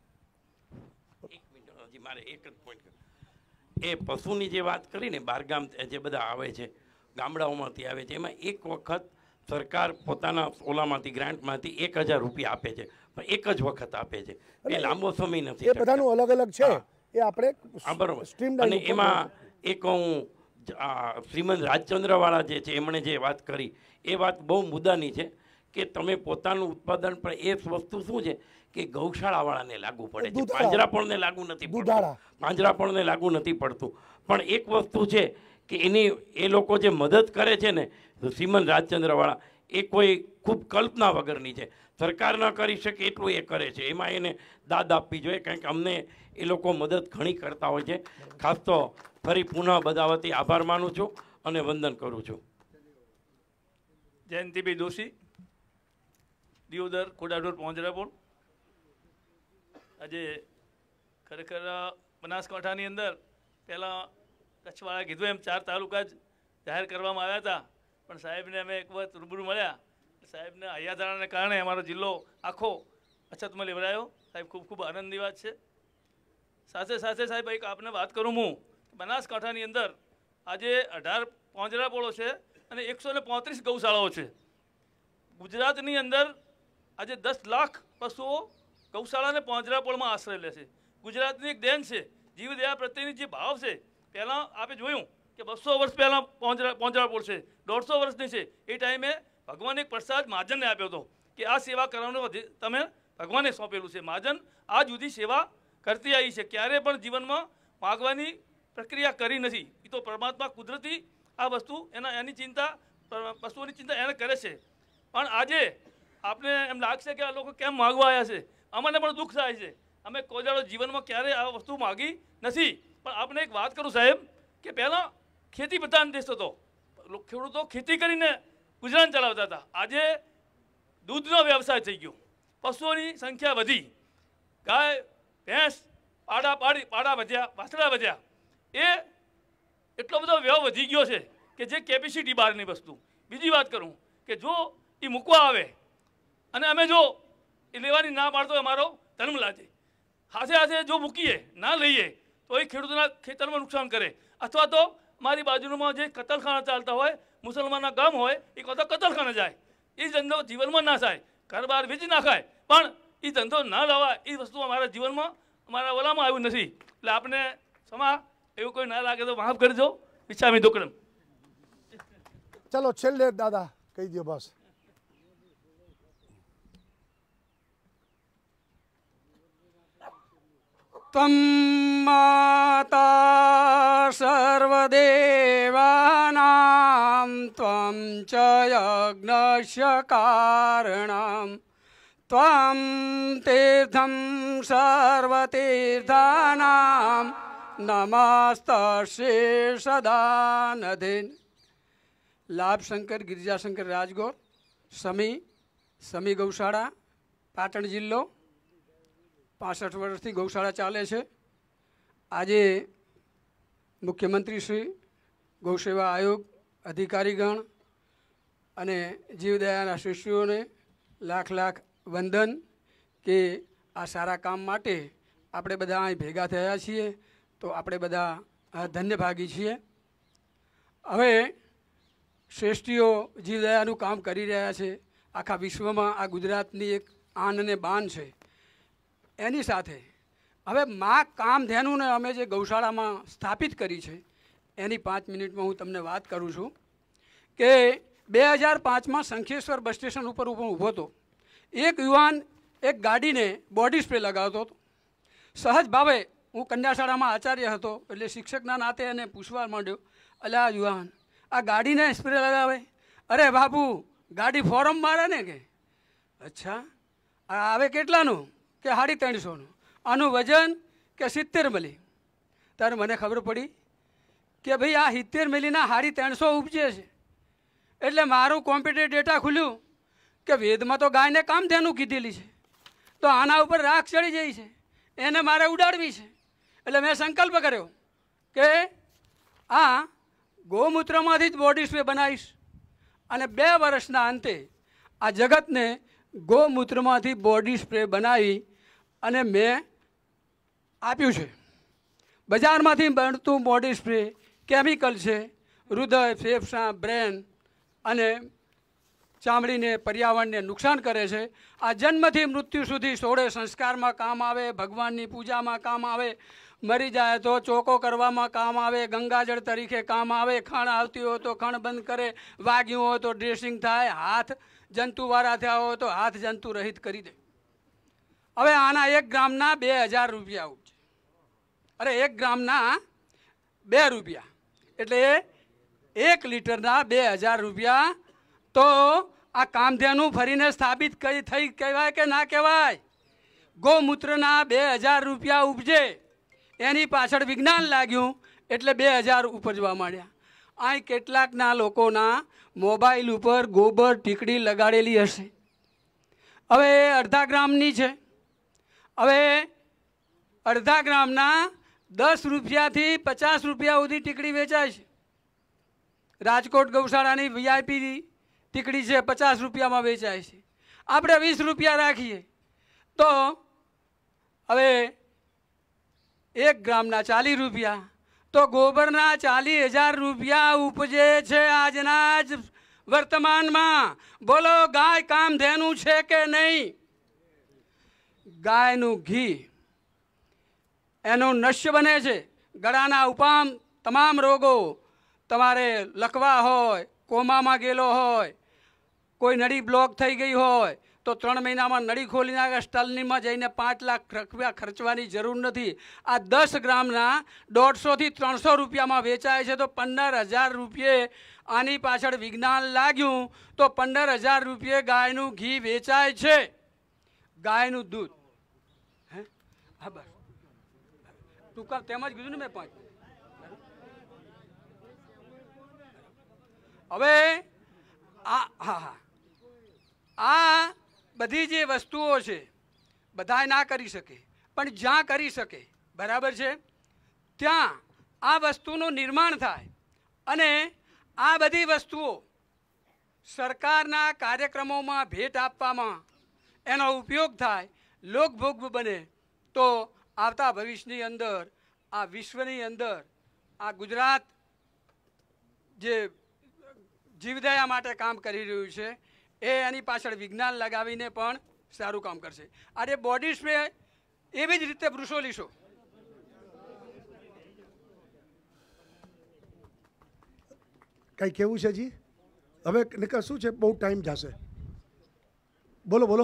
મારે એક જ પોઈન્ટ, એ પશુની જે વાત કરીને બહારગામ જે બધા આવે છે, ગામડાઓમાંથી આવે છે, એમાં એક વખત સરકાર પોતાના ઓલામાંથી ગ્રાન્ટમાંથી 1000 રૂપિયા આપે છે, પણ એક જ વખત આપે છે. એ લાંબો સમય નથી. એ બધાનું અલગ અલગ છે. એ આપણે બરોબર. અને એમાં એક હું શ્રીમંત રાજચંદ્રવાળા જે છે એમણે જે વાત કરી એ વાત બહુ મુદ્દાની છે કે તમે પોતાનું ઉત્પાદન, પણ એ વસ્તુ શું છે કે ગૌશાળાવાળાને લાગુ પડે છે, પાંજરાપોળને લાગુ નથી પડતું. પાંજરાપોળને લાગુ નથી પડતું. પણ એક વસ્તુ છે કે એ લોકો જે મદદ કરે છે ને શ્રીમંત રાજચંદ્રવાળા, એ કોઈ ખૂબ કલ્પના વગરની છે. સરકાર ન કરી શકે એટલું એ કરે છે. એમાં એને દાદ આપવી જોઈએ, કારણ કે અમને એ લોકો મદદ ઘણી કરતા હોય છે. ખાસ તો ફરી પુનઃ બધા વતી આભાર માનું છું અને વંદન કરું છું. જયંતિભાઈ દોશી, દિયોદર, કોડાઢોર, પાંજરાપોળ. આજે ખરેખર બનાસકાંઠાની અંદર પહેલાં કચ્છવાળા કીધું એમ 4 તાલુકા જ જાહેર કરવામાં આવ્યા હતા, પણ સાહેબને અમે એક વખત રૂબરૂ મળ્યા. સાહેબને હૈયાધારાને કારણે અમારો જિલ્લો આખો અછતમાં લેવડાયો. સાહેબ ખૂબ ખૂબ આનંદની વાત છે. સાથે સાથે સાહેબ એક આપને વાત કરું હું, બનાસકાંઠાની અંદર આજે 18 પાંજરાપોળો છે અને 135 ગૌશાળાઓ છે. ગુજરાતની અંદર આજે 10 લાખ પશુઓ ગૌશાળા અને પાંજરાપોળમાં આશ્રય લે છે. ગુજરાતની એક દેન છે. જીવદયા પ્રત્યેની જે ભાવ છે, પહેલાં આપણે જોયું કે 200 વર્ષ પહેલાં પાંજરાપોળ છે, 150 વર્ષની છે. એ ટાઈમે ભગવાને એક પ્રસાદ મહાજનને આપ્યો હતો કે આ સેવા કરવાનું તમે ભગવાને સોંપેલું છે. મહાજન આજ સુધી સેવા કરતી આવી છે, ક્યારે પણ જીવનમાં માગવાની પ્રક્રિયા કરી નથી. એ તો પરમાત્મા કુદરતી આ વસ્તુ એની ચિંતા, પશુઓની ચિંતા એને કરે છે. પણ આજે આપણે એમ લાગશે કે આ લોકો કેમ માગવા આવ્યા છે. અમને પણ દુઃખ થાય છે. અમે કોઈ દાડો જીવનમાં ક્યારે આ વસ્તુ માગી નથી. પણ આપણે એક વાત કરું સાહેબ કે પહેલાં ખેતી પ્રધાન દેશ હતો. ખેડૂતો ખેતી કરીને ગુજરાન ચલાવતા હતા. આજે દૂધનો વ્યવસાય થઈ ગયો, પશુઓની સંખ્યા વધી, ગાય ભેંસ પાડા વધ્યા, વાછડા વધ્યા. એ એટલો બધો વ્યવ વધી ગયો છે કે જે કેપેસિટી બહારની વસ્તુ. બીજી વાત કરું કે જો એ મૂકવા આવે અને અમે જો એ લેવાની ના પાડતો અમારો ધર્મ લાગે. હાથે હાથે જો મૂકીએ ના લઈએ તો એ ખેડૂતોના ખેતરમાં નુકસાન કરે. અથવા તો મારી બાજુમાં જે કતલખાના ચાલતા હોય, મુસલમાનના ગામ હોય, એ તો કતલખાના જાય. એ ધંધો જીવનમાં ના થાય, ઘર બહાર વેચી નાખાય, પણ એ ધંધો ના લાવાય. એ વસ્તુ અમારા જીવનમાં અમારા ઓલામાં આવ્યું નથી. એટલે આપણે સમા એવું કોઈ ના લાગે તો માફ કરજો. વિચામી દુકડમ. ચલો છેલ્લે દાદા કહી દો બસ. ત્વમ માતા સર્વદેવાનાં ત્વં ચ યજ્ઞસ્ય કારણં ત્વં તીર્થં સર્વતીર્થાનાં નમસ્તસ્ય સદાનધિ. લાભશંકર ગિરિજાશંકર રાજગોર, સમી ગૌશાળા, પાટણ જિલ્લો. 65 વર્ષથી ગૌશાળા ચાલે છે. આજે મુખ્યમંત્રી શ્રી, ગૌસેવા આયોગ, અધિકારીગણ અને જીવદયાના શિષ્યોને લાખ લાખ વંદન કે આ સારા કામ માટે આપણે બધા અહીં ભેગા થયા છીએ, તો આપણે બધા ધન્યભાગી છીએ. હવે શ્રેષ્ઠીઓ જીવદયાનું કામ કરી રહ્યા છે. આખા વિશ્વમાં આ ગુજરાતની એક આન અને બાન છે. એની સાથે હવે મા કામધેનુને અમે જે ગૌશાળામાં સ્થાપિત કરી છે એની 5 મિનિટમાં હું તમને વાત કરું છું કે 2005માં શંખેશ્વર બસ સ્ટેશન ઉપર ઊભો હતો. એક યુવાન એક ગાડીને બોડી સ્પ્રે લગાવતો હતો. સહજ ભાવે હું કન્યાશાળામાં આચાર્ય હતો એટલે શિક્ષકના નાતે એને પૂછવા માંડ્યો, અલા યુવાન આ ગાડીને સ્પ્રે લગાવે? અરે બાપુ ગાડી ફોરમ મારે ને કે. અચ્છા આ આવે કેટલાનું? કે 350. આનું વજન કે 70 મિલી. ત્યારે મને ખબર પડી કે ભાઈ આ 70 મિલીના 350 ઉપજે છે. એટલે મારું કોમ્પ્યુટર ડેટા ખુલ્યું કે વેદમાં તો ગાયને કામધેનુ કીધેલી છે, તો આના ઉપર રાખ ચડી જાય છે, એને મારે ઉડાડવી છે. એટલે મેં સંકલ્પ કર્યો કે આ ગૌમૂત્રમાંથી જ બોડી સ્પ્રે બનાવીશ અને 2 વર્ષના અંતે આ જગતને ગૌમૂત્રમાંથી બોડી સ્પ્રે બનાવી અને મેં આપ્યું છે. બજારમાંથી બનતું બોડી સ્પ્રે કેમિકલ છે, હૃદય, ફેફસાં, બ્રેન અને ચામડીને, પર્યાવરણને નુકસાન કરે છે. આ જન્મથી મૃત્યુ સુધી 16 સંસ્કારમાં કામ આવે, ભગવાનની પૂજામાં કામ આવે, મરી જાય તો ચોકો કરવામાં કામ આવે, ગંગાજળ તરીકે કામ આવે, ખણ આવતી હોય તો ખણ બંધ કરે, વાગ્યું હોય તો ડ્રેસિંગ થાય, હાથ જંતુવાળા થયા હોય તો હાથ જંતુ રહિત કરી દે. હવે આના 1 ગ્રામના 2000 રૂપિયા ઉપજે. અરે 1 ગ્રામના 2 રૂપિયા એટલે 1 લીટરના 2000 રૂપિયા. તો આ કામધેનુ ફરીને સ્થાપિત થઈ કહેવાય કે ના કહેવાય? ગૌમૂત્રના 2000 રૂપિયા ઉપજે. એની પાછળ વિજ્ઞાન લાગ્યું એટલે 2000 ઉપજવા માંડ્યા. અહીં કેટલાકના લોકોના મોબાઈલ ઉપર ગોબર ટીકડી લગાડેલી હશે. હવે 1/2 ગ્રામની છે. હવે 1/2 ગ્રામના 10 રૂપિયાથી 50 રૂપિયા સુધી ટીકડી વેચાય છે. રાજકોટ ગૌશાળાની VIP ટીકડી છે, 50 રૂપિયામાં વેચાય છે. આપણે 20 રૂપિયા રાખીએ તો હવે 1 ગ્રામના 40 રૂપિયા. તો ગોબરના 40,000 રૂપિયા ઉપજે છે આજના જ વર્તમાનમાં. બોલો ગાય કામધેનુ છે કે નહીં? ગાયનું ઘી એનું નશ્ય બને છે. ગળાના ઉપામ તમામ રોગો, તમારે લકવા હોય, કોમામાં ગયેલો હોય, કોઈ નળી બ્લોક થઈ ગઈ હોય તો 3 મહિનામાં નળી ખોલી નાખે. સ્ટલનીમાં જઈને 5 લાખ રૂપિયા ખર્ચવાની જરૂર નથી. આ 10 ગ્રામના 150 થી 300 રૂપિયામાં વેચાય છે. તો 15,000 રૂપિયે આની પાછળ વિજ્ઞાન લાગ્યું તો 15,000 રૂપિયે ગાયનું ઘી વેચાય છે. ગાયનું દૂધ હા બસ ટૂંકા તેમ જ કીધું ને મેં 5. હવે આ બધી જે વસ્તુઓ છે બધા ના કરી શકે, પણ જ્યાં કરી શકે બરાબર છે ત્યાં આ વસ્તુનું નિર્માણ થાય અને આ બધી વસ્તુઓ સરકારના કાર્યક્રમોમાં ભેટ આપવામાં એનો ઉપયોગ થાય, લોકભોગ બને. તો આવતા ભવિષ્યની અંદર આ વિશ્વની અંદર આ ગુજરાત જે જીવદયા માટે કામ કરી રહ્યું છે એ એની પાછળ વિજ્ઞાન લગાવીને પણ સારું કામ કરશે. આજે બોડી સ્પ્રે એવી જ રીતે વૃક્ષો લીશો. કંઈ કેવું છે જી? હવે નિકા શું છે, બહુ ટાઈમ જશે. બોલો બોલો.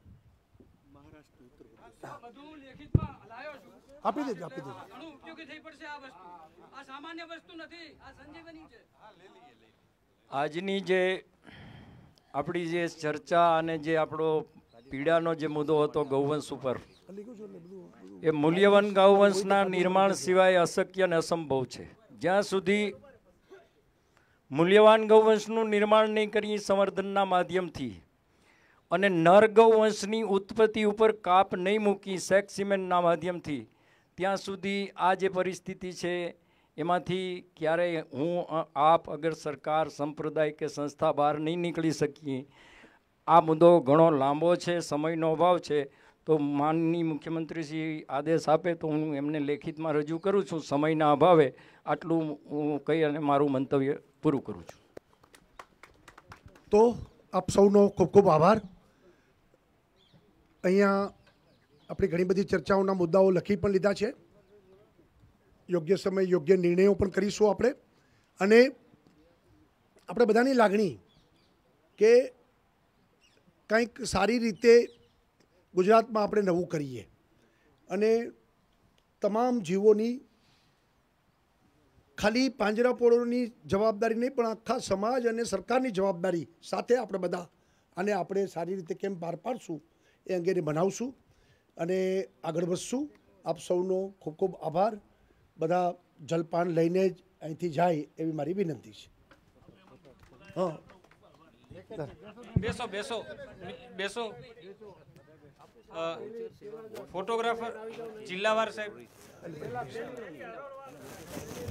આપી દેજો આપી દેજો. ઘણું ઉપયોગી થઈ પડશે આ વસ્તુ. આ સામાન્ય વસ્તુ નથી, આ સંજીવની છે. આજની જે આપણી જે ચર્ચા અને જે આપણો પીડાનો જે મુદ્દો હતો ગૌવંશ ઉપર, એ મૂલ્યવાન ગૌવંશના નિર્માણ સિવાય અશક્ય અને અસંભવ છે. જ્યાં સુધી મૂલ્યવાન ગૌવંશનું નિર્માણ નહીં કરીએ સંવર્ધનના માધ્યમથી અને નર ગૌવંશની ઉત્પત્તિ ઉપર કાપ નહીં મૂકી સેક્સ સિમેન્ટના માધ્યમથી, ત્યાં સુધી આ જે પરિસ્થિતિ છે એમાંથી ક્યારેય હું આપ અગર સરકાર સંપ્રદાય કે સંસ્થા બહાર નહીં નીકળી શકીએ. આ મુદ્દો ઘણો લાંબો છે, સમયનો અભાવ છે, તો માનનીય મુખ્યમંત્રીશ્રી આદેશ આપે તો હું એમને લેખિતમાં રજૂ કરું છું. સમયના અભાવે આટલું હું કહી અને મારું મંતવ્ય પૂરું કરું છું. તો આપ સૌનો ખૂબ ખૂબ આભાર. અહીંયા આપણે ઘણી બધી ચર્ચાઓના મુદ્દાઓ લખી પણ લીધા છે. યોગ્ય સમય યોગ્ય નિર્ણયો પણ કરીશું આપણે. અને આપણે બધાની લાગણી કે કંઈક સારી રીતે ગુજરાતમાં આપણે નવું કરીએ અને તમામ જીવોની ખાલી પાંજરાપોળોની જવાબદારી નહીં પણ આખા સમાજ અને સરકારની જવાબદારી સાથે આપણે બધા આને આપણે સારી રીતે કેમ પાર પાડશું એ અંગેને બનાવશું અને આગળ વધશું. આપ સૌનો ખૂબ ખૂબ આભાર. બધા જલપાન લઈને જ અહીંથી જાય એવી મારી વિનંતી છે. હા, બેસો બેસો બેસો. ફોટોગ્રાફર જિલ્લાવાર સાહેબ.